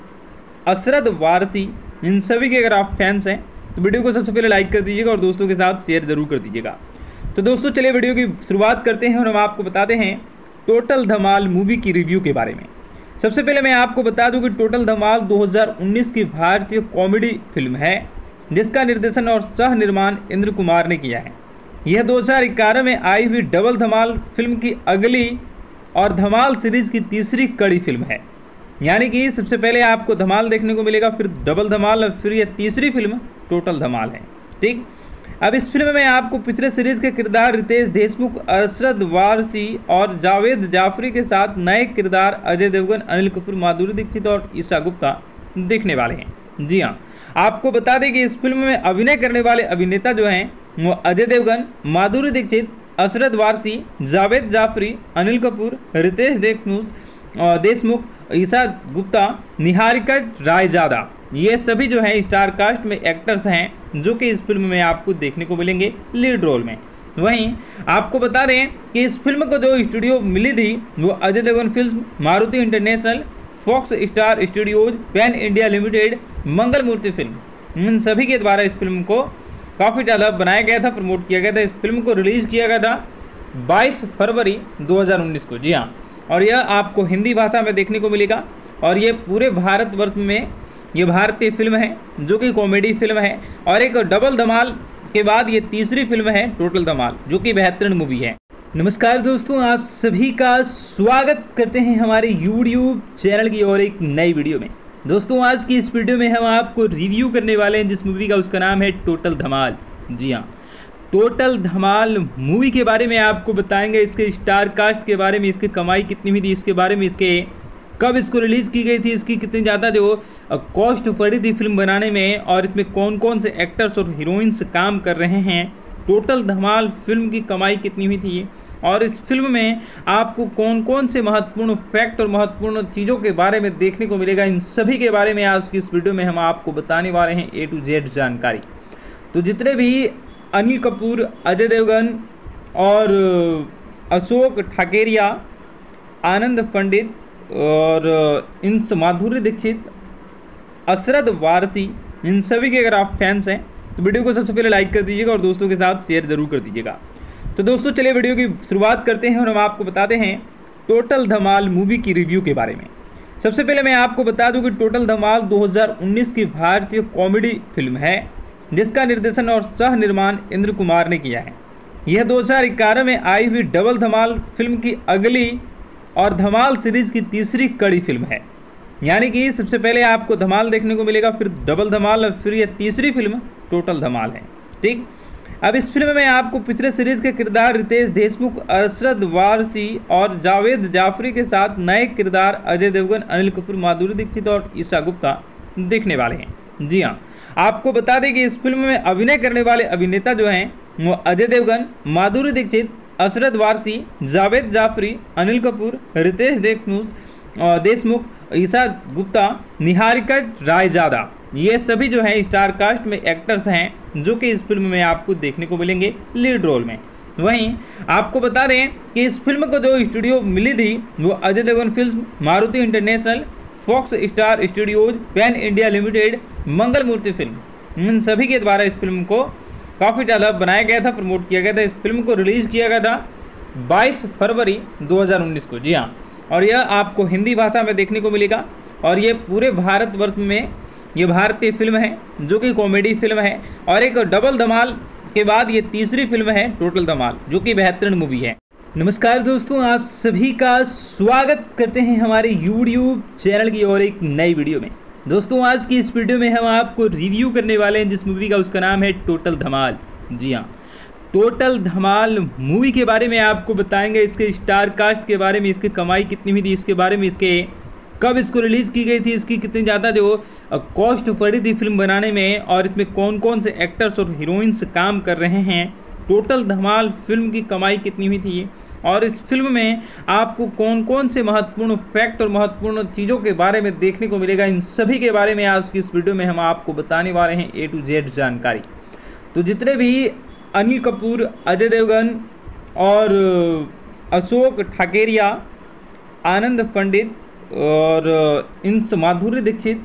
अरशद वारसी, इन सभी के अगर आप फैंस हैं तो वीडियो को सबसे पहले लाइक कर दीजिएगा और दोस्तों के साथ शेयर ज़रूर कर दीजिएगा। तो दोस्तों चलिए वीडियो की शुरुआत करते हैं और हम आपको बताते हैं टोटल धमाल मूवी की रिव्यू के बारे में। सबसे पहले मैं आपको बता दूं कि टोटल धमाल 2019 की भारतीय कॉमेडी फिल्म है जिसका निर्देशन और सह निर्माण इंद्र कुमार ने किया है। यह 2011 में आई हुई डबल धमाल फिल्म की अगली और धमाल सीरीज की तीसरी कड़ी फिल्म है। यानी कि सबसे पहले आपको धमाल देखने को मिलेगा, फिर डबल धमाल और फिर ये तीसरी फिल्म टोटल धमाल है। ठीक, अब इस फिल्म में आपको पिछले सीरीज के किरदार रितेश देशमुख, अरशद वारसी और जावेद जाफरी के साथ नए किरदार अजय देवगन, अनिल कपूर, माधुरी दीक्षित और ईशा गुप्ता देखने वाले हैं। जी हाँ, आपको बता दें कि इस फिल्म में अभिनय करने वाले अभिनेता जो हैं वो अजय देवगन, माधुरी दीक्षित, अरशद वारसी, जावेद जाफरी, अनिल कपूर, रितेश देशमुख, ईशा गुप्ता, निहारिका रायजादा, ये सभी जो हैं स्टार कास्ट में एक्टर्स हैं जो कि इस फिल्म में आपको देखने को मिलेंगे लीड रोल में। वहीं आपको बता दें कि इस फिल्म को जो स्टूडियो मिली थी वो Ajay Devgn film, Maruti international, Fox Star Studios, pan India limited, Mangal Murti film, इन सभी के द्वारा इस फिल्म को काफ़ी ज़्यादा बनाया गया था, प्रमोट किया गया था। इस फिल्म को रिलीज़ किया गया था 22 फरवरी 2019 को। जी हाँ, और यह आपको हिंदी भाषा में देखने को मिलेगा और ये पूरे भारतवर्ष में ये भारतीय फिल्म है जो कि कॉमेडी फिल्म है और एक डबल धमाल के बाद ये तीसरी फिल्म है टोटल धमाल, जो कि बेहतरीन मूवी है। नमस्कार दोस्तों, आप सभी का स्वागत करते हैं हमारे यूट्यूब चैनल की और एक नई वीडियो में। दोस्तों, आज की इस वीडियो में हम आपको रिव्यू करने वाले हैं जिस मूवी का उसका नाम है टोटल धमाल। जी हाँ, टोटल धमाल मूवी के बारे में आपको बताएंगे, इसके स्टार कास्ट के बारे में, इसकी कमाई कितनी हुई थी, इसके बारे में, इसके कब इसको रिलीज़ की गई थी, इसकी कितनी ज़्यादा जो कॉस्ट पड़ी थी फिल्म बनाने में और इसमें कौन कौन से एक्टर्स और हीरोइंस काम कर रहे हैं, टोटल धमाल फिल्म की कमाई कितनी हुई थी और इस फिल्म में आपको कौन कौन से महत्वपूर्ण फैक्ट और महत्वपूर्ण चीज़ों के बारे में देखने को मिलेगा, इन सभी के बारे में आज की इस वीडियो में हम आपको बताने वाले हैं A to Z जानकारी। तो जितने भी अनिल कपूर, अजय देवगन और अशोक ठाकेरिया, आनंद पंडित और इन माधुरी दीक्षित, अरशद वारसी, इन सभी के अगर आप फैंस हैं तो वीडियो को सबसे पहले लाइक कर दीजिएगा और दोस्तों के साथ शेयर ज़रूर कर दीजिएगा। तो दोस्तों चलिए वीडियो की शुरुआत करते हैं और हम आपको बताते हैं टोटल धमाल मूवी की रिव्यू के बारे में। सबसे पहले मैं आपको बता दूं कि टोटल धमाल 2019 की भारतीय कॉमेडी फिल्म है जिसका निर्देशन और सह निर्माण इंद्र कुमार ने किया है। यह 2011 में आई हुई डबल धमाल फिल्म की अगली और धमाल सीरीज की तीसरी कड़ी फिल्म है। यानी कि सबसे पहले आपको धमाल देखने को मिलेगा, फिर डबल धमाल और फिर यह तीसरी फिल्म टोटल धमाल है। ठीक, अब इस फिल्म में आपको पिछले सीरीज के किरदार रितेश देशमुख, अरशद वारसी और जावेद जाफरी के साथ नए किरदार अजय देवगन, अनिल कपूर, माधुरी दीक्षित और ईशा गुप्ता देखने वाले हैं। जी हाँ, आपको बता दें कि इस फिल्म में अभिनय करने वाले अभिनेता जो हैं वो अजय देवगन, माधुरी दीक्षित, अरशद वारसी, जावेद जाफरी, अनिल कपूर, रितेश देशमुख, ईशा गुप्ता, निहारिका रायजादा, ये सभी जो हैं स्टार कास्ट में एक्टर्स हैं जो कि इस फिल्म में आपको देखने को मिलेंगे लीड रोल में। वहीं आपको बता दें कि इस फिल्म को जो स्टूडियो मिली थी वो Ajay Devgn film, Maruti international, Fox Star Studios, pan India limited, Mangal Murti film, इन सभी के द्वारा इस फिल्म को काफ़ी ज़्यादा बनाया गया था, प्रमोट किया गया था। इस फिल्म को रिलीज़ किया गया था 22 फरवरी 2019 को। जी हाँ, और यह आपको हिंदी भाषा में देखने को मिलेगा और ये पूरे भारतवर्ष में ये भारतीय फिल्म है जो कि कॉमेडी फिल्म है और एक डबल धमाल के बाद ये तीसरी फिल्म है टोटल धमाल, जो कि बेहतरीन मूवी है। नमस्कार दोस्तों, आप सभी का स्वागत करते हैं हमारे यूट्यूब चैनल की और एक नई वीडियो में। दोस्तों, आज की इस वीडियो में हम आपको रिव्यू करने वाले हैं जिस मूवी का उसका नाम है टोटल धमाल। जी हाँ, टोटल धमाल मूवी के बारे में आपको बताएंगे, इसके स्टार कास्ट के बारे में, इसकी कमाई कितनी हुई थी, इसके बारे में, इसके कब इसको रिलीज़ की गई थी, इसकी कितनी ज़्यादा जो कॉस्ट पड़ी थी फिल्म बनाने में और इसमें कौन कौन से एक्टर्स और हीरोइंस काम कर रहे हैं, टोटल धमाल फिल्म की कमाई कितनी हुई थी और इस फिल्म में आपको कौन कौन से महत्वपूर्ण फैक्ट और महत्वपूर्ण चीज़ों के बारे में देखने को मिलेगा, इन सभी के बारे में आज की इस वीडियो में हम आपको बताने वाले हैं A to Z जानकारी। तो जितने भी अनिल कपूर, अजय देवगन और अशोक ठाकेरिया, आनंद पंडित और इन माधुरी दीक्षित,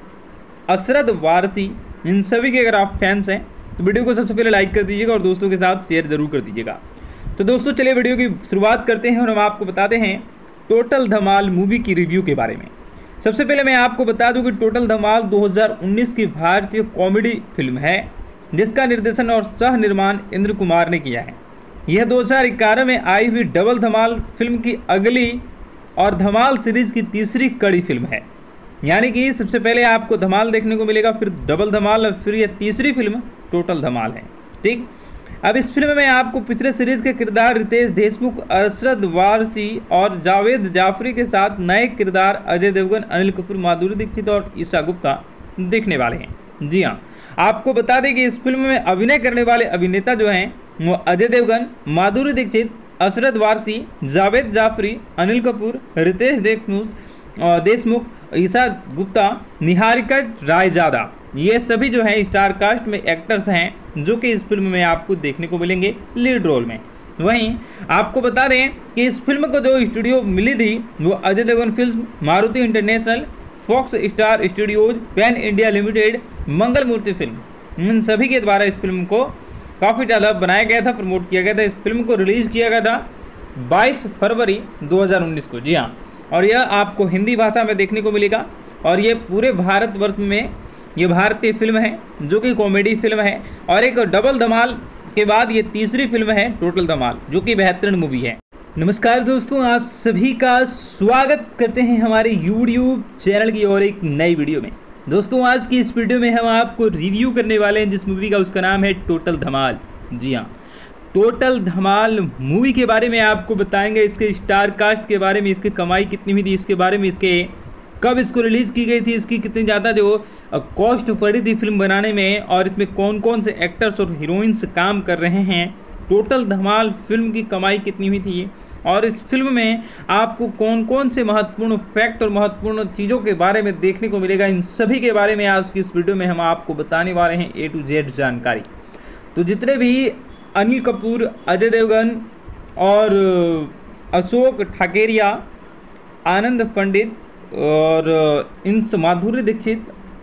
अरशद वारसी, इन सभी के अगर आप फैंस हैं तो वीडियो को सबसे पहले लाइक कर दीजिएगा और दोस्तों के साथ शेयर ज़रूर कर दीजिएगा। तो दोस्तों चलिए वीडियो की शुरुआत करते हैं और हम आपको बताते हैं टोटल धमाल मूवी की रिव्यू के बारे में। सबसे पहले मैं आपको बता दूं कि टोटल धमाल 2019 की भारतीय कॉमेडी फिल्म है जिसका निर्देशन और सह निर्माण इंद्र कुमार ने किया है। यह 2011 में आई हुई डबल धमाल फिल्म की अगली और धमाल सीरीज की तीसरी कड़ी फिल्म है। यानी कि सबसे पहले आपको धमाल देखने को मिलेगा, फिर डबल धमाल और फिर ये तीसरी फिल्म टोटल धमाल है। ठीक, अब इस फिल्म में आपको पिछले सीरीज के किरदार रितेश देशमुख, अरशद वारसी और जावेद जाफरी के साथ नए किरदार अजय देवगन, अनिल कपूर, माधुरी दीक्षित और ईशा गुप्ता देखने वाले हैं। जी हाँ, आपको बता दें कि इस फिल्म में अभिनय करने वाले अभिनेता जो हैं वो अजय देवगन, माधुरी दीक्षित, अरशद वारसी, जावेद जाफरी, अनिल कपूर, रितेश देशमुख, ईशा गुप्ता, निहारिका रायजादा, ये सभी जो हैं स्टार कास्ट में एक्टर्स हैं जो कि इस फिल्म में आपको देखने को मिलेंगे लीड रोल में। वहीं आपको बता दें कि इस फिल्म को जो स्टूडियो मिली थी वो Ajay Devgn film, Maruti international, Fox Star Studios, pan India limited, Mangal Murti film, इन सभी के द्वारा इस फिल्म को काफ़ी ज़्यादा बनाया गया था, प्रमोट किया गया था। इस फिल्म को रिलीज़ किया गया था 22 फरवरी 2019 को। जी हाँ, और यह आपको हिंदी भाषा में देखने को मिलेगा और ये पूरे भारतवर्ष में ये भारतीय फिल्म है जो कि कॉमेडी फिल्म है और एक डबल धमाल के बाद ये तीसरी फिल्म है टोटल धमाल, जो कि बेहतरीन मूवी है। नमस्कार दोस्तों, आप सभी का स्वागत करते हैं हमारे यूट्यूब चैनल की और एक नई वीडियो में। दोस्तों, आज की इस वीडियो में हम आपको रिव्यू करने वाले हैं जिस मूवी का उसका नाम है टोटल धमाल। जी हाँ, टोटल धमाल मूवी के बारे में आपको बताएंगे, इसके स्टार कास्ट के बारे में, इसकी कमाई कितनी हुई थी, इसके बारे में, इसके कब इसको रिलीज़ की गई थी, इसकी कितनी ज़्यादा जो कॉस्ट पड़ी थी फिल्म बनाने में और इसमें कौन कौन से एक्टर्स और हीरोइंस काम कर रहे हैं, टोटल धमाल फिल्म की कमाई कितनी हुई थी और इस फिल्म में आपको कौन कौन से महत्वपूर्ण फैक्ट और महत्वपूर्ण चीज़ों के बारे में देखने को मिलेगा, इन सभी के बारे में आज की इस वीडियो में हम आपको बताने वाले हैं A to Z जानकारी। तो जितने भी अनिल कपूर, अजय देवगन और अशोक ठाकेरिया, आनंद पंडित और इन माधुरी दीक्षित,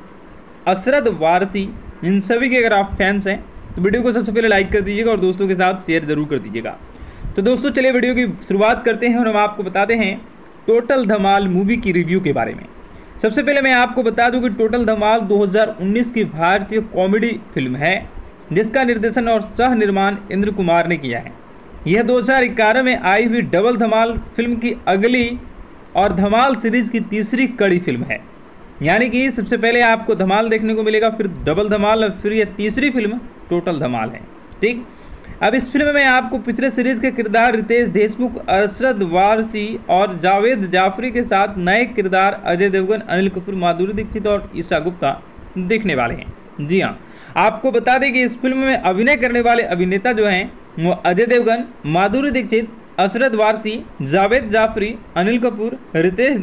अरशद वारसी, इन सभी के अगर आप फैंस हैं तो वीडियो को सबसे पहले लाइक कर दीजिएगा और दोस्तों के साथ शेयर ज़रूर कर दीजिएगा। तो दोस्तों चलिए वीडियो की शुरुआत करते हैं और हम आपको बताते हैं टोटल धमाल मूवी की रिव्यू के बारे में। सबसे पहले मैं आपको बता दूं कि टोटल धमाल 2019 की भारतीय कॉमेडी फिल्म है जिसका निर्देशन और सह निर्माण इंद्र कुमार ने किया है। यह 2011 में आई हुई डबल धमाल फिल्म की अगली और धमाल सीरीज की तीसरी कड़ी फिल्म है। यानी कि सबसे पहले आपको धमाल देखने को मिलेगा, फिर डबल धमाल और फिर यह तीसरी फिल्म टोटल धमाल है। ठीक, अब इस फिल्म में आपको पिछले सीरीज के किरदार रितेश देशमुख, अरशद वारसी और जावेद जाफरी के साथ नए किरदार अजय देवगन, अनिल कपूर, माधुरी दीक्षित और ईशा गुप्ता देखने वाले हैं। जी हाँ, आपको बता दें कि इस फिल्म में अभिनय करने वाले अभिनेता जो हैं वो अजय देवगन, माधुरी दीक्षित, अरशद वारसी, जावेद जाफरी, अनिल कपूर, रितेश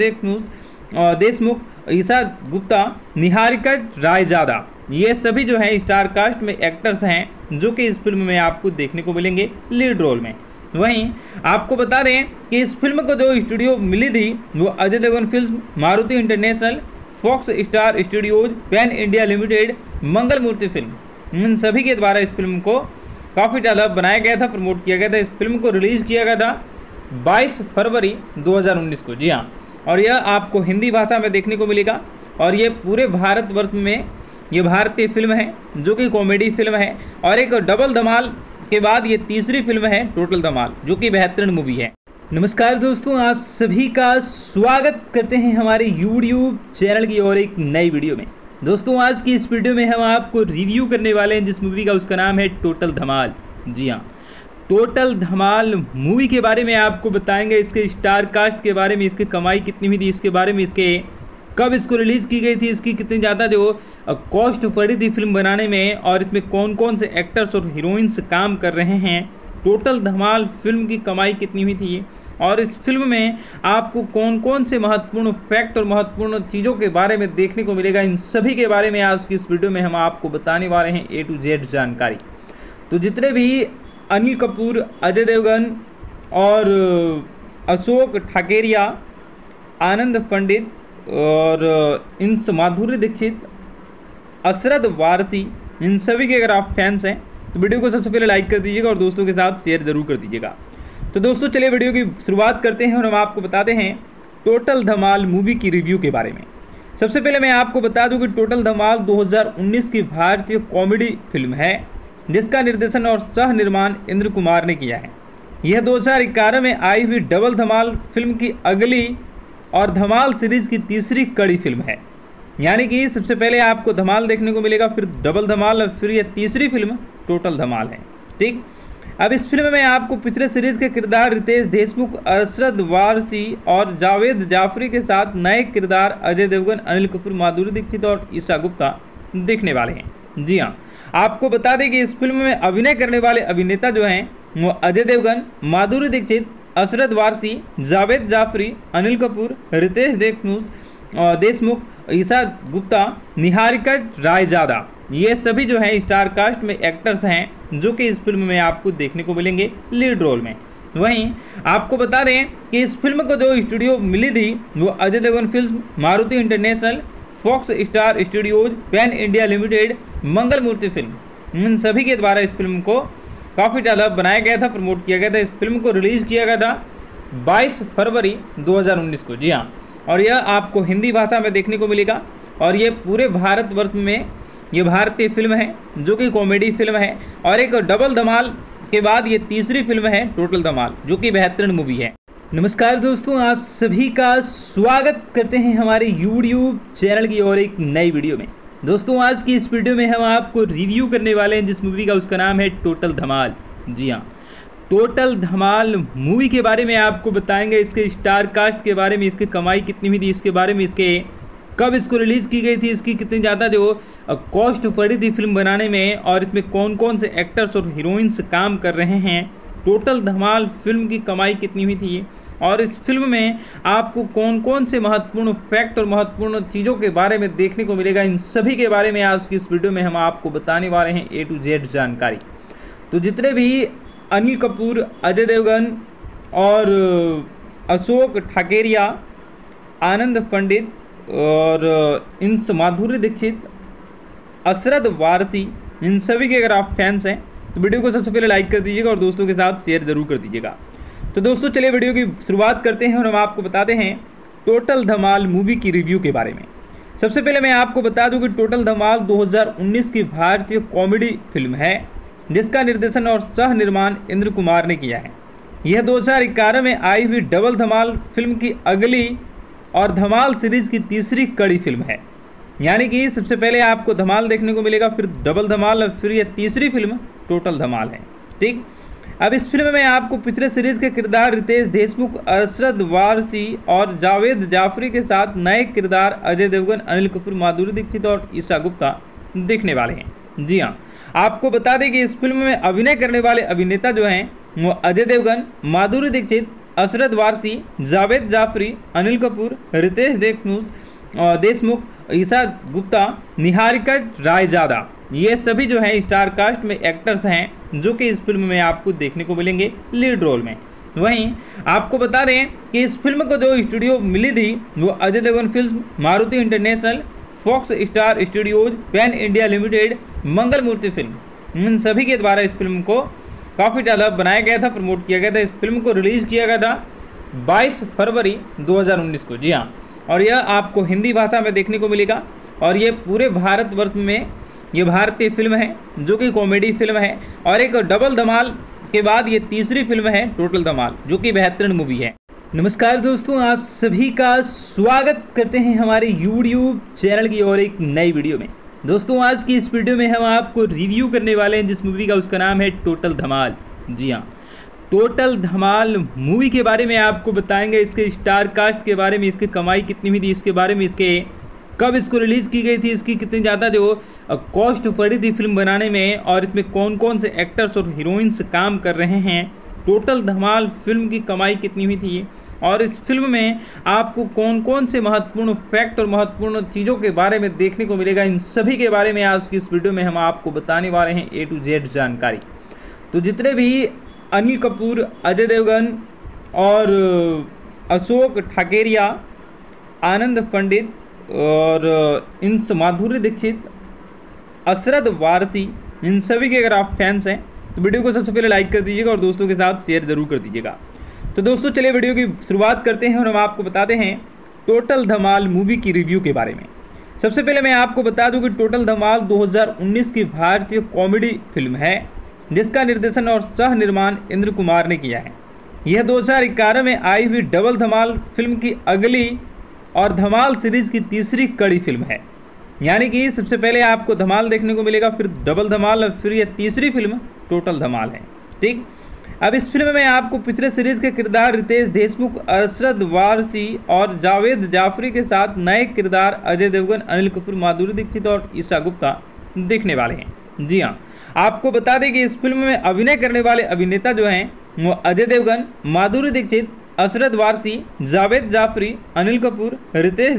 देशमुख, ईशा गुप्ता, निहारिका रायजादा, ये सभी जो हैं स्टार कास्ट में एक्टर्स हैं जो कि इस फिल्म में आपको देखने को मिलेंगे लीड रोल में। वहीं आपको बता दें कि इस फिल्म को जो स्टूडियो मिली थी वो Ajay Devgn film, Maruti international, Fox Star Studios, pan India limited, Mangal Murti film, इन सभी के द्वारा इस फिल्म को काफ़ी ज़्यादा बनाया गया था, प्रमोट किया गया था। इस फिल्म को रिलीज़ किया गया था 22 फरवरी 2019 को। जी हाँ, और यह आपको हिंदी भाषा में देखने को मिलेगा और ये पूरे भारतवर्ष में ये भारतीय फिल्म है जो कि कॉमेडी फिल्म है और एक डबल धमाल के बाद ये तीसरी फिल्म है टोटल धमाल, जो कि बेहतरीन मूवी है। नमस्कार दोस्तों, आप सभी का स्वागत करते हैं हमारे यूट्यूब चैनल की और एक नई वीडियो में। दोस्तों, आज की इस वीडियो में हम आपको रिव्यू करने वाले हैं जिस मूवी का उसका नाम है टोटल धमाल। जी हाँ, टोटल धमाल मूवी के बारे में आपको बताएंगे, इसके स्टार कास्ट के बारे में, इसकी कमाई कितनी हुई थी, इसके बारे में, इसके कब इसको रिलीज़ की गई थी, इसकी कितनी ज़्यादा जो कॉस्ट पड़ी थी फिल्म बनाने में और इसमें कौन कौन से एक्टर्स और हीरोइंस काम कर रहे हैं, टोटल धमाल फिल्म की कमाई कितनी हुई थी और इस फिल्म में आपको कौन कौन से महत्वपूर्ण फैक्ट और महत्वपूर्ण चीज़ों के बारे में देखने को मिलेगा, इन सभी के बारे में आज की इस वीडियो में हम आपको बताने वाले हैं A to Z जानकारी। तो जितने भी अनिल कपूर, अजय देवगन और अशोक ठाकेरिया, आनंद पंडित और इन माधुरी दीक्षित, अरशद वारसी, इन सभी के अगर आप फैंस हैं तो वीडियो को सबसे पहले लाइक कर दीजिएगा और दोस्तों के साथ शेयर ज़रूर कर दीजिएगा। तो दोस्तों चलिए वीडियो की शुरुआत करते हैं और हम आपको बताते हैं टोटल धमाल मूवी की रिव्यू के बारे में। सबसे पहले मैं आपको बता दूं कि टोटल धमाल 2019 की भारतीय कॉमेडी फिल्म है जिसका निर्देशन और सह निर्माण इंद्र कुमार ने किया है। यह 2011 में आई हुई डबल धमाल फिल्म की अगली और धमाल सीरीज की तीसरी कड़ी फिल्म है। यानी कि सबसे पहले आपको धमाल देखने को मिलेगा, फिर डबल धमाल और फिर यह तीसरी फिल्म टोटल धमाल है। ठीक, अब इस फिल्म में आपको पिछले सीरीज के किरदार रितेश देशमुख, अरशद वारसी और जावेद जाफरी के साथ नए किरदार अजय देवगन, अनिल कपूर, माधुरी दीक्षित और ईशा गुप्ता देखने वाले हैं। जी हाँ, आपको बता दें कि इस फिल्म में अभिनय करने वाले अभिनेता जो हैं वो अजय देवगन, माधुरी दीक्षित, अरशद वारसी, जावेद जाफरी, अनिल कपूर, रितेश देशमुख, ईशा गुप्ता, निहारिका रायजादा, ये सभी जो हैं स्टार कास्ट में एक्टर्स हैं जो कि इस फिल्म में आपको देखने को मिलेंगे लीड रोल में। वहीं आपको बता दें कि इस फिल्म को जो स्टूडियो मिली थी वो Ajay Devgn film, Maruti international, Fox Star Studios, pan India limited, Mangal Murti film, इन सभी के द्वारा इस फिल्म को काफ़ी ज़्यादा बनाया गया था, प्रमोट किया गया था। इस फिल्म को रिलीज़ किया गया था 22 फरवरी 2019 को। जी हाँ, और यह आपको हिंदी भाषा में देखने को मिलेगा और ये पूरे भारतवर्ष में ये भारतीय फिल्म है जो कि कॉमेडी फिल्म है और एक डबल धमाल के बाद ये तीसरी फिल्म है टोटल धमाल, जो कि बेहतरीन मूवी है। नमस्कार दोस्तों, आप सभी का स्वागत करते हैं हमारे यूट्यूब चैनल की और एक नई वीडियो में। दोस्तों, आज की इस वीडियो में हम आपको रिव्यू करने वाले हैं जिस मूवी का उसका नाम है टोटल धमाल। जी हाँ, टोटल धमाल मूवी के बारे में आपको बताएंगे, इसके स्टार कास्ट के बारे में, इसकी कमाई कितनी हुई थी, इसके बारे में, इसके कब इसको रिलीज़ की गई थी, इसकी कितनी ज़्यादा जो कॉस्ट पड़ी थी फिल्म बनाने में और इसमें कौन कौन से एक्टर्स और हीरोइंस काम कर रहे हैं, टोटल धमाल फिल्म की कमाई कितनी हुई थी और इस फिल्म में आपको कौन कौन से महत्वपूर्ण फैक्ट और महत्वपूर्ण चीज़ों के बारे में देखने को मिलेगा, इन सभी के बारे में आज की इस वीडियो में हम आपको बताने वाले हैं A to Z जानकारी। तो जितने भी अनिल कपूर, अजय देवगन और अशोक ठाकेरिया, आनंद पंडित और इन माधुरी दीक्षित, अरशद वारसी, इन सभी के अगर आप फैंस हैं तो वीडियो को सबसे पहले लाइक कर दीजिएगा और दोस्तों के साथ शेयर ज़रूर कर दीजिएगा। तो दोस्तों चलिए वीडियो की शुरुआत करते हैं और हम आपको बताते हैं टोटल धमाल मूवी की रिव्यू के बारे में। सबसे पहले मैं आपको बता दूं कि टोटल धमाल 2019 की भारतीय कॉमेडी फिल्म है जिसका निर्देशन और सह निर्माण इंद्र कुमार ने किया है। यह 2011 में आई हुई डबल धमाल फिल्म की अगली और धमाल सीरीज की तीसरी कड़ी फिल्म है। यानी कि सबसे पहले आपको धमाल देखने को मिलेगा, फिर डबल धमाल और फिर यह तीसरी फिल्म टोटल धमाल है। ठीक, अब इस फिल्म में आपको पिछले सीरीज के किरदार रितेश देशमुख, अरशद वारसी और जावेद जाफरी के साथ नए किरदार अजय देवगन, अनिल कपूर, माधुरी दीक्षित और ईशा गुप्ता देखने वाले हैं। जी हाँ, आपको बता दें कि इस फिल्म में अभिनय करने वाले अभिनेता जो हैं वो अजय देवगन, माधुरी दीक्षित, अरशद वारसी, जावेद जाफरी, अनिल कपूर, रितेश देशमुख, ईशा गुप्ता, निहारिका रायजादा, ये सभी जो हैं स्टार कास्ट में एक्टर्स हैं जो कि इस फिल्म में आपको देखने को मिलेंगे लीड रोल में। वहीं आपको बता दें कि इस फिल्म को जो स्टूडियो मिली थी वो Ajay Devgn film, Maruti international, Fox Star Studios, pan India limited, Mangal Murti film, इन सभी के द्वारा इस फिल्म को काफ़ी ज़्यादा बनाया गया था, प्रमोट किया गया था। इस फिल्म को रिलीज़ किया गया था 22 फरवरी 2019 को। जी हाँ, और यह आपको हिंदी भाषा में देखने को मिलेगा और ये पूरे भारतवर्ष में ये भारतीय फिल्म है जो कि कॉमेडी फिल्म है और एक डबल धमाल के बाद ये तीसरी फिल्म है टोटल धमाल, जो कि बेहतरीन मूवी है। नमस्कार दोस्तों, आप सभी का स्वागत करते हैं हमारे यूट्यूब चैनल की और एक नई वीडियो में। दोस्तों, आज की इस वीडियो में हम आपको रिव्यू करने वाले हैं जिस मूवी का उसका नाम है टोटल धमाल। जी हाँ, टोटल धमाल मूवी के बारे में आपको बताएंगे, इसके स्टार कास्ट के बारे में, इसकी कमाई कितनी हुई थी, इसके बारे में, इसके कब इसको रिलीज़ की गई थी, इसकी कितनी ज़्यादा जो कॉस्ट पड़ी थी फिल्म बनाने में और इसमें कौन कौन से एक्टर्स और हीरोइंस काम कर रहे हैं, टोटल धमाल फिल्म की कमाई कितनी हुई थी और इस फिल्म में आपको कौन कौन से महत्वपूर्ण फैक्ट और महत्वपूर्ण चीज़ों के बारे में देखने को मिलेगा, इन सभी के बारे में आज की इस वीडियो में हम आपको बताने वाले हैं A to Z जानकारी। तो जितने भी अनिल कपूर, अजय देवगन और अशोक ठाकेरिया, आनंद पंडित और इन माधुरी दीक्षित, अरशद वारसी, इन सभी के अगर आप फैंस हैं तो वीडियो को सबसे पहले लाइक कर दीजिएगा और दोस्तों के साथ शेयर ज़रूर कर दीजिएगा। तो दोस्तों चलिए वीडियो की शुरुआत करते हैं और हम आपको बताते हैं टोटल धमाल मूवी की रिव्यू के बारे में। सबसे पहले मैं आपको बता दूं कि टोटल धमाल 2019 की भारतीय कॉमेडी फिल्म है जिसका निर्देशन और सह निर्माण इंद्र कुमार ने किया है। यह 2011 में आई हुई डबल धमाल फिल्म की अगली और धमाल सीरीज की तीसरी कड़ी फिल्म है। यानी कि सबसे पहले आपको धमाल देखने को मिलेगा, फिर डबल धमाल और फिर यह तीसरी फिल्म टोटल धमाल है। ठीक, अब इस फिल्म में आपको पिछले सीरीज के किरदार रितेश देशमुख, अरशद वारसी और जावेद जाफरी के साथ नए किरदार अजय देवगन, अनिल कपूर, माधुरी दीक्षित और ईशा गुप्ता देखने वाले हैं। जी हाँ, आपको बता दें कि इस फिल्म में अभिनय करने वाले अभिनेता जो हैं वो अजय देवगन, माधुरी दीक्षित, अरशद वारसी, जावेद जाफरी, अनिल कपूर, रितेश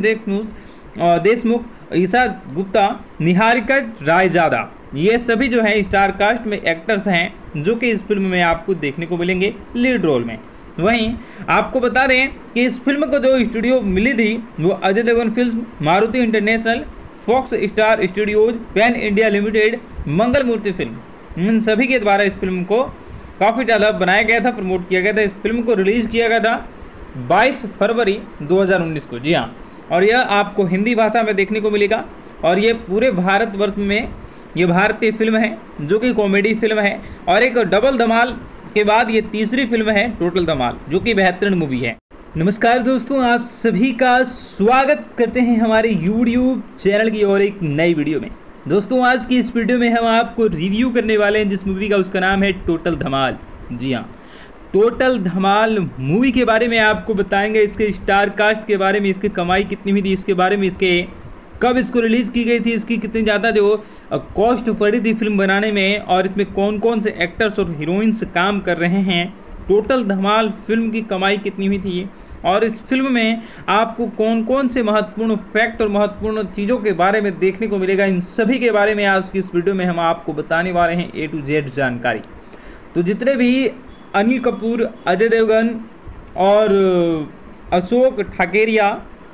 देशमुख, ईशा गुप्ता, निहारिका रायजादा, ये सभी जो हैं स्टार कास्ट में एक्टर्स हैं जो कि इस फिल्म में आपको देखने को मिलेंगे लीड रोल में। वहीं आपको बता दें कि इस फिल्म को जो स्टूडियो मिली थी वो Ajay Devgn film, Maruti international, Fox Star Studios, pan India limited, Mangal Murti film, इन सभी के द्वारा इस फिल्म को काफ़ी ज़्यादा बनाया गया था, प्रमोट किया गया था। इस फिल्म को रिलीज़ किया गया था 22 फरवरी 2019 को। जी हाँ, और यह आपको हिंदी भाषा में देखने को मिलेगा और ये पूरे भारतवर्ष में ये भारतीय फिल्म है जो कि कॉमेडी फिल्म है और एक डबल धमाल के बाद ये तीसरी फिल्म है टोटल धमाल, जो कि बेहतरीन मूवी है। नमस्कार दोस्तों, आप सभी का स्वागत करते हैं हमारे यूट्यूब चैनल की और एक नई वीडियो में। दोस्तों, आज की इस वीडियो में हम आपको रिव्यू करने वाले हैं जिस मूवी का उसका नाम है टोटल धमाल। जी हाँ, टोटल धमाल मूवी के बारे में आपको बताएंगे, इसके स्टार कास्ट के बारे में, इसकी कमाई कितनी हुई थी, इसके बारे में, इसके कब इसको रिलीज़ की गई थी, इसकी कितनी ज़्यादा जो कॉस्ट पड़ी थी फिल्म बनाने में और इसमें कौन कौन से एक्टर्स और हीरोइंस काम कर रहे हैं, टोटल धमाल फिल्म की कमाई कितनी हुई थी और इस फिल्म में आपको कौन कौन से महत्वपूर्ण फैक्ट और महत्वपूर्ण चीज़ों के बारे में देखने को मिलेगा, इन सभी के बारे में आज की इस वीडियो में हम आपको बताने वाले हैं A to Z जानकारी। तो जितने भी अनिल कपूर, अजय देवगन और अशोक ठाकेरिया,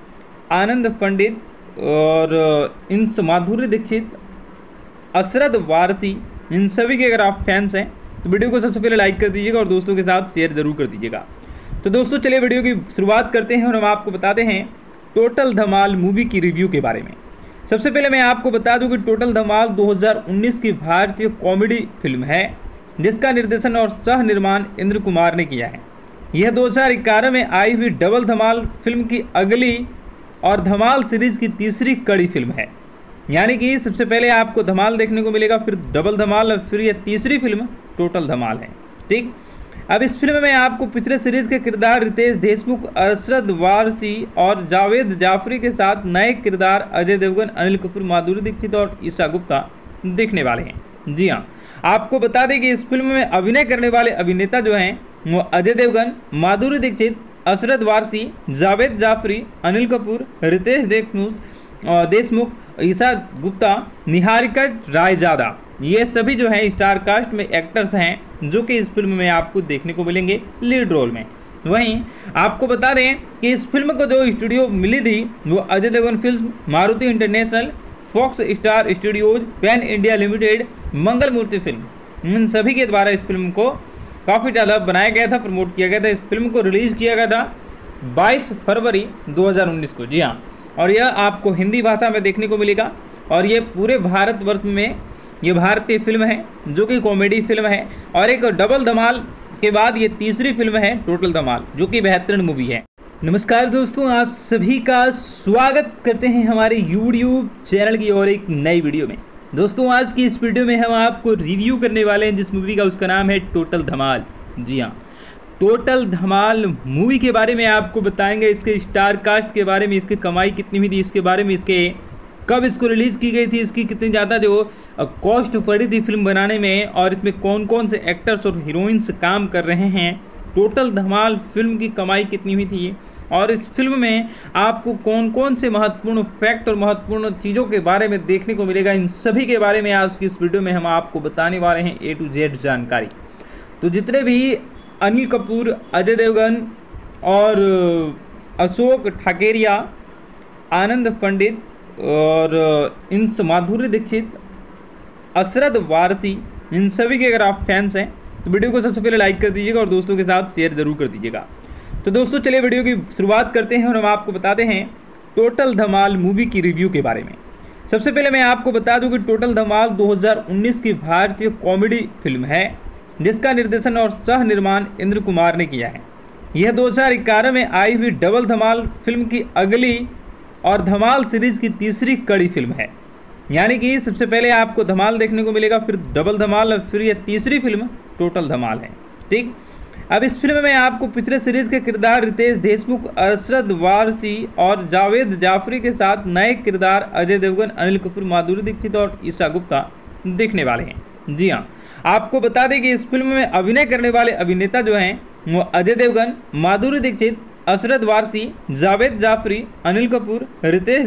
आनंद पंडित और इन माधुरी दीक्षित, अरशद वारसी, इन सभी के अगर आप फैंस हैं तो वीडियो को सबसे पहले लाइक कर दीजिएगा और दोस्तों के साथ शेयर ज़रूर कर दीजिएगा। तो दोस्तों चलिए वीडियो की शुरुआत करते हैं और हम आपको बताते हैं टोटल धमाल मूवी की रिव्यू के बारे में। सबसे पहले मैं आपको बता दूं कि टोटल धमाल 2019 की भारतीय कॉमेडी फिल्म है जिसका निर्देशन और सह निर्माण इंद्र कुमार ने किया है। यह 2011 में आई हुई डबल धमाल फिल्म की अगली और धमाल सीरीज की तीसरी कड़ी फिल्म है। यानी कि सबसे पहले आपको धमाल देखने को मिलेगा, फिर डबल धमाल और फिर यह तीसरी फिल्म टोटल धमाल है। ठीक, अब इस फिल्म में आपको पिछले सीरीज के किरदार रितेश देशमुख, अरशद वारसी और जावेद जाफरी के साथ नए किरदार अजय देवगन, अनिल कपूर, माधुरी दीक्षित और ईशा गुप्ता देखने वाले हैं। जी हाँ, आपको बता दें कि इस फिल्म में अभिनय करने वाले अभिनेता जो हैं वो अजय देवगन, माधुरी दीक्षित, अरशद वारसी, जावेद जाफरी, अनिल कपूर, रितेश देशमुख, ईशा गुप्ता, निहारिका रायजादा, ये सभी जो हैं स्टार कास्ट में एक्टर्स हैं जो कि इस फिल्म में आपको देखने को मिलेंगे लीड रोल में। वहीं आपको बता दें कि इस फिल्म को जो स्टूडियो मिली थी वो Ajay Devgn film, Maruti international, Fox Star Studios, pan India limited, Mangal Murti film, इन सभी के द्वारा इस फिल्म को काफ़ी ज़्यादा बनाया गया था, प्रमोट किया गया था। इस फिल्म को रिलीज़ किया गया था 22 फरवरी 2019 को। जी हाँ, और यह आपको हिंदी भाषा में देखने को मिलेगा और ये पूरे भारतवर्ष में ये भारतीय फिल्म है जो कि कॉमेडी फिल्म है और एक डबल धमाल के बाद ये तीसरी फिल्म है टोटल धमाल, जो कि बेहतरीन मूवी है। नमस्कार दोस्तों, आप सभी का स्वागत करते हैं हमारे यूट्यूब चैनल की और एक नई वीडियो में। दोस्तों, आज की इस वीडियो में हम आपको रिव्यू करने वाले हैं जिस मूवी का उसका नाम है टोटल धमाल। जी हाँ, टोटल धमाल मूवी के बारे में आपको बताएंगे, इसके स्टार कास्ट के बारे में, इसकी कमाई कितनी हुई थी, इसके बारे में, इसके कब इसको रिलीज़ की गई थी, इसकी कितनी ज़्यादा जो कॉस्ट पड़ी थी फिल्म बनाने में और इसमें कौन कौन से एक्टर्स और हीरोइंस काम कर रहे हैं, टोटल धमाल फिल्म की कमाई कितनी हुई थी और इस फिल्म में आपको कौन कौन से महत्वपूर्ण फैक्ट और महत्वपूर्ण चीज़ों के बारे में देखने को मिलेगा, इन सभी के बारे में आज की इस वीडियो में हम आपको बताने वाले हैं A to Z जानकारी। तो जितने भी अनिल कपूर, अजय देवगन और अशोक ठाकेरिया, आनंद पंडित और इन माधुरी दीक्षित, अरशद वारसी, इन सभी के अगर आप फैंस हैं तो वीडियो को सबसे पहले लाइक कर दीजिएगा और दोस्तों के साथ शेयर ज़रूर कर दीजिएगा। तो दोस्तों चलिए वीडियो की शुरुआत करते हैं और हम आपको बताते हैं टोटल धमाल मूवी की रिव्यू के बारे में। सबसे पहले मैं आपको बता दूं कि टोटल धमाल 2019 की भारतीय कॉमेडी फिल्म है जिसका निर्देशन और सह निर्माण इंद्र कुमार ने किया है। यह 2011 में आई हुई डबल धमाल फिल्म की अगली और धमाल सीरीज की तीसरी कड़ी फिल्म है। यानी कि सबसे पहले आपको धमाल देखने को मिलेगा, फिर डबल धमाल और फिर यह तीसरी फिल्म टोटल धमाल है। ठीक, अब इस फिल्म में आपको पिछले सीरीज के किरदार रितेश देशमुख, अरशद वारसी और जावेद जाफरी के साथ नए किरदार अजय देवगन, अनिल कपूर, माधुरी दीक्षित और ईशा गुप्ता देखने वाले हैं। जी हाँ, आपको बता दें कि इस फिल्म में अभिनय करने वाले अभिनेता जो हैं वो अजय देवगन, माधुरी दीक्षित, अरशद वारसी, जावेद जाफरी, अनिल कपूर, रितेश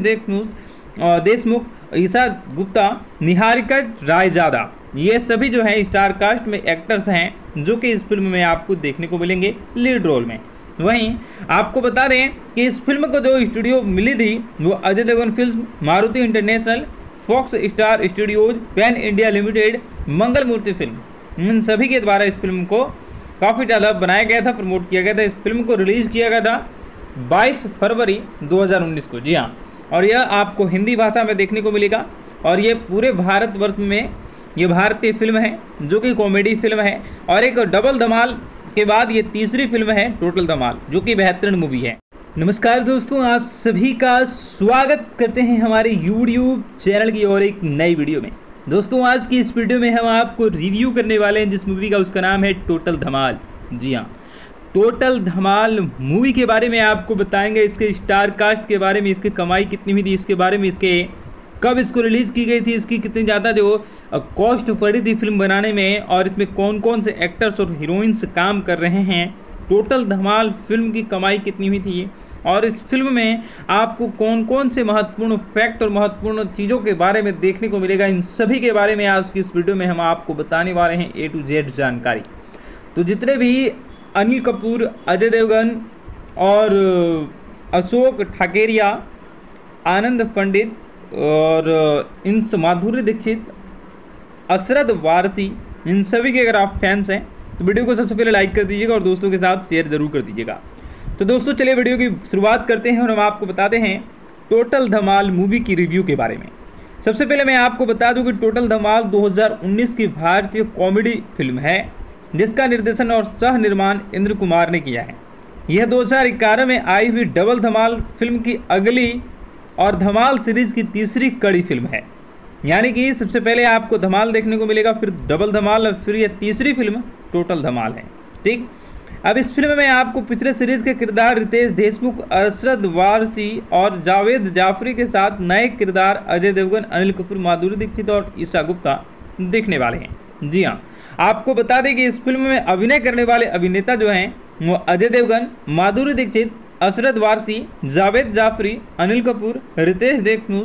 देशमुख, ईशा गुप्ता, निहारिका रायजादा, ये सभी जो हैं स्टार कास्ट में एक्टर्स हैं जो कि इस फिल्म में आपको देखने को मिलेंगे लीड रोल में। वहीं आपको बता दें कि इस फिल्म को जो स्टूडियो मिली थी वो Ajay Devgn film, Maruti international, Fox Star Studios, pan India limited, Mangal Murti film, इन सभी के द्वारा इस फिल्म को काफ़ी ज़्यादा बनाया गया था, प्रमोट किया गया था। इस फिल्म को रिलीज़ किया गया था 22 फरवरी 2019 को। जी हाँ, और यह आपको हिंदी भाषा में देखने को मिलेगा और ये पूरे भारतवर्ष में ये भारतीय फिल्म है जो कि कॉमेडी फिल्म है और एक डबल धमाल के बाद ये तीसरी फिल्म है टोटल धमाल जो कि बेहतरीन मूवी है। नमस्कार दोस्तों, आप सभी का स्वागत करते हैं हमारे यूट्यूब चैनल की और एक नई वीडियो में। दोस्तों, आज की इस वीडियो में हम आपको रिव्यू करने वाले हैं जिस मूवी का उसका नाम है टोटल धमाल। जी हाँ, टोटल धमाल मूवी के बारे में आपको बताएंगे, इसके स्टार कास्ट के बारे में, इसकी कमाई कितनी हुई थी, इसके बारे में, इसके कब इसको रिलीज़ की गई थी, इसकी कितनी ज़्यादा जो कॉस्ट पड़ी थी फिल्म बनाने में और इसमें कौन कौन से एक्टर्स और हीरोइंस काम कर रहे हैं, टोटल धमाल फिल्म की कमाई कितनी हुई थी और इस फिल्म में आपको कौन कौन से महत्वपूर्ण फैक्ट और महत्वपूर्ण चीज़ों के बारे में देखने को मिलेगा, इन सभी के बारे में आज की इस वीडियो में हम आपको बताने वाले हैं A to Z जानकारी। तो जितने भी अनिल कपूर, अजय देवगन और अशोक ठाकेरिया, आनंद पंडित और इन माधुरी दीक्षित, अरशद वारसी, इन सभी के अगर आप फैंस हैं तो वीडियो को सबसे पहले लाइक कर दीजिएगा और दोस्तों के साथ शेयर ज़रूर कर दीजिएगा। तो दोस्तों चलिए वीडियो की शुरुआत करते हैं और हम आपको बताते हैं टोटल धमाल मूवी की रिव्यू के बारे में। सबसे पहले मैं आपको बता दूं कि टोटल धमाल 2019 की भारतीय कॉमेडी फिल्म है जिसका निर्देशन और सह निर्माण इंद्र कुमार ने किया है। यह 2011 में आई हुई डबल धमाल फिल्म की अगली और धमाल सीरीज की तीसरी कड़ी फिल्म है। यानी कि सबसे पहले आपको धमाल देखने को मिलेगा, फिर डबल धमाल और फिर यह तीसरी फिल्म टोटल धमाल है। ठीक, अब इस फिल्म में आपको पिछले सीरीज के किरदार रितेश देशमुख, अरशद वारसी और जावेद जाफरी के साथ नए किरदार अजय देवगन, अनिल कपूर, माधुरी दीक्षित और ईशा गुप्ता देखने वाले हैं। जी हाँ, आपको बता दें कि इस फिल्म में अभिनय करने वाले अभिनेता जो हैं वो अजय देवगन, माधुरी दीक्षित, अरशद वारसी, जावेद जाफरी, अनिल कपूर, रितेश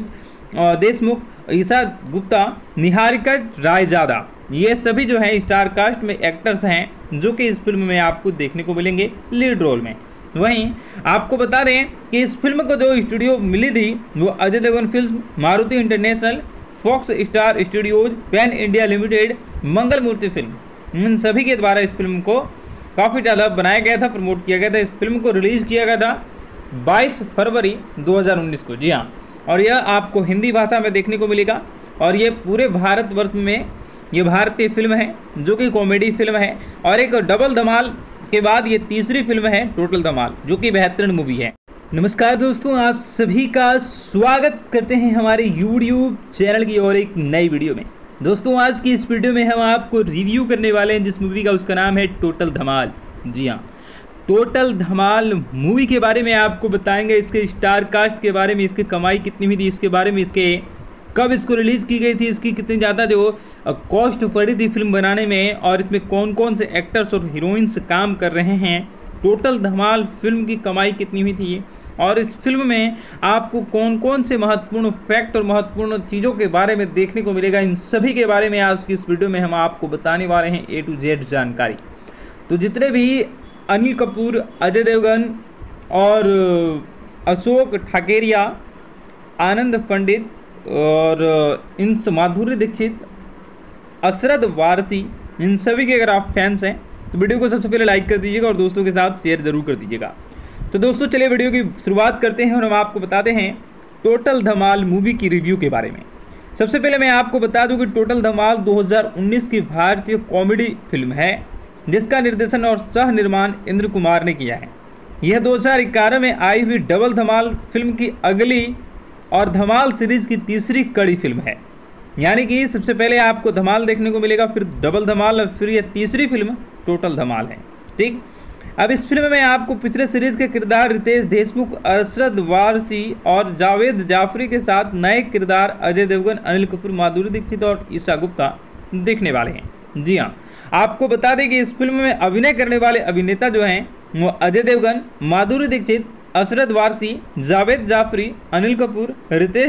देशमुख, ईशा गुप्ता, निहारिका रायजादा, ये सभी जो हैं स्टार कास्ट में एक्टर्स हैं जो कि इस फिल्म में आपको देखने को मिलेंगे लीड रोल में। वहीं आपको बता दें कि इस फिल्म को जो स्टूडियो मिली थी वो Ajay Devgn film, Maruti international, Fox Star Studios, pan India limited, Mangal Murti film, इन सभी के द्वारा इस फिल्म को काफ़ी ज़्यादा बनाया गया था, प्रमोट किया गया था। इस फिल्म को रिलीज़ किया गया था 22 फरवरी 2019 को। जी हाँ, और यह आपको हिंदी भाषा में देखने को मिलेगा और ये पूरे भारतवर्ष में ये भारतीय फिल्म है जो कि कॉमेडी फिल्म है और एक डबल धमाल के बाद ये तीसरी फिल्म है टोटल धमाल जो कि बेहतरीन मूवी है। नमस्कार दोस्तों, आप सभी का स्वागत करते हैं हमारे यूट्यूब चैनल की और एक नई वीडियो में। दोस्तों, आज की इस वीडियो में हम आपको रिव्यू करने वाले हैं जिस मूवी का उसका नाम है टोटल धमाल। जी हाँ, टोटल धमाल मूवी के बारे में आपको बताएंगे, इसके स्टार कास्ट के बारे में, इसकी कमाई कितनी हुई थी, इसके बारे में, इसके कब इसको रिलीज़ की गई थी, इसकी कितनी ज़्यादा जो कॉस्ट पड़ी थी फिल्म बनाने में और इसमें कौन कौन से एक्टर्स और हीरोइंस काम कर रहे हैं, टोटल धमाल फिल्म की कमाई कितनी हुई थी और इस फिल्म में आपको कौन कौन से महत्वपूर्ण फैक्ट और महत्वपूर्ण चीज़ों के बारे में देखने को मिलेगा, इन सभी के बारे में आज की इस वीडियो में हम आपको बताने वाले हैं A to Z जानकारी। तो जितने भी अनिल कपूर, अजय देवगन और अशोक ठाकेरिया, आनंद पंडित और इन माधुरी दीक्षित, अरशद वारसी, इन सभी के अगर आप फैंस हैं तो वीडियो को सबसे पहले लाइक कर दीजिएगा और दोस्तों के साथ शेयर ज़रूर कर दीजिएगा। तो दोस्तों चलिए वीडियो की शुरुआत करते हैं और हम आपको बताते हैं टोटल धमाल मूवी की रिव्यू के बारे में। सबसे पहले मैं आपको बता दूं कि टोटल धमाल 2019 की भारतीय कॉमेडी फिल्म है जिसका निर्देशन और सह निर्माण इंद्र कुमार ने किया है। यह 2011 में आई हुई डबल धमाल फिल्म की अगली और धमाल सीरीज की तीसरी कड़ी फिल्म है। यानी कि सबसे पहले आपको धमाल देखने को मिलेगा, फिर डबल धमाल और फिर यह तीसरी फिल्म टोटल धमाल है। ठीक, अब इस फिल्म में आपको पिछले सीरीज के किरदार रितेश देशमुख, अरशद वारसी और जावेद जाफरी के साथ नए किरदार अजय देवगन, अनिल कपूर, माधुरी दीक्षित और ईशा गुप्ता देखने वाले हैं। जी हाँ, आपको बता दें कि इस फिल्म में अभिनय करने वाले अभिनेता जो हैं वो अजय देवगन, माधुरी दीक्षित, अरशद वारसी, जावेद जाफरी, अनिल कपूर, रितेश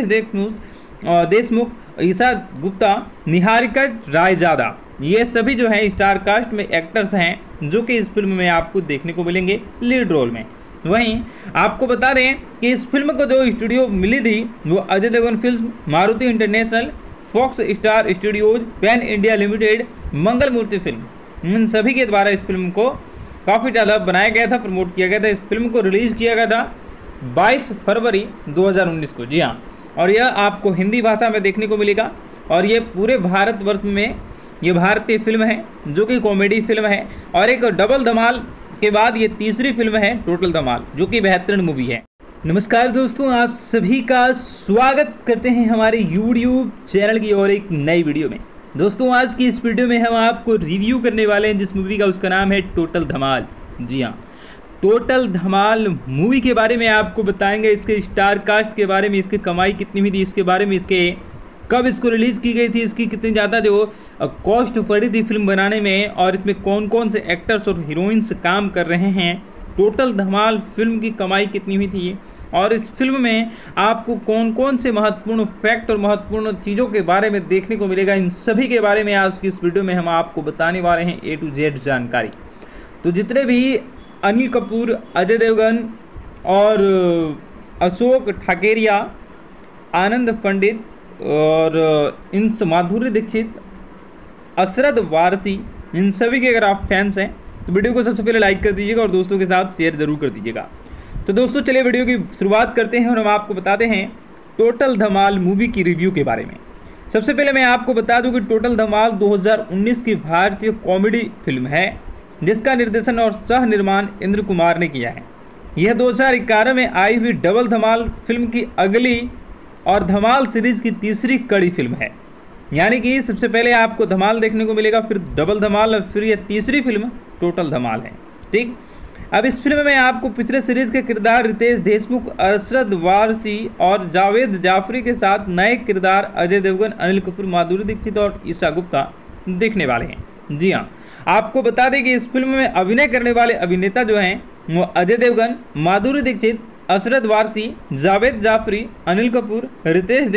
देशमुख, ईशा गुप्ता, निहारिका रायजादा, ये सभी जो हैं स्टार कास्ट में एक्टर्स हैं जो कि इस फिल्म में आपको देखने को मिलेंगे लीड रोल में। वहीं आपको बता दें कि इस फिल्म को जो स्टूडियो मिली थी वो Ajay Devgn film, Maruti international, Fox Star Studios, pan India limited, Mangal Murti film, इन सभी के द्वारा इस फिल्म को काफ़ी ज़्यादा बनाया गया था, प्रमोट किया गया था। इस फिल्म को रिलीज़ किया गया था 22 फरवरी 2019 को। जी हाँ, और यह आपको हिंदी भाषा में देखने को मिलेगा और ये पूरे भारतवर्ष में ये भारतीय फिल्म है जो कि कॉमेडी फिल्म है और एक डबल धमाल के बाद ये तीसरी फिल्म है टोटल धमाल जो कि बेहतरीन मूवी है। नमस्कार दोस्तों, आप सभी का स्वागत करते हैं हमारे यूट्यूब चैनल की और एक नई वीडियो में। दोस्तों, आज की इस वीडियो में हम आपको रिव्यू करने वाले हैं जिस मूवी का उसका नाम है टोटल धमाल। जी हाँ, टोटल धमाल मूवी के बारे में आपको बताएंगे, इसके स्टार कास्ट के बारे में, इसकी कमाई कितनी हुई थी, इसके बारे में, इसके कब इसको रिलीज़ की गई थी, इसकी कितनी ज़्यादा जो कॉस्ट पड़ी थी फिल्म बनाने में और इसमें कौन कौन से एक्टर्स और हीरोइंस काम कर रहे हैं, टोटल धमाल फिल्म की कमाई कितनी हुई थी और इस फिल्म में आपको कौन कौन से महत्वपूर्ण फैक्ट और महत्वपूर्ण चीज़ों के बारे में देखने को मिलेगा, इन सभी के बारे में आज की इस वीडियो में हम आपको बताने वाले हैं A to Z जानकारी। तो जितने भी अनिल कपूर, अजय देवगन और अशोक ठाकेरिया, आनंद पंडित और इन माधुरी दीक्षित, अरशद वारसी, इन सभी के अगर आप फैंस हैं तो वीडियो को सबसे पहले लाइक कर दीजिएगा और दोस्तों के साथ शेयर ज़रूर कर दीजिएगा। तो दोस्तों चलिए वीडियो की शुरुआत करते हैं और हम आपको बताते हैं टोटल धमाल मूवी की रिव्यू के बारे में। सबसे पहले मैं आपको बता दूं कि टोटल धमाल 2019 की भारतीय कॉमेडी फिल्म है जिसका निर्देशन और सह निर्माण इंद्र कुमार ने किया है। यह 2011 में आई हुई डबल धमाल फिल्म की अगली और धमाल सीरीज की तीसरी कड़ी फिल्म है। यानी कि सबसे पहले आपको धमाल देखने को मिलेगा, फिर डबल धमाल और फिर यह तीसरी फिल्म टोटल धमाल है। ठीक, अब इस फिल्म में आपको पिछले सीरीज के किरदार रितेश देशमुख, अरशद वारसी और जावेद जाफरी के साथ नए किरदार अजय देवगन, अनिल कपूर, माधुरी दीक्षित और ईशा गुप्ता देखने वाले हैं। जी हाँ, आपको बता दें कि इस फिल्म में अभिनय करने वाले अभिनेता जो हैं वो अजय देवगन, माधुरी दीक्षित, अरशद वारसी, जावेद जाफरी, अनिल कपूर, रितेश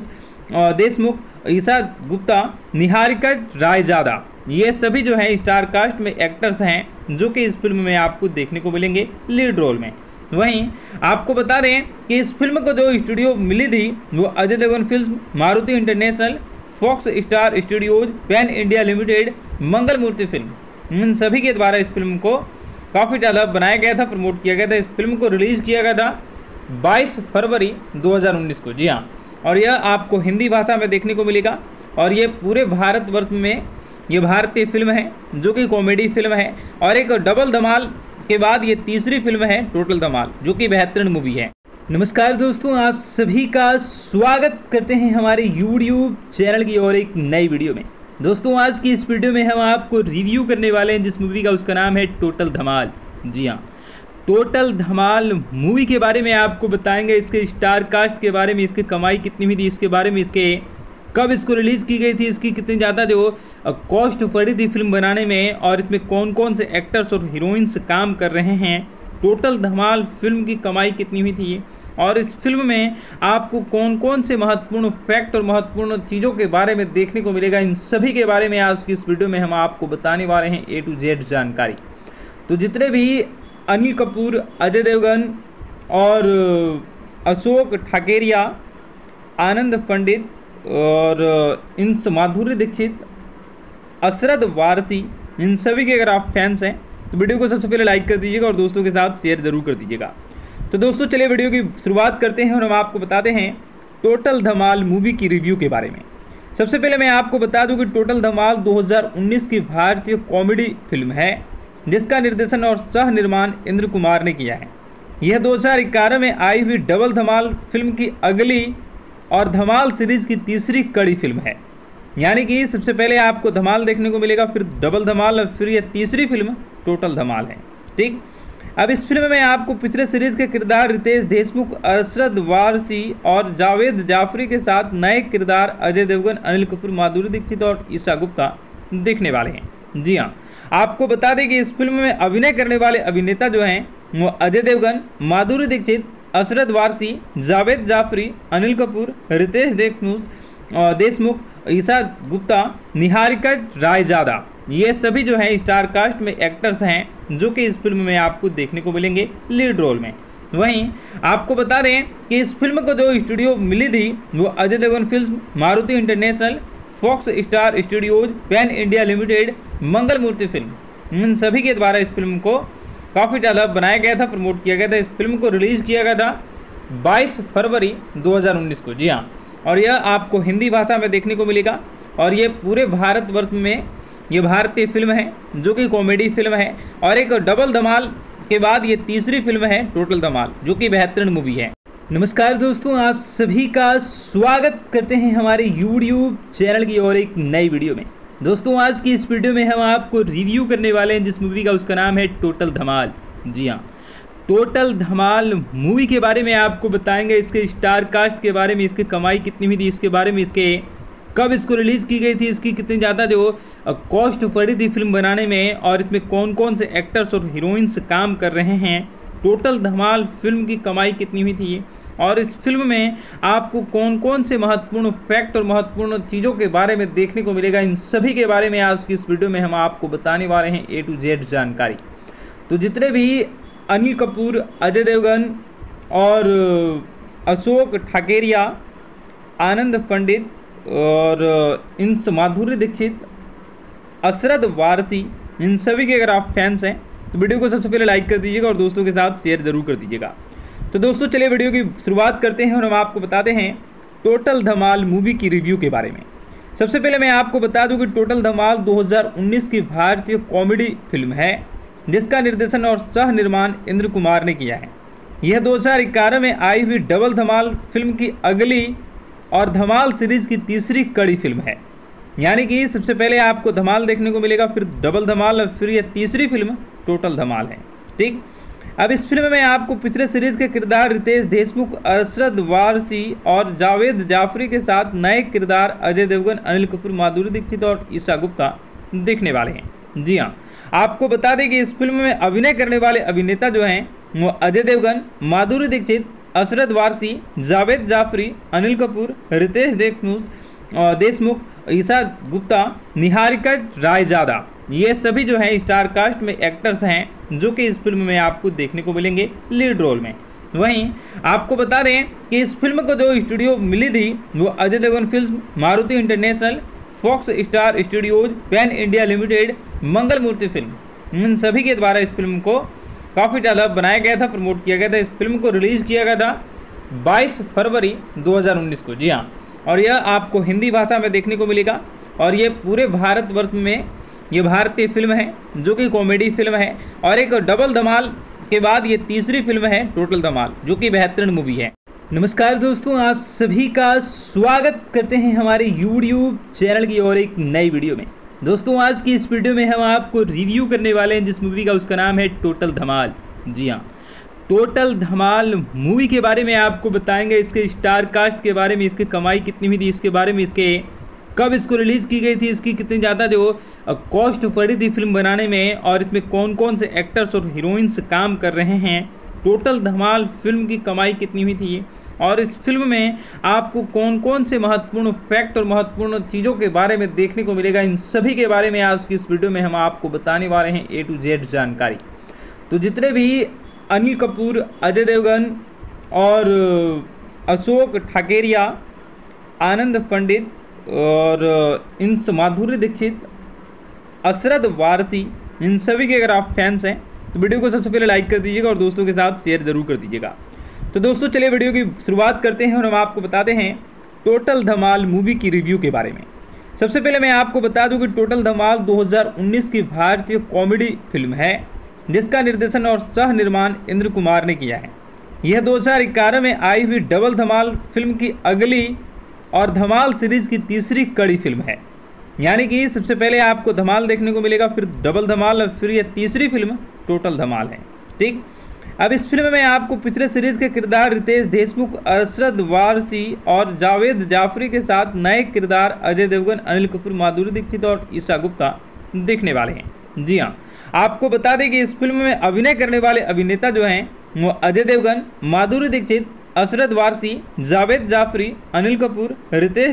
देशमुख, ईशा गुप्ता, निहारिका रायजादा, ये सभी जो हैं स्टार कास्ट में एक्टर्स हैं जो कि इस फिल्म में आपको देखने को मिलेंगे लीड रोल में। वहीं आपको बता दें कि इस फिल्म को जो स्टूडियो मिली थी वो Ajay Devgn film, Maruti international, Fox Star Studios, pan India limited, Mangal Murti film, इन सभी के द्वारा इस फिल्म को काफ़ी ज़्यादा बनाया गया था, प्रमोट किया गया था। इस फिल्म को रिलीज़ किया गया था 22 फरवरी 2019 को। जी हाँ, और यह आपको हिंदी भाषा में देखने को मिलेगा और ये पूरे भारतवर्ष में ये भारतीय फिल्म है जो कि कॉमेडी फिल्म है और एक डबल धमाल के बाद ये तीसरी फिल्म है टोटल धमाल जो कि बेहतरीन मूवी है। नमस्कार दोस्तों, आप सभी का स्वागत करते हैं हमारे यूट्यूब चैनल की और एक नई वीडियो में। दोस्तों, आज की इस वीडियो में हम आपको रिव्यू करने वाले हैं जिस मूवी का उसका नाम है टोटल धमाल। जी हाँ, टोटल धमाल मूवी के बारे में आपको बताएंगे, इसके स्टार कास्ट के बारे में, इसकी कमाई कितनी हुई थी, इसके बारे में, इसके कब इसको रिलीज़ की गई थी, इसकी कितनी ज़्यादा जो कॉस्ट पड़ी थी फिल्म बनाने में और इसमें कौन कौन से एक्टर्स और हीरोइंस काम कर रहे हैं, टोटल धमाल फिल्म की कमाई कितनी हुई थी और इस फिल्म में आपको कौन कौन से महत्वपूर्ण फैक्ट और महत्वपूर्ण चीज़ों के बारे में देखने को मिलेगा, इन सभी के बारे में आज की इस वीडियो में हम आपको बताने वाले हैं A to Z जानकारी। तो जितने भी अनिल कपूर, अजय देवगन और अशोक ठाकेरिया, आनंद पंडित और इन माधुरी दीक्षित, अरशद वारसी, इन सभी के अगर आप फैंस हैं तो वीडियो को सबसे पहले लाइक कर दीजिएगा और दोस्तों के साथ शेयर ज़रूर कर दीजिएगा। तो दोस्तों चलिए वीडियो की शुरुआत करते हैं और हम आपको बताते हैं टोटल धमाल मूवी की रिव्यू के बारे में। सबसे पहले मैं आपको बता दूं कि टोटल धमाल 2019 की भारतीय कॉमेडी फिल्म है जिसका निर्देशन और सह निर्माण इंद्र कुमार ने किया है। यह 2011 में आई हुई डबल धमाल फिल्म की अगली और धमाल सीरीज की तीसरी कड़ी फिल्म है। यानी कि सबसे पहले आपको धमाल देखने को मिलेगा, फिर डबल धमाल और फिर यह तीसरी फिल्म टोटल धमाल है। ठीक, अब इस फिल्म में आपको पिछले सीरीज के किरदार रितेश देशमुख, अरशद वारसी और जावेद जाफरी के साथ नए किरदार अजय देवगन, अनिल कपूर, माधुरी दीक्षित और ईशा गुप्ता देखने वाले हैं। जी हाँ, आपको बता दें कि इस फिल्म में अभिनय करने वाले अभिनेता जो हैं वो अजय देवगन, माधुरी दीक्षित, अरशद वारसी, जावेद जाफरी, अनिल कपूर, रितेश देशमुख, ईशा गुप्ता, निहारिका रायजादा, ये सभी जो हैं स्टार कास्ट में एक्टर्स हैं जो कि इस फिल्म में आपको देखने को मिलेंगे लीड रोल में। वहीं आपको बता दें कि इस फिल्म को जो स्टूडियो मिली थी वो Ajay Devgn film, Maruti international, Fox Star Studios, pan India limited, Mangal Murti film, इन सभी के द्वारा इस फिल्म को काफ़ी ज़्यादा बनाया गया था, प्रमोट किया गया था। इस फिल्म को रिलीज़ किया गया था 22 फरवरी 2019 को। जी हाँ, और यह आपको हिंदी भाषा में देखने को मिलेगा और ये पूरे भारतवर्ष में ये भारतीय फिल्म है जो कि कॉमेडी फिल्म है और एक डबल धमाल के बाद ये तीसरी फिल्म है टोटल धमाल जो कि बेहतरीन मूवी है। नमस्कार दोस्तों, आप सभी का स्वागत करते हैं हमारे यूट्यूब चैनल की और एक नई वीडियो में। दोस्तों आज की इस वीडियो में हम आपको रिव्यू करने वाले हैं जिस मूवी का उसका नाम है टोटल धमाल। जी हाँ, टोटल धमाल मूवी के बारे में आपको बताएंगे, इसके स्टार कास्ट के बारे में, इसकी कमाई कितनी हुई थी, इसके बारे में, इसके कब इसको रिलीज़ की गई थी, इसकी कितनी ज़्यादा जो कॉस्ट पड़ी थी फिल्म बनाने में और इसमें कौन कौन से एक्टर्स और हीरोइंस काम कर रहे हैं, टोटल धमाल फिल्म की कमाई कितनी हुई थी और इस फिल्म में आपको कौन कौन से महत्वपूर्ण फैक्ट और महत्वपूर्ण चीज़ों के बारे में देखने को मिलेगा, इन सभी के बारे में आज की इस वीडियो में हम आपको बताने वाले हैं A to Z जानकारी। तो जितने भी अनिल कपूर, अजय देवगन और अशोक ठाकेरिया, आनंद पंडित और इन माधुरी दीक्षित, अरशद वारसी, इन सभी के अगर आप फैंस हैं तो वीडियो को सबसे पहले लाइक कर दीजिएगा और दोस्तों के साथ शेयर ज़रूर कर दीजिएगा। तो दोस्तों चलिए वीडियो की शुरुआत करते हैं और हम आपको बताते हैं टोटल धमाल मूवी की रिव्यू के बारे में। सबसे पहले मैं आपको बता दूं कि टोटल धमाल 2019 की भारतीय कॉमेडी फिल्म है जिसका निर्देशन और सह निर्माण इंद्र कुमार ने किया है। यह 2011 में आई हुई डबल धमाल फिल्म की अगली और धमाल सीरीज की तीसरी कड़ी फिल्म है। यानी कि सबसे पहले आपको धमाल देखने को मिलेगा, फिर डबल धमाल और फिर यह तीसरी फिल्म टोटल धमाल है। ठीक, अब इस फिल्म में आपको पिछले सीरीज के किरदार रितेश देशमुख, अरशद वारसी और जावेद जाफरी के साथ नए किरदार अजय देवगन, अनिल कपूर, माधुरी दीक्षित और ईशा गुप्ता देखने वाले हैं। जी हाँ, आपको बता दें कि इस फिल्म में अभिनय करने वाले अभिनेता जो हैं वो अजय देवगन, माधुरी दीक्षित, अरशद वारसी, जावेद जाफरी, अनिल कपूर, रितेश देशमुख, ईशा गुप्ता, निहारिका रायजादा, ये सभी जो हैं स्टार कास्ट में एक्टर्स हैं जो कि इस फिल्म में आपको देखने को मिलेंगे लीड रोल में। वहीं आपको बता दें कि इस फिल्म को जो स्टूडियो मिली थी वो Ajay Devgn film, Maruti international, Fox Star Studios, pan India limited, Mangal Murti film, इन सभी के द्वारा इस फिल्म को काफ़ी ज़्यादा बनाया गया था, प्रमोट किया गया था। इस फिल्म को रिलीज़ किया गया था 22 फरवरी 2019 को। जी हाँ, और यह आपको हिंदी भाषा में देखने को मिलेगा और ये पूरे भारतवर्ष में ये भारतीय फिल्म है जो कि कॉमेडी फिल्म है और एक डबल धमाल के बाद ये तीसरी फिल्म है टोटल धमाल जो कि बेहतरीन मूवी है। नमस्कार दोस्तों, आप सभी का स्वागत करते हैं हमारे यूट्यूब चैनल की और एक नई वीडियो में। दोस्तों आज की इस वीडियो में हम आपको रिव्यू करने वाले हैं जिस मूवी का उसका नाम है टोटल धमाल। जी हाँ, टोटल धमाल मूवी के बारे में आपको बताएंगे, इसके स्टार कास्ट के बारे में, इसकी कमाई कितनी हुई थी, इसके बारे में, इसके कब इसको रिलीज़ की गई थी, इसकी कितनी ज़्यादा जो कॉस्ट पड़ी थी फिल्म बनाने में और इसमें कौन कौन से एक्टर्स और हीरोइंस काम कर रहे हैं, टोटल धमाल फिल्म की कमाई कितनी हुई थी और इस फिल्म में आपको कौन कौन से महत्वपूर्ण फैक्ट और महत्वपूर्ण चीज़ों के बारे में देखने को मिलेगा, इन सभी के बारे में आज की इस वीडियो में हम आपको बताने वाले हैं A to Z जानकारी। तो जितने भी अनिल कपूर, अजय देवगन और अशोक ठाकेरिया, आनंद पंडित और इन माधुरी दीक्षित, अरशद वारसी, इन सभी के अगर आप फैंस हैं तो वीडियो को सबसे पहले लाइक कर दीजिएगा और दोस्तों के साथ शेयर जरूर कर दीजिएगा। तो दोस्तों चलिए वीडियो की शुरुआत करते हैं और हम आपको बताते हैं टोटल धमाल मूवी की रिव्यू के बारे में। सबसे पहले मैं आपको बता दूं कि टोटल धमाल 2019 की भारतीय कॉमेडी फिल्म है जिसका निर्देशन और सह निर्माण इंद्र कुमार ने किया है। यह 2011 में आई हुई डबल धमाल फिल्म की अगली और धमाल सीरीज की तीसरी कड़ी फिल्म है। यानी कि सबसे पहले आपको धमाल देखने को मिलेगा, फिर डबल धमाल और फिर यह तीसरी फिल्म टोटल धमाल है। ठीक, अब इस फिल्म में आपको पिछले सीरीज के किरदार रितेश देशमुख, अरशद वारसी और जावेद जाफरी के साथ नए किरदार अजय देवगन, अनिल कपूर, माधुरी दीक्षित और ईशा गुप्ता देखने वाले हैं। जी हाँ, आपको बता दें कि इस फिल्म में अभिनय करने वाले अभिनेता जो हैं वो अजय देवगन, माधुरी दीक्षित, अरशद वारसी, जावेद जाफरी, अनिल कपूर, रितेश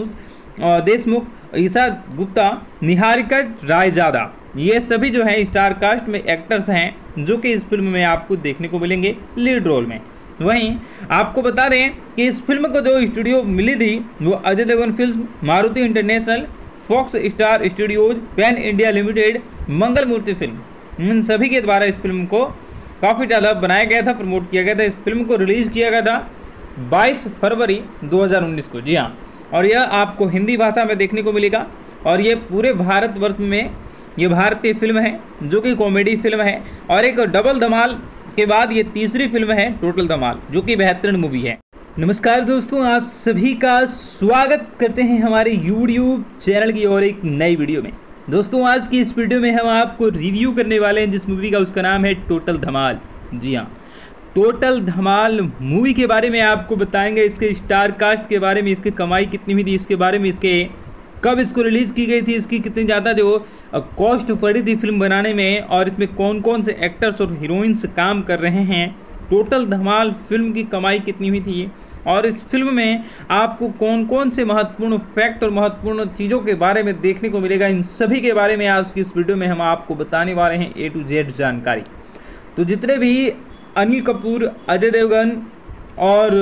देशमुख, ईशा गुप्ता, निहारिका रायजादा, ये सभी जो हैं स्टार कास्ट में एक्टर्स हैं जो कि इस फिल्म में आपको देखने को मिलेंगे लीड रोल में। वहीं आपको बता दें कि इस फिल्म को जो स्टूडियो मिली थी वो Ajay Devgn film, Maruti international, Fox Star Studios, pan India limited, Mangal Murti film, इन सभी के द्वारा इस फिल्म को काफ़ी ज़्यादा बनाया गया था, प्रमोट किया गया था। इस फिल्म को रिलीज़ किया गया था 22 फरवरी 2019 को। जी हाँ, और यह आपको हिंदी भाषा में देखने को मिलेगा और ये पूरे भारतवर्ष में ये भारतीय फिल्म है जो कि कॉमेडी फिल्म है और एक डबल धमाल के बाद ये तीसरी फिल्म है टोटल धमाल जो कि बेहतरीन मूवी है। नमस्कार दोस्तों, आप सभी का स्वागत करते हैं हमारे यूट्यूब चैनल की और एक नई वीडियो में। दोस्तों आज की इस वीडियो में हम आपको रिव्यू करने वाले हैं जिस मूवी का उसका नाम है टोटल धमाल। जी हाँ, टोटल धमाल मूवी के बारे में आपको बताएंगे, इसके स्टार कास्ट के बारे में, इसकी कमाई कितनी हुई थी इसके बारे में, इसके कब इसको रिलीज़ की गई थी, इसकी कितनी ज़्यादा जो कॉस्ट पड़ी थी फिल्म बनाने में और इसमें कौन कौन से एक्टर्स और हीरोइंस काम कर रहे हैं, टोटल धमाल फिल्म की कमाई कितनी हुई थी और इस फिल्म में आपको कौन कौन से महत्वपूर्ण फैक्ट और महत्वपूर्ण चीज़ों के बारे में देखने को मिलेगा, इन सभी के बारे में आज की इस वीडियो में हम आपको बताने वाले हैं A to Z जानकारी। तो जितने भी अनिल कपूर, अजय देवगन और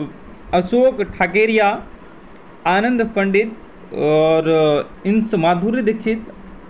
अशोक ठाकेरिया, आनंद पंडित और इन माधुरी दीक्षित,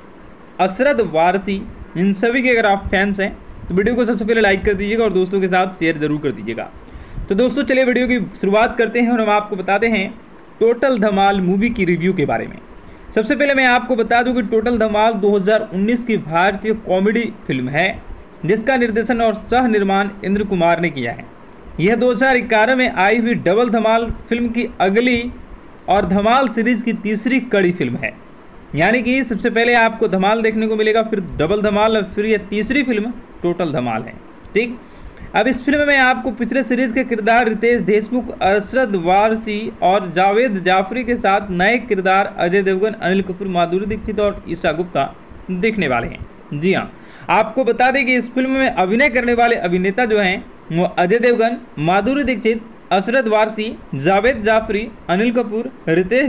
अरशद वारसी, इन सभी के अगर आप फैंस हैं तो वीडियो को सबसे पहले लाइक कर दीजिएगा और दोस्तों के साथ शेयर जरूर कर दीजिएगा। तो दोस्तों चलिए वीडियो की शुरुआत करते हैं और हम आपको बताते हैं टोटल धमाल मूवी की रिव्यू के बारे में। सबसे पहले मैं आपको बता दूं कि टोटल धमाल 2019 की भारतीय कॉमेडी फिल्म है जिसका निर्देशन और सह निर्माण इंद्र कुमार ने किया है। यह 2011 में आई हुई डबल धमाल फिल्म की अगली और धमाल सीरीज की तीसरी कड़ी फिल्म है। यानी कि सबसे पहले आपको धमाल देखने को मिलेगा, फिर डबल धमाल और फिर यह तीसरी फिल्म टोटल धमाल है। ठीक, अब इस फिल्म में आपको पिछले सीरीज के किरदार रितेश देशमुख, अरशद वारसी और जावेद जाफरी के साथ नए किरदार अजय देवगन, अनिल कपूर, माधुरी दीक्षित और ईशा गुप्ता देखने वाले हैं। जी हाँ, आपको बता दें कि इस फिल्म में अभिनय करने वाले अभिनेता जो हैं वो अजय देवगन, माधुरी दीक्षित, अरशद वारसी, जावेद जाफरी, अनिल कपूर, रितेश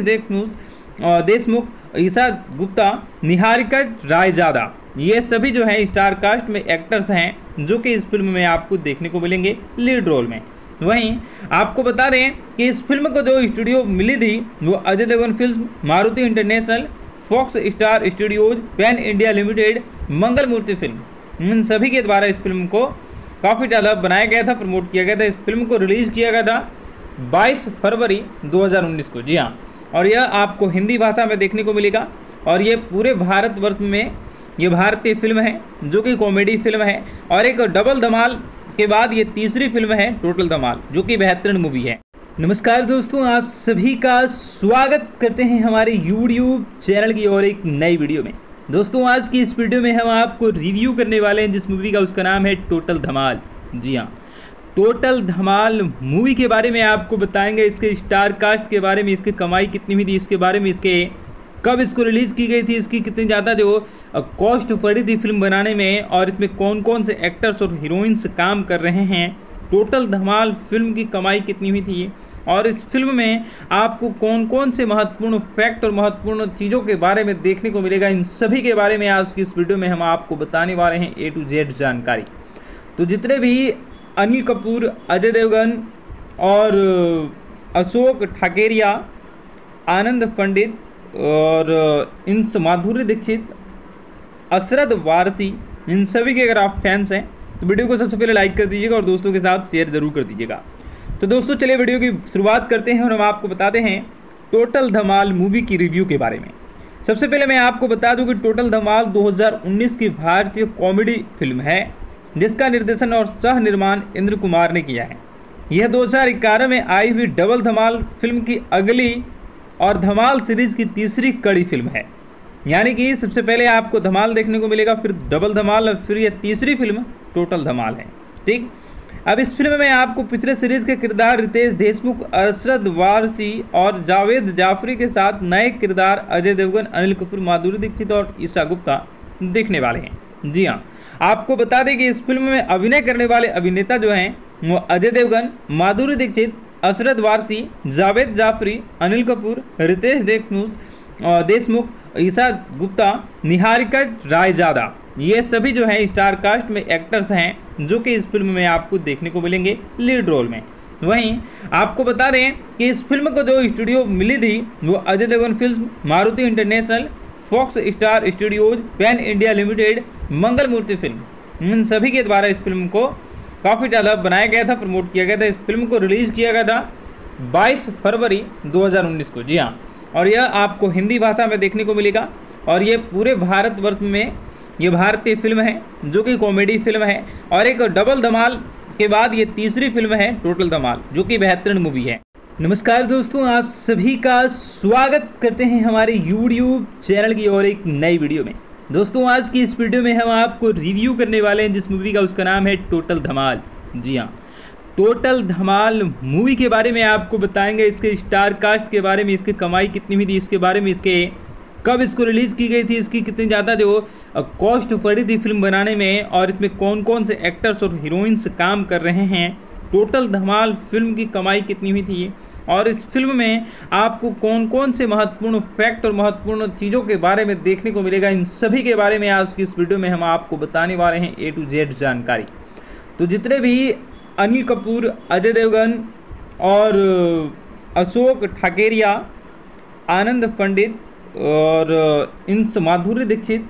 देशमुख, ईशा गुप्ता, निहारिका रायजादा, ये सभी जो हैं स्टार कास्ट में एक्टर्स हैं जो कि इस फिल्म में आपको देखने को मिलेंगे लीड रोल में। वहीं आपको बता दें कि इस फिल्म को जो स्टूडियो मिली थी वो Ajay Devgn film, Maruti international, Fox Star Studios, pan India limited, Mangal Murti film, इन सभी के द्वारा इस फिल्म को काफ़ी ज़्यादा बनाया गया था, प्रमोट किया गया था। इस फिल्म को रिलीज़ किया गया था 22 फरवरी 2019 को। जी हाँ, और यह आपको हिंदी भाषा में देखने को मिलेगा और ये पूरे भारतवर्ष में ये भारतीय फिल्म है जो कि कॉमेडी फिल्म है और एक डबल धमाल के बाद ये तीसरी फिल्म है टोटल धमाल जो कि बेहतरीन मूवी है। नमस्कार दोस्तों, आप सभी का स्वागत करते हैं हमारे यूट्यूब चैनल की और एक नई वीडियो में। दोस्तों आज की इस वीडियो में हम आपको रिव्यू करने वाले हैं जिस मूवी का उसका नाम है टोटल धमाल। जी हाँ, टोटल धमाल मूवी के बारे में आपको बताएंगे, इसके स्टार कास्ट के बारे में, इसकी कमाई कितनी हुई थी इसके बारे में, इसके कब इसको रिलीज़ की गई थी, इसकी कितनी ज़्यादा जो कॉस्ट पड़ी थी फिल्म बनाने में और इसमें कौन कौन से एक्टर्स और हीरोइंस काम कर रहे हैं, टोटल धमाल फिल्म की कमाई कितनी हुई थी और इस फिल्म में आपको कौन कौन से महत्वपूर्ण फैक्ट और महत्वपूर्ण चीज़ों के बारे में देखने को मिलेगा, इन सभी के बारे में आज की इस वीडियो में हम आपको बताने वाले हैं A to Z जानकारी। तो जितने भी अनिल कपूर, अजय देवगन और अशोक ठाकेरिया, आनंद पंडित और इन माधुरी दीक्षित, अरशद वारसी, इन सभी के अगर आप फैंस हैं तो वीडियो को सबसे पहले लाइक कर दीजिएगा और दोस्तों के साथ शेयर जरूर कर दीजिएगा। तो दोस्तों चलिए वीडियो की शुरुआत करते हैं और हम आपको बताते हैं टोटल धमाल मूवी की रिव्यू के बारे में। सबसे पहले मैं आपको बता दूं कि टोटल धमाल 2019 की भारतीय कॉमेडी फिल्म है जिसका निर्देशन और सह निर्माण इंद्र कुमार ने किया है। यह 2011 में आई हुई डबल धमाल फिल्म की अगली और धमाल सीरीज की तीसरी कड़ी फिल्म है। यानी कि सबसे पहले आपको धमाल देखने को मिलेगा, फिर डबल धमाल और फिर यह तीसरी फिल्म टोटल धमाल है। ठीक, अब इस फिल्म में आपको पिछले सीरीज के किरदार रितेश देशमुख, अरशद वारसी और जावेद जाफरी के साथ नए किरदार अजय देवगन, अनिल कपूर, माधुरी दीक्षित और ईशा गुप्ता देखने वाले हैं। जी हाँ, आपको बता दें कि इस फिल्म में अभिनय करने वाले अभिनेता जो हैं वो अजय देवगन, माधुरी दीक्षित, अरशद वारसी, जावेद जाफरी, अनिल कपूर, रितेश देशमुख, ईशा गुप्ता, निहारिका रायजादा, ये सभी जो हैं स्टार कास्ट में एक्टर्स हैं जो कि इस फिल्म में आपको देखने को मिलेंगे लीड रोल में। वहीं आपको बता दें कि इस फिल्म को जो स्टूडियो मिली थी वो Ajay Devgn film, Maruti international, Fox Star Studios, pan India limited, Mangal Murti film, इन सभी के द्वारा इस फिल्म को काफ़ी ज़्यादा बनाया गया था, प्रमोट किया गया था। इस फिल्म को रिलीज़ किया गया था 22 फरवरी 2019 को। जी हाँ, और यह आपको हिंदी भाषा में देखने को मिलेगा और ये पूरे भारतवर्ष में ये भारतीय फिल्म है जो कि कॉमेडी फिल्म है और एक डबल धमाल के बाद ये तीसरी फिल्म है टोटल धमाल जो कि बेहतरीन मूवी है। नमस्कार दोस्तों, आप सभी का स्वागत करते हैं हमारे यूट्यूब चैनल की और एक नई वीडियो में। दोस्तों आज की इस वीडियो में हम आपको रिव्यू करने वाले हैं जिस मूवी का उसका नाम है टोटल धमाल। जी हाँ, टोटल धमाल मूवी के बारे में आपको बताएंगे, इसके स्टार कास्ट के बारे में, इसकी कमाई कितनी हुई थी इसके बारे में, इसके कब इसको रिलीज़ की गई थी, इसकी कितनी ज़्यादा जो कॉस्ट पड़ी थी फिल्म बनाने में और इसमें कौन कौन से एक्टर्स और हीरोइंस काम कर रहे हैं, टोटल धमाल फिल्म की कमाई कितनी हुई थी और इस फिल्म में आपको कौन कौन से महत्वपूर्ण फैक्ट और महत्वपूर्ण चीज़ों के बारे में देखने को मिलेगा, इन सभी के बारे में आज की इस वीडियो में हम आपको बताने वाले हैं A to Z जानकारी। तो जितने भी अनिल कपूर, अजय देवगन और अशोक ठाकेरिया, आनंद पंडित और इन माधुरी दीक्षित,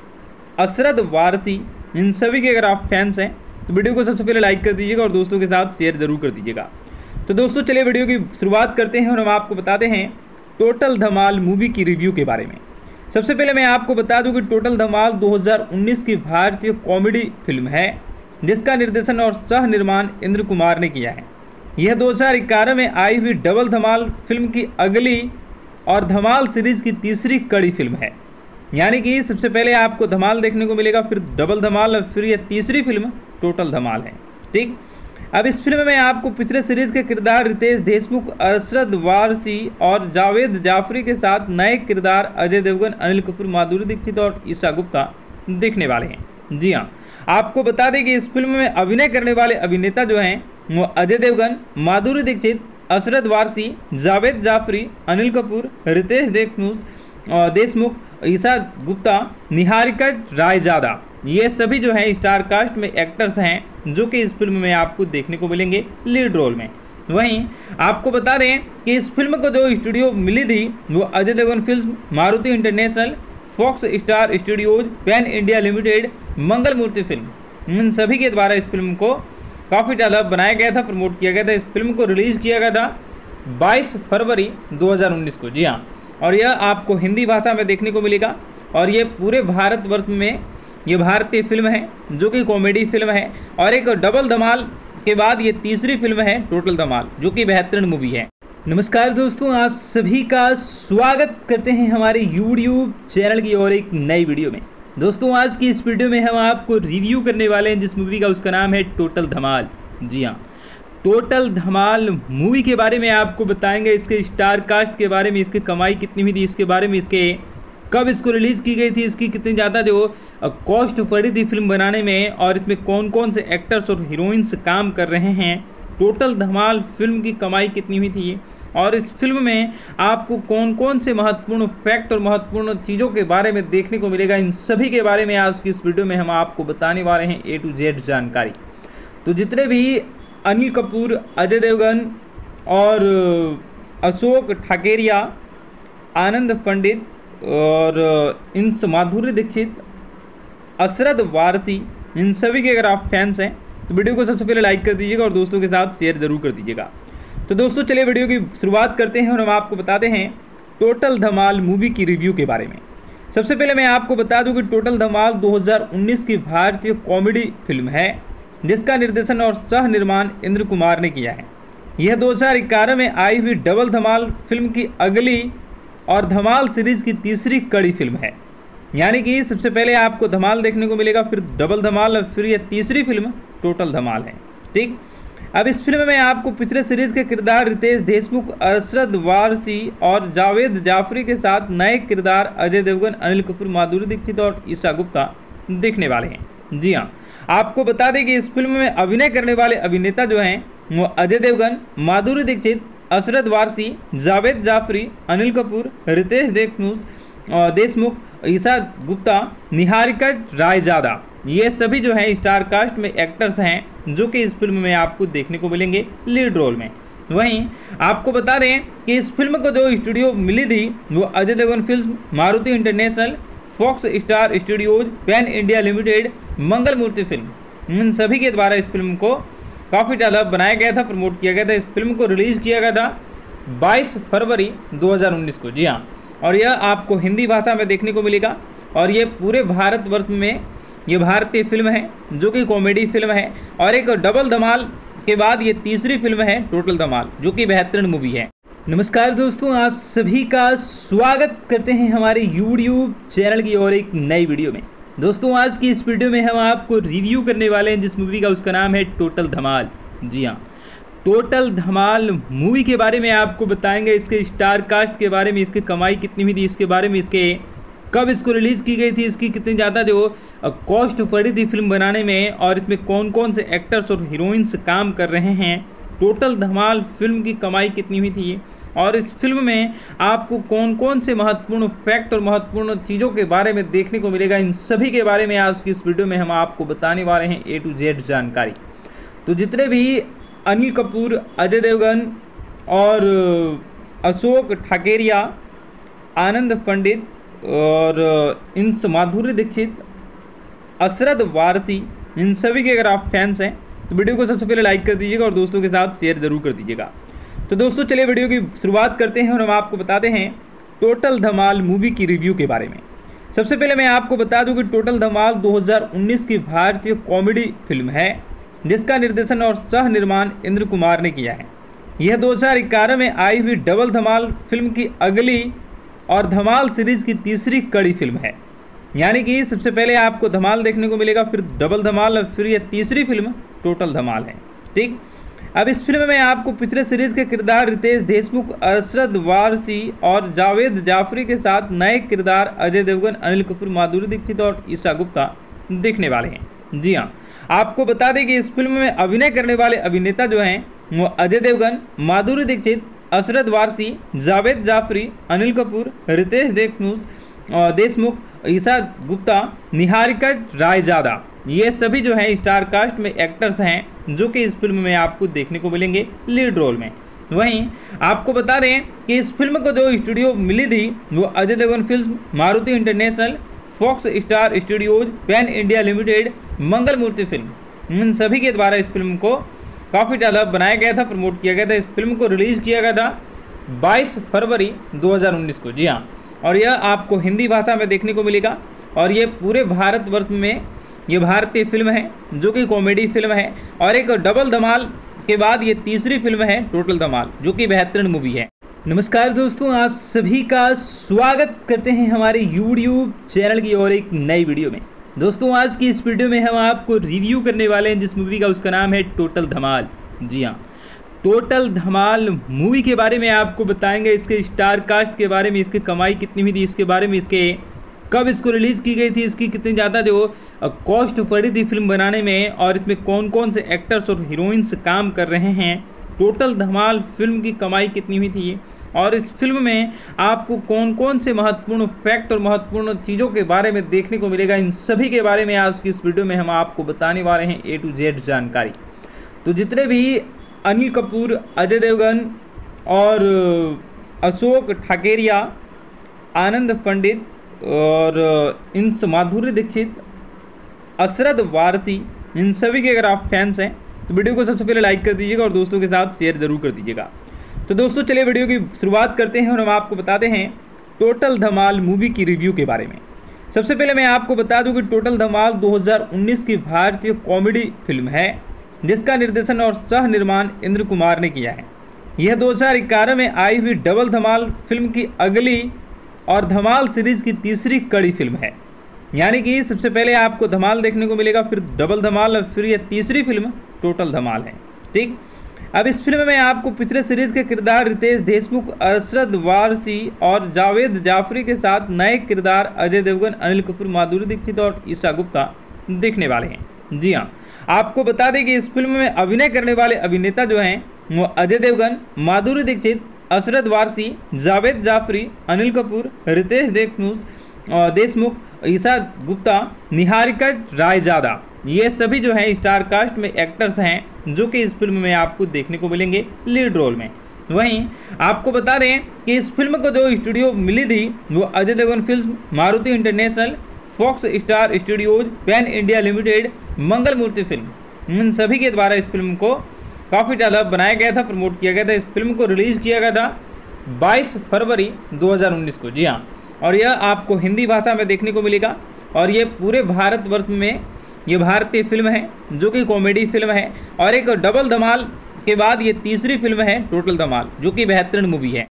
अरशद वारसी, इन सभी के अगर आप फैंस हैं तो वीडियो को सबसे पहले लाइक कर दीजिएगा और दोस्तों के साथ शेयर जरूर कर दीजिएगा। तो दोस्तों चलिए वीडियो की शुरुआत करते हैं और हम आपको बताते हैं टोटल धमाल मूवी की रिव्यू के बारे में। सबसे पहले मैं आपको बता दूं कि टोटल धमाल 2019 की भारतीय कॉमेडी फिल्म है जिसका निर्देशन और सह निर्माण इंद्र कुमार ने किया है। यह 2011 में आई हुई डबल धमाल फिल्म की अगली और धमाल सीरीज की तीसरी कड़ी फिल्म है। यानी कि सबसे पहले आपको धमाल देखने को मिलेगा, फिर डबल धमाल और फिर यह तीसरी फिल्म टोटल धमाल है। ठीक, अब इस फिल्म में आपको पिछले सीरीज के किरदार रितेश देशमुख, अरशद वारसी और जावेद जाफरी के साथ नए किरदार अजय देवगन, अनिल कपूर, माधुरी दीक्षित और ईशा गुप्ता देखने वाले हैं। जी हाँ, आपको बता दें कि इस फिल्म में अभिनय करने वाले अभिनेता जो हैं वो अजय देवगन, माधुरी दीक्षित, अरशद वारसी, जावेद जाफरी, अनिल कपूर, रितेश देशमुख, ईशा गुप्ता, निहारिका रायजादा, ये सभी जो हैं स्टार कास्ट में एक्टर्स हैं जो कि इस फिल्म में आपको देखने को मिलेंगे लीड रोल में। वहीं आपको बता दें कि इस फिल्म को जो स्टूडियो मिली थी वो Ajay Devgn film, Maruti international, Fox Star Studios, pan India limited, Mangal Murti film, इन सभी के द्वारा इस फिल्म को काफ़ी ज़्यादा बनाया गया था, प्रमोट किया गया था। इस फिल्म को रिलीज़ किया गया था 22 फरवरी 2019 को। जी हाँ, और यह आपको हिंदी भाषा में देखने को मिलेगा और ये पूरे भारतवर्ष में ये भारतीय फिल्म है जो कि कॉमेडी फिल्म है और एक डबल धमाल के बाद ये तीसरी फिल्म है टोटल धमाल जो कि बेहतरीन मूवी है। नमस्कार दोस्तों, आप सभी का स्वागत करते हैं हमारे यूट्यूब चैनल की और एक नई वीडियो में। दोस्तों आज की इस वीडियो में हम आपको रिव्यू करने वाले हैं जिस मूवी का उसका नाम है टोटल धमाल। जी हाँ, टोटल धमाल मूवी के बारे में आपको बताएंगे, इसके स्टार कास्ट के बारे में, इसकी कमाई कितनी हुई थी इसके बारे में, इसके कब इसको रिलीज़ की गई थी, इसकी कितनी ज़्यादा जो कॉस्ट पड़ी थी फिल्म बनाने में और इसमें कौन कौन से एक्टर्स और हीरोइंस काम कर रहे हैं, टोटल धमाल फिल्म की कमाई कितनी हुई थी और इस फिल्म में आपको कौन कौन से महत्वपूर्ण फैक्ट और महत्वपूर्ण चीज़ों के बारे में देखने को मिलेगा, इन सभी के बारे में आज की इस वीडियो में हम आपको बताने वाले हैं A to Z जानकारी। तो जितने भी अनिल कपूर, अजय देवगन और अशोक ठाकेरिया, आनंद पंडित और इन माधुरी दीक्षित, असरद वारसी, इन सभी के अगर आप फैंस हैं तो वीडियो को सबसे पहले लाइक कर दीजिएगा और दोस्तों के साथ शेयर ज़रूर कर दीजिएगा। तो दोस्तों चलिए वीडियो की शुरुआत करते हैं और हम आपको बताते हैं टोटल धमाल मूवी की रिव्यू के बारे में। सबसे पहले मैं आपको बता दूं कि टोटल धमाल 2019 की भारतीय कॉमेडी फिल्म है जिसका निर्देशन और सह निर्माण इंद्र कुमार ने किया है। यह 2011 में आई हुई डबल धमाल फिल्म की अगली और धमाल सीरीज की तीसरी कड़ी फिल्म है। यानी कि सबसे पहले आपको धमाल देखने को मिलेगा, फिर डबल धमाल और फिर यह तीसरी फिल्म टोटल धमाल है। ठीक, अब इस फिल्म में आपको पिछले सीरीज के किरदार रितेश देशमुख, असरद वारसी और जावेद जाफरी के साथ नए किरदार अजय देवगन, अनिल कपूर, माधुरी दीक्षित और ईशा गुप्ता देखने वाले हैं। जी हाँ, आपको बता दें कि इस फिल्म में अभिनय करने वाले अभिनेता जो हैं वो अजय देवगन, माधुरी दीक्षित, असरद वारसी, जावेद जाफरी, अनिल कपूर, रितेश देशमुख, ईशा गुप्ता, निहारिका रायजादा, ये सभी जो हैं स्टार कास्ट में एक्टर्स हैं जो कि इस फिल्म में आपको देखने को मिलेंगे लीड रोल में। वहीं आपको बता दें कि इस फिल्म को जो स्टूडियो मिली थी वो Ajay Devgn film, Maruti international, Fox Star Studios, pan India limited, Mangal Murti film, इन सभी के द्वारा इस फिल्म को काफ़ी ज़्यादा बनाया गया था, प्रमोट किया गया था। इस फिल्म को रिलीज़ किया गया था 22 फरवरी 2019 को। जी हाँ, और यह आपको हिंदी भाषा में देखने को मिलेगा और ये पूरे भारतवर्ष में ये भारतीय फिल्म है जो कि कॉमेडी फिल्म है और एक डबल धमाल के बाद ये तीसरी फिल्म है टोटल धमाल जो कि बेहतरीन मूवी है। नमस्कार दोस्तों, आप सभी का स्वागत करते हैं हमारे यूट्यूब चैनल की और एक नई वीडियो में। दोस्तों आज की इस वीडियो में हम आपको रिव्यू करने वाले हैं जिस मूवी का उसका नाम है टोटल धमाल। जी हाँ, टोटल धमाल मूवी के बारे में आपको बताएंगे, इसके स्टार कास्ट के बारे में, इसकी कमाई कितनी हुई थी, इसके बारे में, इसके कब इसको रिलीज़ की गई थी, इसकी कितनी ज़्यादा जो कॉस्ट पड़ी थी फिल्म बनाने में और इसमें कौन कौन से एक्टर्स और हीरोइंस काम कर रहे हैं, टोटल धमाल फिल्म की कमाई कितनी हुई थी और इस फिल्म में आपको कौन कौन से महत्वपूर्ण फैक्ट और महत्वपूर्ण चीज़ों के बारे में देखने को मिलेगा, इन सभी के बारे में आज की इस वीडियो में हम आपको बताने वाले हैं A to Z जानकारी। तो जितने भी अनिल कपूर, अजय देवगन और अशोक ठाकेरिया, आनंद पंडित और इन माधुरी दीक्षित, असरद वारसी, इन सभी के अगर आप फैंस हैं तो वीडियो को सबसे पहले लाइक कर दीजिएगा और दोस्तों के साथ शेयर ज़रूर कर दीजिएगा। तो दोस्तों चलिए वीडियो की शुरुआत करते हैं और हम आपको बताते हैं टोटल धमाल मूवी की रिव्यू के बारे में। सबसे पहले मैं आपको बता दूं कि टोटल धमाल 2019 की भारतीय कॉमेडी फिल्म है जिसका निर्देशन और सह निर्माण इंद्र कुमार ने किया है। यह 2011 में आई हुई डबल धमाल फिल्म की अगली और धमाल सीरीज की तीसरी कड़ी फिल्म है। यानी कि सबसे पहले आपको धमाल देखने को मिलेगा, फिर डबल धमाल और फिर यह तीसरी फिल्म टोटल धमाल है। ठीक, अब इस फिल्म में आपको पिछले सीरीज के किरदार रितेश देशमुख, असरद वारसी और जावेद जाफरी के साथ नए किरदार अजय देवगन, अनिल कपूर, माधुरी दीक्षित और ईशा गुप्ता देखने वाले हैं। जी हाँ, आपको बता दें कि इस फिल्म में अभिनय करने वाले अभिनेता जो हैं वो अजय देवगन, माधुरी दीक्षित, असरद वारसी, जावेद जाफरी, अनिल कपूर, रितेश देशमुख, ईशा गुप्ता, निहारिका रायजादा, ये सभी जो हैं स्टार कास्ट में एक्टर्स हैं जो कि इस फिल्म में आपको देखने को मिलेंगे लीड रोल में। वहीं आपको बता दें कि इस फिल्म को जो स्टूडियो मिली थी वो Ajay Devgn film, Maruti international, Fox Star Studios, pan India limited, Mangal Murti film, इन सभी के द्वारा इस फिल्म को काफ़ी ज़्यादा बनाया गया था, प्रमोट किया गया था। इस फिल्म को रिलीज़ किया गया था 22 फरवरी 2019 को। जी हाँ, और यह आपको हिंदी भाषा में देखने को मिलेगा और ये पूरे भारतवर्ष में ये भारतीय फिल्म है जो कि कॉमेडी फिल्म है और एक डबल धमाल के बाद ये तीसरी फिल्म है टोटल धमाल जो कि बेहतरीन मूवी है। नमस्कार दोस्तों, आप सभी का स्वागत करते हैं हमारे यूट्यूब चैनल की और एक नई वीडियो में। दोस्तों आज की इस वीडियो में हम आपको रिव्यू करने वाले हैं जिस मूवी का उसका नाम है टोटल धमाल। जी हाँ, टोटल धमाल मूवी के बारे में आपको बताएंगे, इसके स्टार कास्ट के बारे में, इसकी कमाई कितनी हुई थी, इसके बारे में, इसके कब इसको रिलीज़ की गई थी, इसकी कितनी ज़्यादा जो कॉस्ट पड़ी थी फिल्म बनाने में और इसमें कौन कौन से एक्टर्स और हीरोइंस काम कर रहे हैं, टोटल धमाल फिल्म की कमाई कितनी हुई थी और इस फिल्म में आपको कौन कौन से महत्वपूर्ण फैक्ट और महत्वपूर्ण चीज़ों के बारे में देखने को मिलेगा, इन सभी के बारे में आज की इस वीडियो में हम आपको बताने वाले हैं A to Z जानकारी। तो जितने भी अनिल कपूर, अजय देवगन और अशोक ठाकेरिया, आनंद पंडित और इन माधुरी दीक्षित, असरद वारसी, इन सभी के अगर आप फैंस हैं तो वीडियो को सबसे पहले लाइक कर दीजिएगा और दोस्तों के साथ शेयर जरूर कर दीजिएगा। तो दोस्तों चलिए वीडियो की शुरुआत करते हैं और हम आपको बताते हैं टोटल धमाल मूवी की रिव्यू के बारे में। सबसे पहले मैं आपको बता दूं कि टोटल धमाल 2019 की भारतीय कॉमेडी फिल्म है जिसका निर्देशन और सह निर्माण इंद्र कुमार ने किया है। यह 2011 में आई हुई डबल धमाल फिल्म की अगली और धमाल सीरीज की तीसरी कड़ी फिल्म है। यानी कि सबसे पहले आपको धमाल देखने को मिलेगा, फिर डबल धमाल और फिर यह तीसरी फिल्म टोटल धमाल है। ठीक, अब इस फिल्म में आपको पिछले सीरीज के किरदार रितेश देशमुख, अरशद वारसी और जावेद जाफरी के साथ नए किरदार अजय देवगन, अनिल कपूर, माधुरी दीक्षित और ईशा गुप्ता देखने वाले हैं। जी हाँ, आपको बता दें कि इस फिल्म में अभिनय करने वाले अभिनेता जो हैं वो अजय देवगन, माधुरी दीक्षित, अरशद वारसी, जावेद जाफरी, अनिल कपूर, रितेश देशमुख, ईशा गुप्ता, निहारिका रायजादा, ये सभी जो हैं स्टार कास्ट में एक्टर्स हैं जो कि इस फिल्म में आपको देखने को मिलेंगे लीड रोल में। वहीं आपको बता दें कि इस फिल्म को जो स्टूडियो मिली थी वो Ajay Devgn film, Maruti international, Fox Star Studios, pan India limited, Mangal Murti film, इन सभी के द्वारा इस फिल्म को काफ़ी ज़्यादा बनाया गया था, प्रमोट किया गया था। इस फिल्म को रिलीज़ किया गया था 22 फरवरी 2019 को। जी हाँ, और यह आपको हिंदी भाषा में देखने को मिलेगा और ये पूरे भारतवर्ष में ये भारतीय फिल्म है जो कि कॉमेडी फिल्म है और एक डबल धमाल के बाद ये तीसरी फिल्म है टोटल धमाल जो कि बेहतरीन मूवी है।